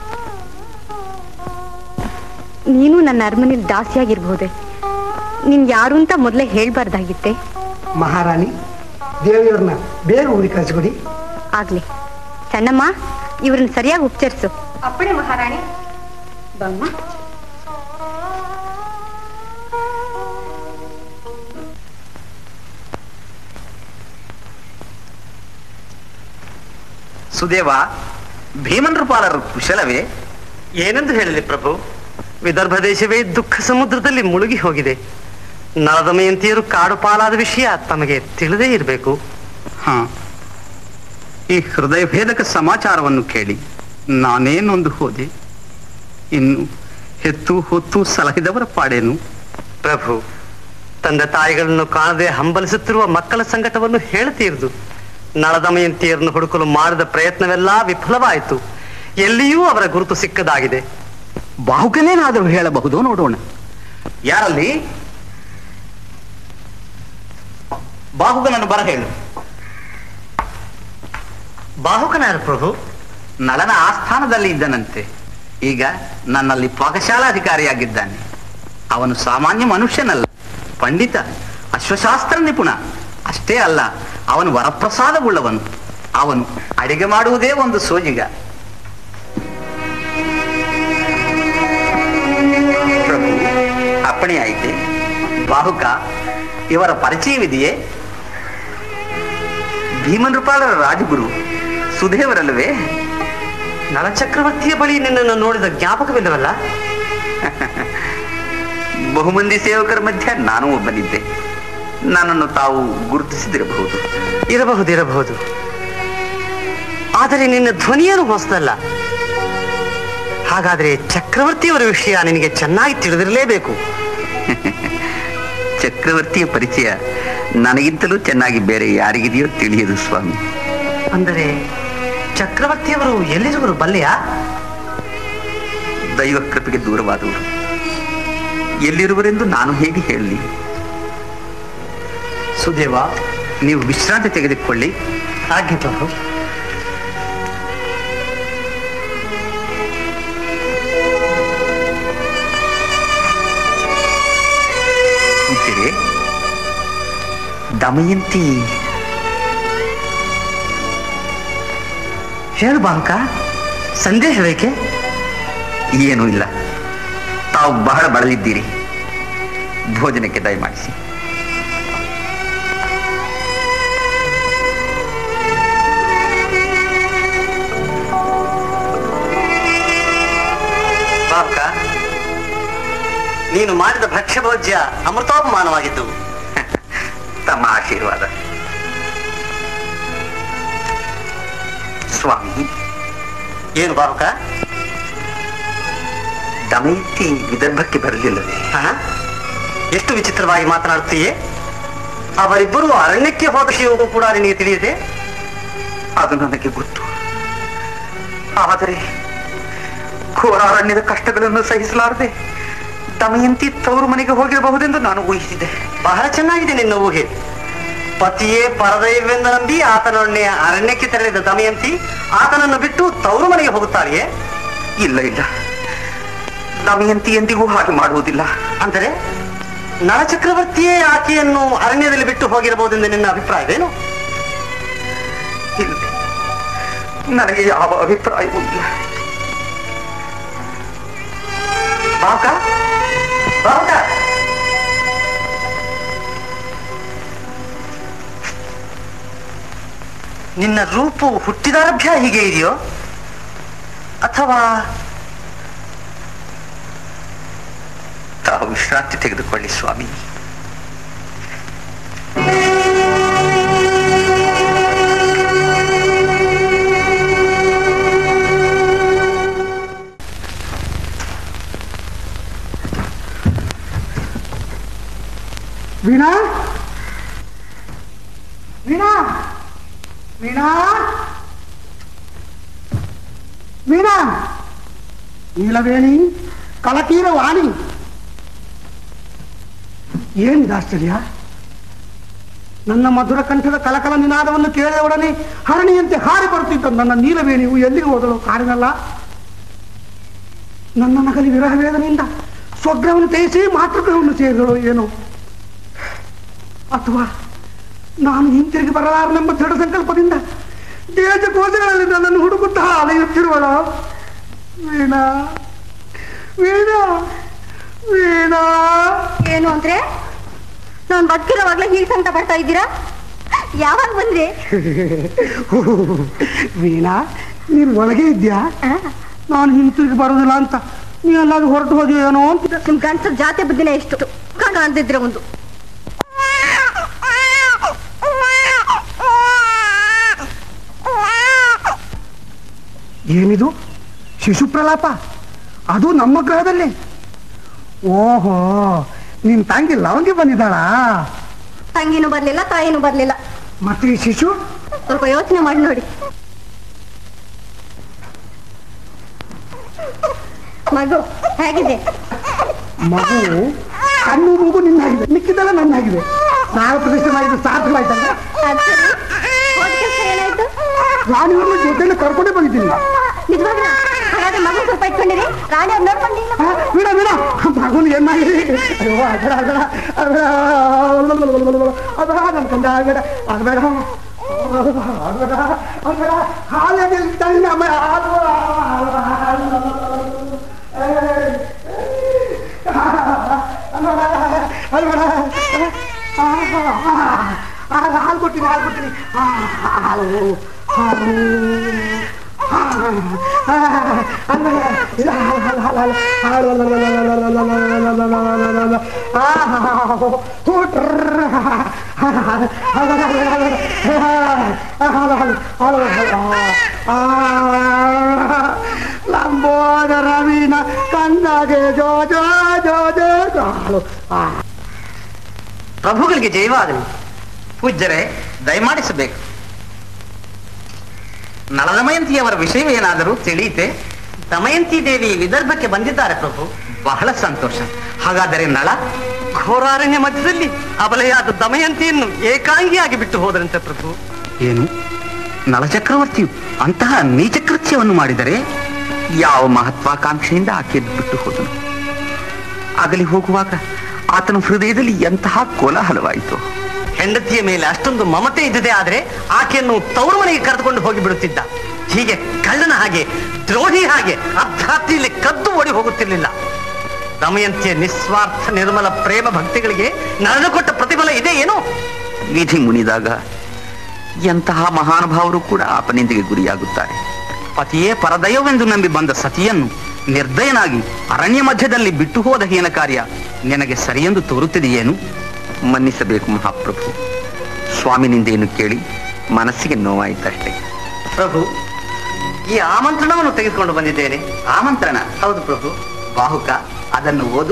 ನೀನು ನನ್ನ ಅರಮನೆಯಲ್ಲಿ ದಾಸಿಯಾಗಿರ್ಬಹುದೇ? ನೀನ್ ಯಾರು ಅಂತ ಮೊದಲೇ ಹೇಳ್ಬಾರ್ದಾಗಿತ್ತೆ. ಮಹಾರಾಣಿ, ದೇವಿಯವ್ರನ್ನ ಬೇಗ ಊರಿಗೆ ಕಳಿಸ್ಕೊಡಿ. ಆಗ್ಲಿ. ಸಣ್ಣಮ್ಮ, ಇವ್ರನ್ನ ಸರಿಯಾಗಿ ಉಪಚರಿಸು. ಅಪ್ಪಣೆ ಮಹಾರಾಣಿ. ಬಮ್ಮ. ಸುದೇವ, ಭೀಮನ್ ಪಾಲರು ಕುಶಲವೇ? ಏನೆಂದು ಹೇಳಲಿ ಪ್ರಭು, ವಿದರ್ಭ ದೇಶವೇ ದುಃಖ ಸಮುದ್ರದಲ್ಲಿ ಮುಳುಗಿ ಹೋಗಿದೆ. ನಳದಮಯಂತಿಯರು ಕಾಡು ಪಾಲಾದ ವಿಷಯ ತಮಗೆ ತಿಳಿದೇ ಇರಬೇಕು. ಹಾ, ಈ ಹೃದಯ ಭೇದಕ ಸಮಾಚಾರವನ್ನು ಕೇಳಿ ನಾನೇನೊಂದು ಹೋದೆ. ಇನ್ನು ಹೆತ್ತು ಹೊತ್ತು ಸಲಹಿದವರ ಪಾಡೇನು? ಪ್ರಭು, ತಂದೆ ತಾಯಿಗಳನ್ನು ಕಾಣದೆ ಹಂಬಲಿಸುತ್ತಿರುವ ಮಕ್ಕಳ ಸಂಕಟವನ್ನು ಹೇಳ್ತೀರ್ದು ನಳದಮಯಂತಿಯರನ್ನು ಹುಡುಕಲು ಮಾಡಿದ ಪ್ರಯತ್ನವೆಲ್ಲ ವಿಫಲವಾಯಿತು. ಎಲ್ಲಿಯೂ ಅವರ ಗುರುತು ಸಿಕ್ಕದಾಗಿದೆ. ಬಾಹುಕನೇನಾದರೂ ಹೇಳಬಹುದು, ನೋಡೋಣ. ಯಾರಲ್ಲಿ? ಬಾಹುಕನನ್ನು ಬರ ಹೇಳು. ಬಾಹುಕನಾರ ಪ್ರಭು? ನಳನ ಆಸ್ಥಾನದಲ್ಲಿ ಇದ್ದನಂತೆ. ಈಗ ನನ್ನಲ್ಲಿ ಪಾಕಶಾಲಾಧಿಕಾರಿಯಾಗಿದ್ದಾನೆ. ಅವನು ಸಾಮಾನ್ಯ ಮನುಷ್ಯನಲ್ಲ, ಪಂಡಿತ, ಅಶ್ವಶಾಸ್ತ್ರ ನಿಪುಣ. ಅಷ್ಟೇ ಅಲ್ಲ, ಅವನು ವರಪ್ರಸಾದವುಳ್ಳವನು. ಅವನು ಅಡಿಗೆ ಮಾಡುವುದೇ ಒಂದು ಸೋಜಿಗ. ಪ್ರಭು, ಅಪ್ಪಣೆ ಆಯಿತೆ. ಬಾಹುಕ, ಇವರ ಪರಿಚಯವಿದೆಯೇ? ಭೀಮನೃಪಾಲರ ರಾಜಗುರು ಸುದೇವರಲ್ಲವೇ? ನಳಚಕ್ರವರ್ತಿಯ ಬಳಿ ನಿನ್ನನ್ನು ನೋಡಿದ ಜ್ಞಾಪಕವಿಲ್ಲವಲ್ಲ? ಬಹುಮಂದಿ ಸೇವಕರ ಮಧ್ಯೆ ನಾನು ಒಬ್ಬನಿದ್ದೆ. ನನ್ನನ್ನು ತಾವು ಗುರುತಿಸಿದಿರಬಹುದು. ಇರಬಹುದು ಇರಬಹುದು ಆದರೆ ನಿನ್ನ ಧ್ವನಿಯನ್ನು ಹೊಸದಲ್ಲ. ಹಾಗಾದ್ರೆ ಚಕ್ರವರ್ತಿಯವರ ವಿಷಯ ನಿನಗೆ ಚೆನ್ನಾಗಿ ತಿಳಿದಿರಲೇಬೇಕು. ಚಕ್ರವರ್ತಿಯ ಪರಿಚಯ ನನಗಿಂತಲೂ ಚೆನ್ನಾಗಿ ಬೇರೆ ಯಾರಿಗಿದೆಯೋ ತಿಳಿಯದು ಸ್ವಾಮಿ. ಅಂದರೆ ಚಕ್ರವರ್ತಿಯವರು ಎಲ್ಲಿರುವರು ಬಲ್ಲೆಯಾ? ದೈವ ಕೃಪೆಗೆ ದೂರವಾದವರು. ಎಲ್ಲಿರುವರೆಂದು ನಾನು ಹೇಗೆ ಹೇಳಲಿ? ಸುದೇವ, ನೀವು ವಿಶ್ರಾಂತಿ ತೆಗೆದುಕೊಳ್ಳಿ. ಹಾಗೆ ಪ್ರಭು. ದಮಯಂತಿ ಹೇಳು ಬಾಂಕ, ಸಂದೇಹವೇಕೆ? ಏನೂ ಇಲ್ಲ. ತಾವು ಬಹಳ ಬಳಲಿದ್ದೀರಿ. ಭೋಜನಕ್ಕೆ ದಯಮಾಡಿಸಿ. ಬಾಂಕ, ನೀನು ಮಾಡಿದ ಭಕ್ಷ್ಯ ಭೋಜ್ಯ ಅಮೃತೋಪಮಾನವಾಗಿದ್ದು. ತಮ್ಮ ಆಶೀರ್ವಾದ ಸ್ವಾಮಿ. ಏನು ಬಾಹುಕ? ದಮಯಂತಿ ವಿದರ್ಭಕ್ಕೆ ಬರಲಿಲ್ಲವೇ? ಎಷ್ಟು ವಿಚಿತ್ರವಾಗಿ ಮಾತನಾಡುತ್ತೀಯೇ? ಅವರಿಬ್ಬರು ಅರಣ್ಯಕ್ಕೆ ಹೋದ ವಿಷಯವೂ ಕೂಡ ನಿನಗೆ ತಿಳಿಯದೆ? ಅದು ನನಗೆ ಗೊತ್ತು. ಆದರೆ ಘೋರಾರಣ್ಯದ ಕಷ್ಟಗಳನ್ನು ಸಹಿಸಲಾರದೆ ದಮಯಂತಿ ತವರು ಮನೆಗೆ ಹೋಗಿರಬಹುದೆಂದು ನಾನು ಊಹಿಸಿದೆ. ಬಹಳ ಚೆನ್ನಾಗಿದೆ ನಿನ್ನ ಊಹೆ. ಪತಿಯೇ ಪರದೈವೆಂದು ನಂಬಿ ಆತನೊಡನೆ ಅರಣ್ಯಕ್ಕೆ ತೆರಳಿದ ದಮಯಂತಿ ಆತನನ್ನು ಬಿಟ್ಟು ತವರು ಮನೆಗೆ ಹೋಗುತ್ತಾಳೆಯೇ? ಇಲ್ಲ ಇಲ್ಲ, ದಮಯಂತಿ ಎಂದಿಗೂ ಹಾಗೆ ಮಾಡುವುದಿಲ್ಲ. ಅಂದರೆ ನಳಚಕ್ರವರ್ತಿಯೇ ಆಕೆಯನ್ನು ಅರಣ್ಯದಲ್ಲಿ ಬಿಟ್ಟು ಹೋಗಿರಬಹುದೆಂದು ನಿನ್ನ ಅಭಿಪ್ರಾಯವೇನು? ಇಲ್ಲ, ನನಗೆ ಯಾವ ಅಭಿಪ್ರಾಯವೂ ಇಲ್ಲ. ಬಾಹುಕ, ಬಾಹುಕ, ನಿನ್ನ ರೂಪು ಹುಟ್ಟಿದಾರಭ್ಯ ಹೀಗೆ ಇದೆಯೋ ಅಥವಾ? ತಾವು ವಿಶ್ರಾಂತಿ ತೆಗೆದುಕೊಳ್ಳಿ ಸ್ವಾಮಿ. ವೀಣಾ, ವೀಣಾ, ವೀಣಾ, ವೀಣಾ, ನೀಲವೇಣಿ, ಕಳತೀರ ವಾಣಿ. ಏನಿದೆ ಆಶ್ಚರ್ಯ? ನನ್ನ ಮಧುರ ಕಂಠದ ಕಲಕಲ ನಿನಾದವನ್ನು ಕೇಳಿದ ಒಡನೆ ಹರಣಿಯಂತೆ ಹಾರಿ ಬರುತ್ತಿದ್ದ ನನ್ನ ನೀಲವೇಣಿಯು ಎಲ್ಲಿಗೆ ಹೋದಳು ಕಾರಿನಲ್ಲ? ನನ್ನ ನಗಲಿ ವಿರಹ ವೇದನೆಯಿಂದ ಸ್ವಗ್ರಹವನ್ನು ತ್ಯಜಿಸಿ ಮಾತೃಗೃಹವನ್ನು ಸೇರಿದಳು ಏನೋ? ಅಥವಾ ನಾನು ಹಿಂತಿರುಗಿ ಬರಲಾರನೆಂಬ ದೃಢ ಸಂಕಲ್ಪದಿಂದ ದೇಶ ಕೋಶಗಳಲ್ಲಿ ನನ್ನನ್ನು ಹುಡುಕುತ್ತಾ ಅಲೆಯುತ್ತಿರುವಳ? ವೀಣಾ, ವೀಣಾ, ವೀಣಾ. ಏನು ಅಂದ್ರೆ ನಾನು ಬದುಕಿರೋವಾಗ್ಲೇ ಹೀಗೆ ಸಂಕಟ ಪಡ್ತಾ ಇದ್ದೀರಾ? ಯಾವಾಗ ಬಂದ್ರಿ? ವೀಣಾ, ನೀನು ಒಳಗೆ ಇದ್ಯಾ? ನಾನು ಹಿಂತಿರುಗಿ ಬರೋದಿಲ್ಲ ಅಂತ ನೀ ಎಲ್ಲಾದ್ರೂ ಹೊರಟು ಹೋದ್ಯೋ ಏನೋ ಅಂತ. ನಿಮ್ ಗಂಟು ಜಾತಿ ಬುದ್ಧಿನೇ ಎಷ್ಟು ಕಾಣ್ತಿದ್ರೆ ಒಂದು. ಏನಿದು ಶಿಶು ಪ್ರಲಾಪ? ಅದು ನಮ್ಮ ಗ್ರಹದಲ್ಲಿ? ಓಹೋ, ನಿನ್ ತಂಗಿ ಲವಂಗಿ ಬಂದಿದ್ದಾಳಾ? ತಂಗಿನೂ ಬರ್ಲಿಲ್ಲ, ತಾಯಿನೂ ಬರ್ಲಿಲ್ಲ. ಮತ್ತೆ ಈ ಶಿಶು ಸ್ವಲ್ಪ ಯೋಚನೆ ಮಾಡಿ ನೋಡಿ. ಮಗು ಹೇಗಿದೆ? ಮಗು ಕಣ್ಣು ಮೂಗು ನಿನ್ನಾಗಿದೆ, ಮಿಕ್ಕಿದೆಲ್ಲ ನನ್ನಾಗಿದೆ. ಸ್ನಾನ ಪ್ರತಿಷ್ಠೆ ಮಾಡಿದ್ದು ಸಾರ್ಥಕವಾಯ್ತಲ್ಲ. ಏನಾಯ್ತು? ನಾನು ಇವ್ರನ್ನ ಜೊತೆಯಲ್ಲಿ ಕರ್ಕೊಂಡೇ ಬಂದಿದ್ದೀನಿ. ನಿಜವಾಗ ಹಾಗಾದ್ರೆ ಮಗು ಸ್ವಲ್ಪ ಇಟ್ಕೊಂಡಿರಿ, ರಾಣಿ ಅವ್ರು ನೋಡ್ಕೊಂಡಿಲ್ಲ. ಬಿಡ ಬಿಡ ಮಗುನ ಏನ್ ಮಾಡಿ. ಅಯ್ಯೋ ಅಗಡ ಅಗಡ ಅಗಡ ಅದ ನನ್ ಕಂದ ಆಗಬೇಡ ಆಗಬೇಡ ಆಗಬೇಡ ಆಗಬೇಡ ಹಾಲೆ ನಿಲ್ತಾನೆ ನಮ್ಮ ಹಾಲು ಅಲ್ಬೇಡ ಹಾಲು ಕೊಡ್ತೀನಿ ಹಾಲು ಕೊಡ್ತೀನಿ ಹಾಲು ಹಾಲು ಲಂಬೋದರವಿನ ಕಂದಾಗೆ ಜೋ ಜೋ ಜೋ ಜೋ ಹಾಲು. ಪ್ರಭುಗಳಿಗೆ ಜಯವಾಗಲಿ. ಪೂಜ್ಯರೇ, ದಯಮಾಡಿಸಬೇಕು. ನಳದಮಯಂತಿಯವರ ವಿಷಯವೇನಾದರೂ ತಿಳಿಯಿತೆ? ದಮಯಂತಿ ದೇವಿ ವಿದರ್ಭಕ್ಕೆ ಬಂದಿದ್ದಾರೆ ಪ್ರಭು. ಬಹಳ ಸಂತೋಷ. ಹಾಗಾದರೆ ನಳ ಘೋರಾರಣ್ಯ ಮಧ್ಯದಲ್ಲಿ ಅಬಲೆಯಾದ ದಮಯಂತಿಯನ್ನು ಏಕಾಂಗಿಯಾಗಿ ಬಿಟ್ಟು ಹೋದರಂತೆ ಪ್ರಭು. ಏನು, ನಳಚಕ್ರವರ್ತಿಯು ಅಂತಹ ನೀಚಕೃತ್ಯವನ್ನು ಮಾಡಿದರೆ ಯಾವ ಮಹತ್ವಾಕಾಂಕ್ಷೆಯಿಂದ ಆಕೆಯನ್ನು ಬಿಟ್ಟು ಹೋದನು? ಆಗಲಿ ಹೋಗುವಾಗ ಆತನ ಹೃದಯದಲ್ಲಿ ಎಂತಹ ಕೋಲಾಹಲವಾಯಿತು. ಹೆಂಡತಿಯ ಮೇಲೆ ಅಷ್ಟೊಂದು ಮಮತೆ ಇದ್ದದೆ ಆದ್ರೆ ಆಕೆಯನ್ನು ತವರು ಮನೆಗೆ ಕರೆದುಕೊಂಡು ಹೋಗಿ ಬಿಡುತ್ತಿದ್ದ. ಹೀಗೆ ಕಳ್ಳನ ಹಾಗೆ, ದ್ರೋಹಿ ಹಾಗೆ ಅರ್ಧರಾತ್ರಿಯಲ್ಲಿ ಕದ್ದು ಓಡಿ ಹೋಗುತ್ತಿರಲಿಲ್ಲ. ದಮಯಂತಿಯ ನಿಸ್ವಾರ್ಥ ನಿರ್ಮಲ ಪ್ರೇಮ ಭಕ್ತಿಗಳಿಗೆ ನಡೆದು ಕೊಟ್ಟ ಪ್ರತಿಫಲ ಇದೆ ಏನು? ವಿಧಿ ಮುನಿದಾಗ ಎಂತಹ ಮಹಾನುಭಾವರು ಕೂಡ ಅಪನಿಂದೆಗೆ ಗುರಿಯಾಗುತ್ತಾರೆ. ಪತಿಯೇ ಪರದೈವವೆಂದು ನಂಬಿ ಬಂದ ಸತಿಯನ್ನು ನಿರ್ದಯನಾಗಿ ಅರಣ್ಯ ಮಧ್ಯದಲ್ಲಿ ಬಿಟ್ಟು ಹೋದ ಹೀನ ಕಾರ್ಯ ನಿನಗೆ ಸರಿಯೆಂದು ತೋರುತ್ತಿದೆಯೇನು? ಮನ್ನಿಸಬೇಕು ಮಹಾಪ್ರಭು. ಸ್ವಾಮಿನಿಂದೇನು ಕೇಳಿ ಮನಸ್ಸಿಗೆ ನೋವಾಯಿತಷ್ಟೇ. ಪ್ರಭು, ಈ ಆಮಂತ್ರಣವನ್ನು ತೆಗೆದುಕೊಂಡು ಬಂದಿದ್ದೇನೆ. ಆಮಂತ್ರಣ? ಹೌದು ಪ್ರಭು. ಬಾಹುಕ, ಅದನ್ನು ಓದು.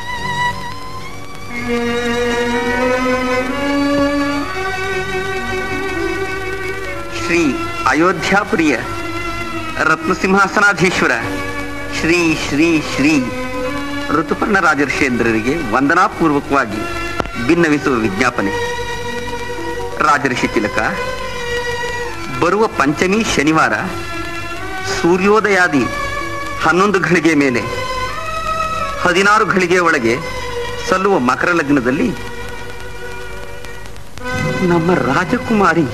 ಶ್ರೀ ಅಯೋಧ್ಯಾಪುರಿಯ ರತ್ನಸಿಂಹಾಸನಾಧೀಶ್ವರ ಶ್ರೀ ಶ್ರೀ ಶ್ರೀ ಋತುಪರ್ಣ ರಾಜರ್ಷೇಂದ್ರರಿಗೆ ವಂದನಾಪೂರ್ವಕವಾಗಿ ಭಿನ್ನವಿಸುವ ವಿಜ್ಞಾಪನೆ. ರಾಜರ್ಷಿ ತಿಲಕ, ಬರುವ ಪಂಚಮಿ ಶನಿವಾರ ಸೂರ್ಯೋದಯಾದಿ ಹನ್ನೊಂದು ಘಳಿಗೆ ಮೇಲೆ ಹದಿನಾರು ಘಳಿಗೆ ಒಳಗೆ ಸಲ್ಲುವ ಮಕರ ಲಗ್ನದಲ್ಲಿ ನಮ್ಮ ರಾಜಕುಮಾರಿ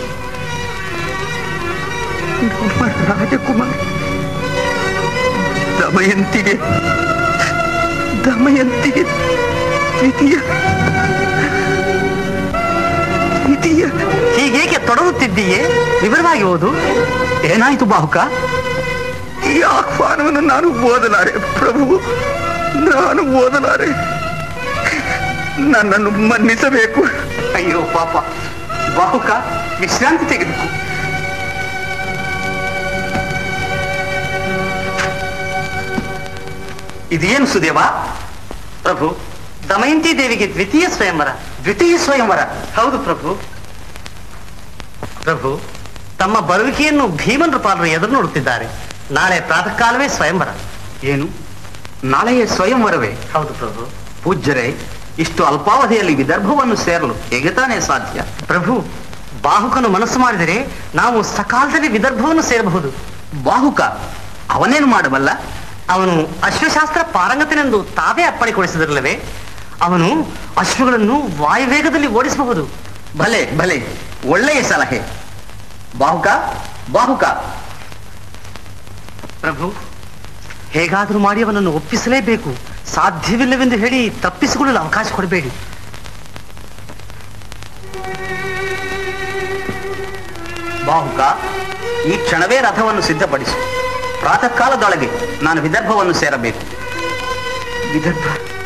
ನಮ್ಮ ರಾಜಕುಮಾರಿ ದಮಯಂತಿಗೆ ದಮಯಂತಿಗೆ ದ್ವಿತೀಯ ದ್ವಿತೀಯ ಹೀಗೇಕೆ ತೊಡಗುತ್ತಿದ್ದೀಯೇ? ವಿವರವಾಗಿ ಓದು. ಏನಾಯಿತು ಬಾಹುಕ? ಈ ಆಹ್ವಾನವನ್ನು ನಾನು ಓದಲಾರೆ ಪ್ರಭು, ನಾನು ಓದಲಾರೆ. ನನ್ನನ್ನು ಮನ್ನಿಸಬೇಕು. ಅಯ್ಯೋ ಪಾಪ ಬಾಹುಕ, ವಿಶ್ರಾಂತಿ ತೆಗೆದುಕೋ. ಇದೇನು ಸುದೇವ? ಪ್ರಭು, ದಮಯಂತಿ ದೇವಿಗೆ ದ್ವಿತೀಯ ಸ್ವಯಂವರ. ದ್ವಿತೀಯ ಸ್ವಯಂವರ? ಹೌದು ಪ್ರಭು. ಪ್ರಭು, ತಮ್ಮ ಬರುವಿಕೆಯನ್ನು ಭೀಮನ್ ರೂಪಾಲರು ಎದುರು ನೋಡುತ್ತಿದ್ದಾರೆ. ನಾಳೆ ಪ್ರಾತಃ ಕಾಲವೇ ಸ್ವಯಂವರ. ಏನು, ನಾಳೆಯೇ ಸ್ವಯಂವರವೇ? ಹೌದು ಪ್ರಭು. ಪೂಜ್ಯರೇ, ಇಷ್ಟು ಅಲ್ಪಾವಧಿಯಲ್ಲಿ ವಿದರ್ಭವನ್ನು ಸೇರಲು ಹೇಗೆ ತಾನೇ ಸಾಧ್ಯ? ಪ್ರಭು, ಬಾಹುಕನು ಮನಸ್ಸು ಮಾಡಿದರೆ ನಾವು ಸಕಾಲದಲ್ಲಿ ವಿದರ್ಭವನ್ನು ಸೇರಬಹುದು. ಬಾಹುಕ ಅವನೇನು ಮಾಡಬಲ್ಲ? ಅವನು ಅಶ್ವಶಾಸ್ತ್ರ ಪಾರಂಗತನೆಂದು ತಾವೇ ಅಪ್ಪಣೆಗೊಳಿಸಿದಿರಲ್ಲವೇ? ಅವನು ಅಶ್ವಗಳನ್ನು ವಾಯುವೇಗದಲ್ಲಿ ಓಡಿಸಬಹುದು. ಭಲೆ ಭಲೆ, ಒಳ್ಳೆಯ ಸಲಹೆ. ಬಾಹುಕ ಬಾಹುಕ. ಪ್ರಭು, ಹೇಗಾದರೂ ಮಾಡಿ ಅವನನ್ನು ಒಪ್ಪಿಸಲೇಬೇಕು. ಸಾಧ್ಯವಿಲ್ಲವೆಂದು ಹೇಳಿ ತಪ್ಪಿಸಿಕೊಳ್ಳಲು ಅವಕಾಶ ಕೊಡಬೇಡಿ. ಬಾಹುಕ, ಈ ಕ್ಷಣವೇ ರಥವನ್ನು ಸಿದ್ಧಪಡಿಸು. ಪ್ರಾತಃ ಕಾಲದೊಳಗೆ ನಾನು ವಿದರ್ಭವನ್ನು ಸೇರಬೇಕು. ವಿದರ್ಭ?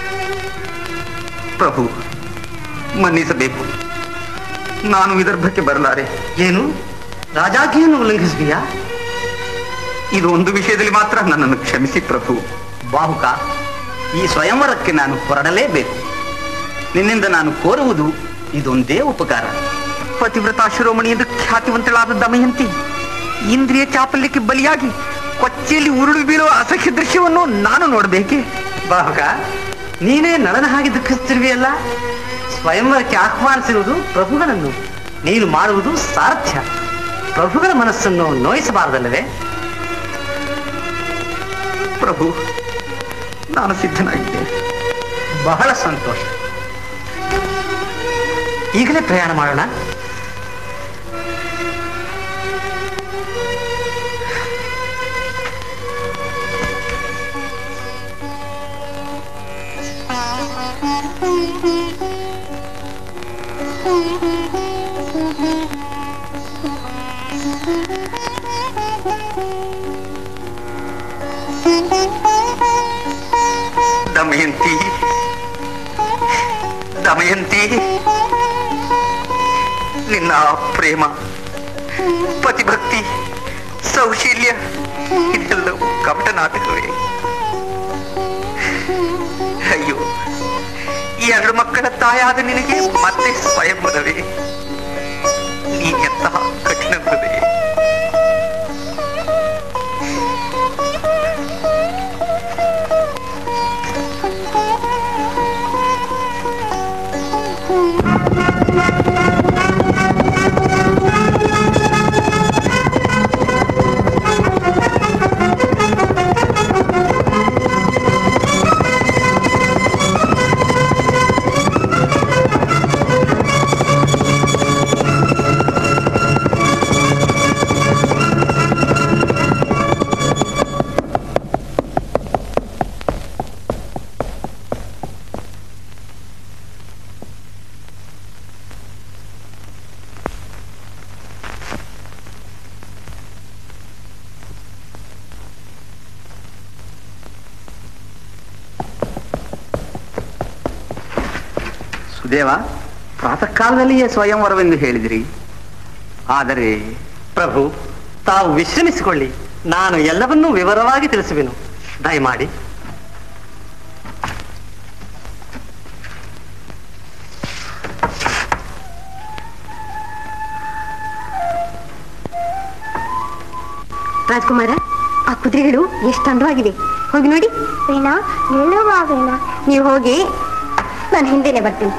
ಪ್ರಭು, ಮನ್ನಿಸಬೇಕು. ನಾನು ವಿದರ್ಭಕ್ಕೆ ಬರಲಾರೆ. ಏನು, ರಾಜಾಜ್ಞೆಯನ್ನು ಉಲ್ಲಂಘಿಸಿದೆಯಾ? ಇದು ಒಂದು ವಿಷಯದಲ್ಲಿ ಮಾತ್ರ ನನ್ನನ್ನು ಕ್ಷಮಿಸಿ ಪ್ರಭು. ಬಾಹುಕ, ಈ ಸ್ವಯಂವರಕ್ಕೆ ನಾನು ಹೊರಡಲೇಬೇಕು. ನಿನ್ನಿಂದ ನಾನು ಕೋರುವುದು ಇದೊಂದೇ ಉಪಕಾರ. ಪತಿವ್ರತಾ ಶಿರೋಮಣಿ ಎಂದು ಖ್ಯಾತಿವಂತಳಾದ ದಮಯಂತಿ ಇಂದ್ರಿಯ ಚಾಪಲ್ಯಕ್ಕೆ ಬಲಿಯಾಗಿ ಕೊಚ್ಚೆಯಲ್ಲಿ ಉರುಳು ಬೀಳುವ ಅಸಹ್ಯ ದೃಶ್ಯವನ್ನು ನಾನು ನೋಡಬೇಕೆ? ಬಾಹುಕ, ನೀನೇ ನಳನ ಹಾಗೆ ದುಃಖಿಸ್ತಿರುವೆಯಲ್ಲ. ಸ್ವಯಂವರಕ್ಕೆ ಆಹ್ವಾನಿಸಿರುವುದು ಪ್ರಭುಗಳನ್ನು, ನೀನು ಮಾಡುವುದು ಸಾರ್ಥ್ಯ. ಪ್ರಭುಗಳ ಮನಸ್ಸನ್ನು ನೋಯಿಸಬಾರದಲ್ಲವೇ? ಪ್ರಭು, ನಾನು ಸಿದ್ಧನಾಗಿದ್ದೇನೆ. ಬಹಳ ಸಂತೋಷ. ಈಗಲೇ ಪ್ರಯಾಣ ಮಾಡೋಣ. ದಮಯಂತಿ, ದಮಯಂತಿ, ನಿನ್ನ ಪ್ರೇಮ, ಪತಿಭಕ್ತಿ, ಸೌಶೀಲ್ಯ ಇದೆಲ್ಲವೂ ಕಪಟ ನಾಟಕವೇ. ಅಯ್ಯೋ, ಈ ಎರಡು ಮಕ್ಕಳ ತಾಯಾದ ನಿನಗೆ ಮತ್ತೆ ಸ್ವಯಂವರವೇ. ನೀನೆಂತಹ ಕಠಿಣ ಹೃದಯ. ದೇವ, ಪ್ರಾತಃ ಕಾಲದಲ್ಲಿಯೇ ಸ್ವಯಂವರವೆಂದು ಹೇಳಿದಿರಿ. ಆದರೆ ಪ್ರಭು, ತಾವು ವಿಶ್ರಮಿಸಿಕೊಳ್ಳಿ. ನಾನು ಎಲ್ಲವನ್ನೂ ವಿವರವಾಗಿ ತಿಳಿಸುವೆನು. ದಯಮಾಡಿ. ರಾಜ್ಕುಮಾರ, ಆ ಕುದುರೆಗಳು ಎಷ್ಟು ಅಂದವಾಗಿದೆ. ಹೋಗಿ ನೋಡಿ. ವೀಣಾ, ನಿಲ್ಲುವ ವೀಣಾ. ನೀವು ಹೋಗಿ, ನಾನು ಹಿಂದೆನೆ ಬರ್ತೀನಿ.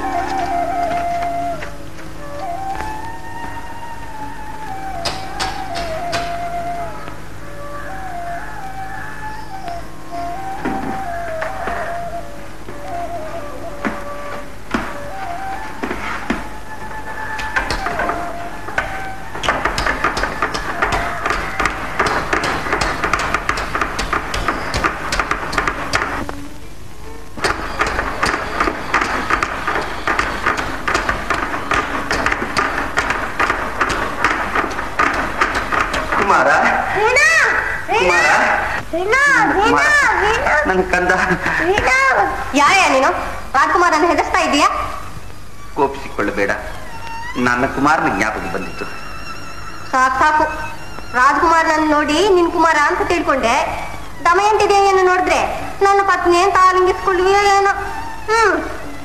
ನನ್ನ ಕಂದ. ಯಾಯ ನೀನು? ರಾಜ್ಕುಮಾರನ್ನು ಹೆದರ್ಸ್ತಾ ಇದೀಯಾ? ಕೋಪಿಸಿಕೊಳ್ಳಬೇಡ, ನನ್ನ ಕುಮಾರನ ಜ್ಞಾಪಕ ಬಂದಿತ್ತು. ಸಾಕು ಸಾಕು. ರಾಜ್ಕುಮಾರನನ್ನು ನೋಡಿ ನಿನ್ ಕುಮಾರ ಅಂತ ತಿಳ್ಕೊಂಡೆ. ದಮಯಂತಿ ದೇವಿಯನ್ನು ನೋಡಿದ್ರೆ ನನ್ನ ಪತ್ನಿ ಅಂತ ಆಲಿಂಗಿಸ್ಕೊಳ್ಳುವೆಯೋ ಏನೋ. ಹ್ಮ್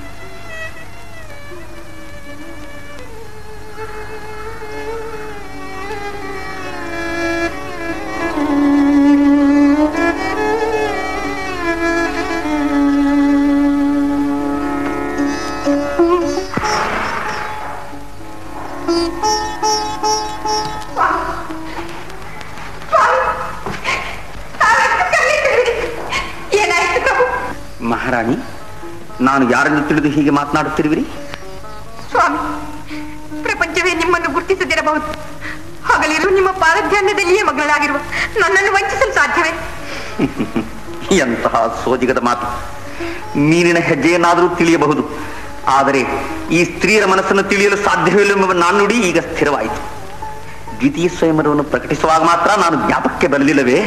ಮಹಾರಾಣಿ, ನಾನು ಯಾರೆಂದು ತಿಳಿದು ಹೀಗೆ ಮಾತನಾಡುತ್ತಿರುವಿರಿ? ಸ್ವಾಮಿ, ಪ್ರಪಂಚವೇ ನಿಮ್ಮನ್ನು ಗುರುತಿಸದಿರಬಹುದು. ಹಗಲಿರು ನಿಮ್ಮ ಪಾರಧ್ಯಾನದಲ್ಲಿಯೇ ಮಗಳಾಗಿರುವ ನನ್ನನ್ನು ವಂಚಿಸಲು ಸಾಧ್ಯವೇ? ಎಂತಹ ಸೋಜಿಗದ ಮಾತು. ಮೀನಿನ ಹೆಜ್ಜೆಯನ್ನಾದರೂ ತಿಳಿಯಬಹುದು, ಆದರೆ ಈ ಸ್ತ್ರೀಯರ ಮನಸ್ಸನ್ನು ತಿಳಿಯಲು ಸಾಧ್ಯವಿಲ್ಲ. ನಾನು ನುಡಿ ಈಗ ಸ್ಥಿರವಾಯಿತು. ದ್ವಿತೀಯ ಸ್ವಯಂವರವನ್ನು ಪ್ರಕಟಿಸುವಾಗ ಮಾತ್ರ ನಾನು ಜ್ಞಾಪಕಕ್ಕೆ ಬರಲಿಲ್ಲವೇ?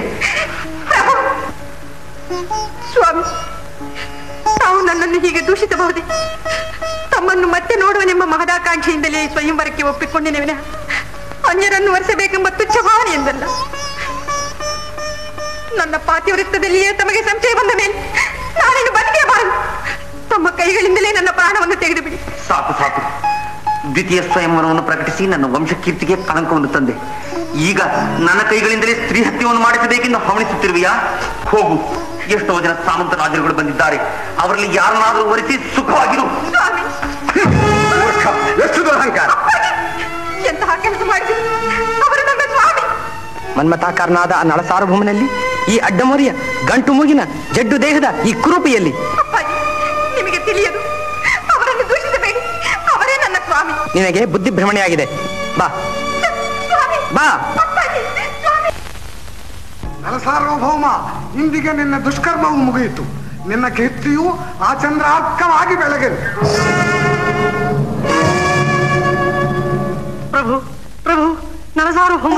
ಸ್ವಾಮಿ, ತಾವು ನನ್ನನ್ನು ಹೀಗೆ ದೂಷಿಸಬಹುದೇ? ತಮ್ಮನ್ನು ಮತ್ತೆ ನೋಡುವನೆಂಬ ಮಹದಾಕಾಂಕ್ಷೆಯಿಂದಲೇ ಸ್ವಯಂವರಕ್ಕೆ ಒಪ್ಪಿಕೊಂಡೇನೆ ವಿನಃ ಅನ್ಯರನ್ನು ಒರೆಸಬೇಕೆಂಬ ತುಚ್ಛ ಭಾವನೆಯಿಂದಲ್ಲ. ನನ್ನ ಪಾತಿವೃತ್ತದಲ್ಲಿಯೇ ತಮಗೆ ಸಂಶಯ ಬಂದ ಮೇಲೆ ನಾನೇನು ಬದುಕೇಬಾರದು. ತಮ್ಮ ಕೈಗಳಿಂದಲೇ ನನ್ನ ಪ್ರಾಣವನ್ನು ತೆಗೆದು ಬಿಡಿ. ಸಾಕು ಸಾಕು. ದ್ವಿತೀಯ ಸ್ವಯಂವರವನ್ನು ಪ್ರಕಟಿಸಿ ನನ್ನ ವಂಶಕೀರ್ತಿಗೆ ಕಳಂಕವನ್ನು ತಂದೆ. ಈಗ ನನ್ನ ಕೈಗಳಿಂದಲೇ ಸ್ತ್ರೀ ಹತ್ಯೆಯನ್ನು ಮಾಡಿಸಬೇಕೆಂದು ಹವಣಿಸುತ್ತಿರುವೆಯಾ? ಹೋಗು. ಎಷ್ಟೋ ಜನ ಸಾಮಂತ ರಾಜರುಗಳು ಬಂದಿದ್ದಾರೆ, ಅವರಲ್ಲಿ ಯಾರನ್ನಾದರೂ ಒರೆಸಿ ಸುಖವಾಗಿರು. ಎಷ್ಟು ದುರಹಂಕಾರ! ಎಂತಹ ಕೆಲಸ ಮಾಡಿದ್ರು ಅವರು ನನ್ನ ಸ್ವಾಮಿ. ಮನ್ಮತಾಕಾರನಾದ ಆ ನಳ ಸಾರ್ವಭೌಮನಲ್ಲಿ, ಈ ಅಡ್ಡಮೊರಿಯ ಗಂಟು ಮೂಗಿನ ಜಡ್ಡು ದೇಹದ ಈ ಕುರೂಪಿಯಲ್ಲಿ ಅಪ್ಪಾಜಿ, ನಿಮಗೆ ತಿಳಿಯದು. ಅವರನ್ನು ದೂಷಿಸಬೇಡಿ, ಅವರೇ ನನ್ನ ಸ್ವಾಮಿ. ನಿನಗೆ ಬುದ್ಧಿ ಭ್ರಮಣೆಯಾಗಿದೆ. ಬಾ ಬಾ. ನಳಸಾರ್ವಭೌಮ, ಇಂದಿಗೆ ನಿನ್ನ ದುಷ್ಕರ್ಮವು ಮುಗಿಯಿತು. ನಿನ್ನ ಕೀರ್ತಿಯು ಆ ಚಂದ್ರಾರ್ಕವಾಗಿ ಬೆಳಗಲಿ. ಪ್ರಭು ಪ್ರಭು ನಳಸಾರ್ವಭೌಮ.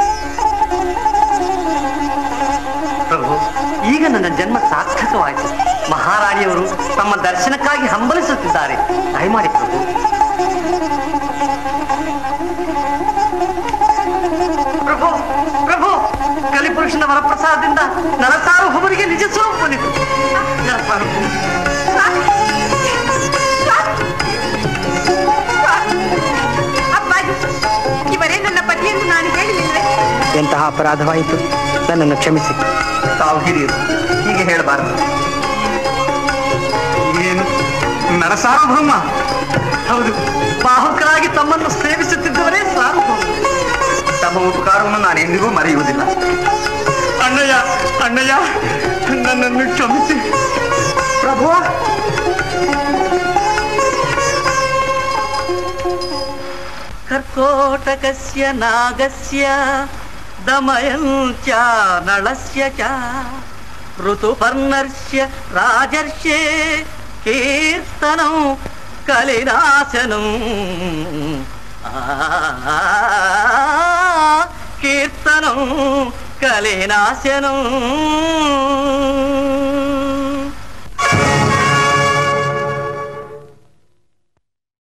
ಪ್ರಭು, ಈಗ ನನ್ನ ಜನ್ಮ ಸಾರ್ಥಕವಾಯಿತು. ಮಹಾರಾಣಿಯವರು ತಮ್ಮ ದರ್ಶನಕ್ಕಾಗಿ ಹಂಬಲಿಸುತ್ತಿದ್ದಾರೆ. ದಯಮಾಡಿ ಪ್ರಭು. ಪ್ರಭು ಪ್ರಭು ಕಲಿಪುರುಷನ ವರಪ್ರಸಾದದಿಂದ ನಳಸಾರ್ವಭೌಮರಿಗೆ ನಿಜ ಸ್ವರೂಪ ಬಂದಿತು. ಅಪ್ಪಾಜಿ, ಇವರೇ ನನ್ನ ಪತಿಯೆಂದು ನಾನು ಹೇಳಿಲ್ಲವೇ? ಎಂತಹ ಅಪರಾಧವಾಯಿತು, ನನ್ನನ್ನು ಕ್ಷಮಿಸಿ. ತಾವು ಹಿರಿಯರು, ಹೀಗೆ ಹೇಳಬಾರದು. ಏನು ನರಸಾರ್ವಭೌಮ? ಹೌದು, ಬಾಹುಕರಾಗಿ ತಮ್ಮನ್ನು ಸೇವಿಸುತ್ತಿದ್ದವರೇ ಸಾರ್ವಭೌಮ. ತಮ್ಮ ಉಪಕಾರವನ್ನು ನಾನು ಎಂದಿಗೂ ಮರೆಯುವುದಿಲ್ಲ. ಅಣ್ಣಯ್ಯ ಅಣ್ಣಯ್ಯ, ನನ್ನನ್ನು ಕ್ಷಮಿಸಿ. ಪ್ರಭು, ಕರ್ಕೋಟಕಸ್ಯ ನಾಗಸ್ಯ ದಮಯಂತ್ಯ ನಳಸ್ಯ ಚ ಋತುಪರ್ಣರ್ಷ್ಯ ರಾಜರ್ಷೇ ಕೀರ್ತನಂ ಕಲಿನಾಶನಂ ಕೀರ್ತನಂ ಕಲಿನಾಶನಂ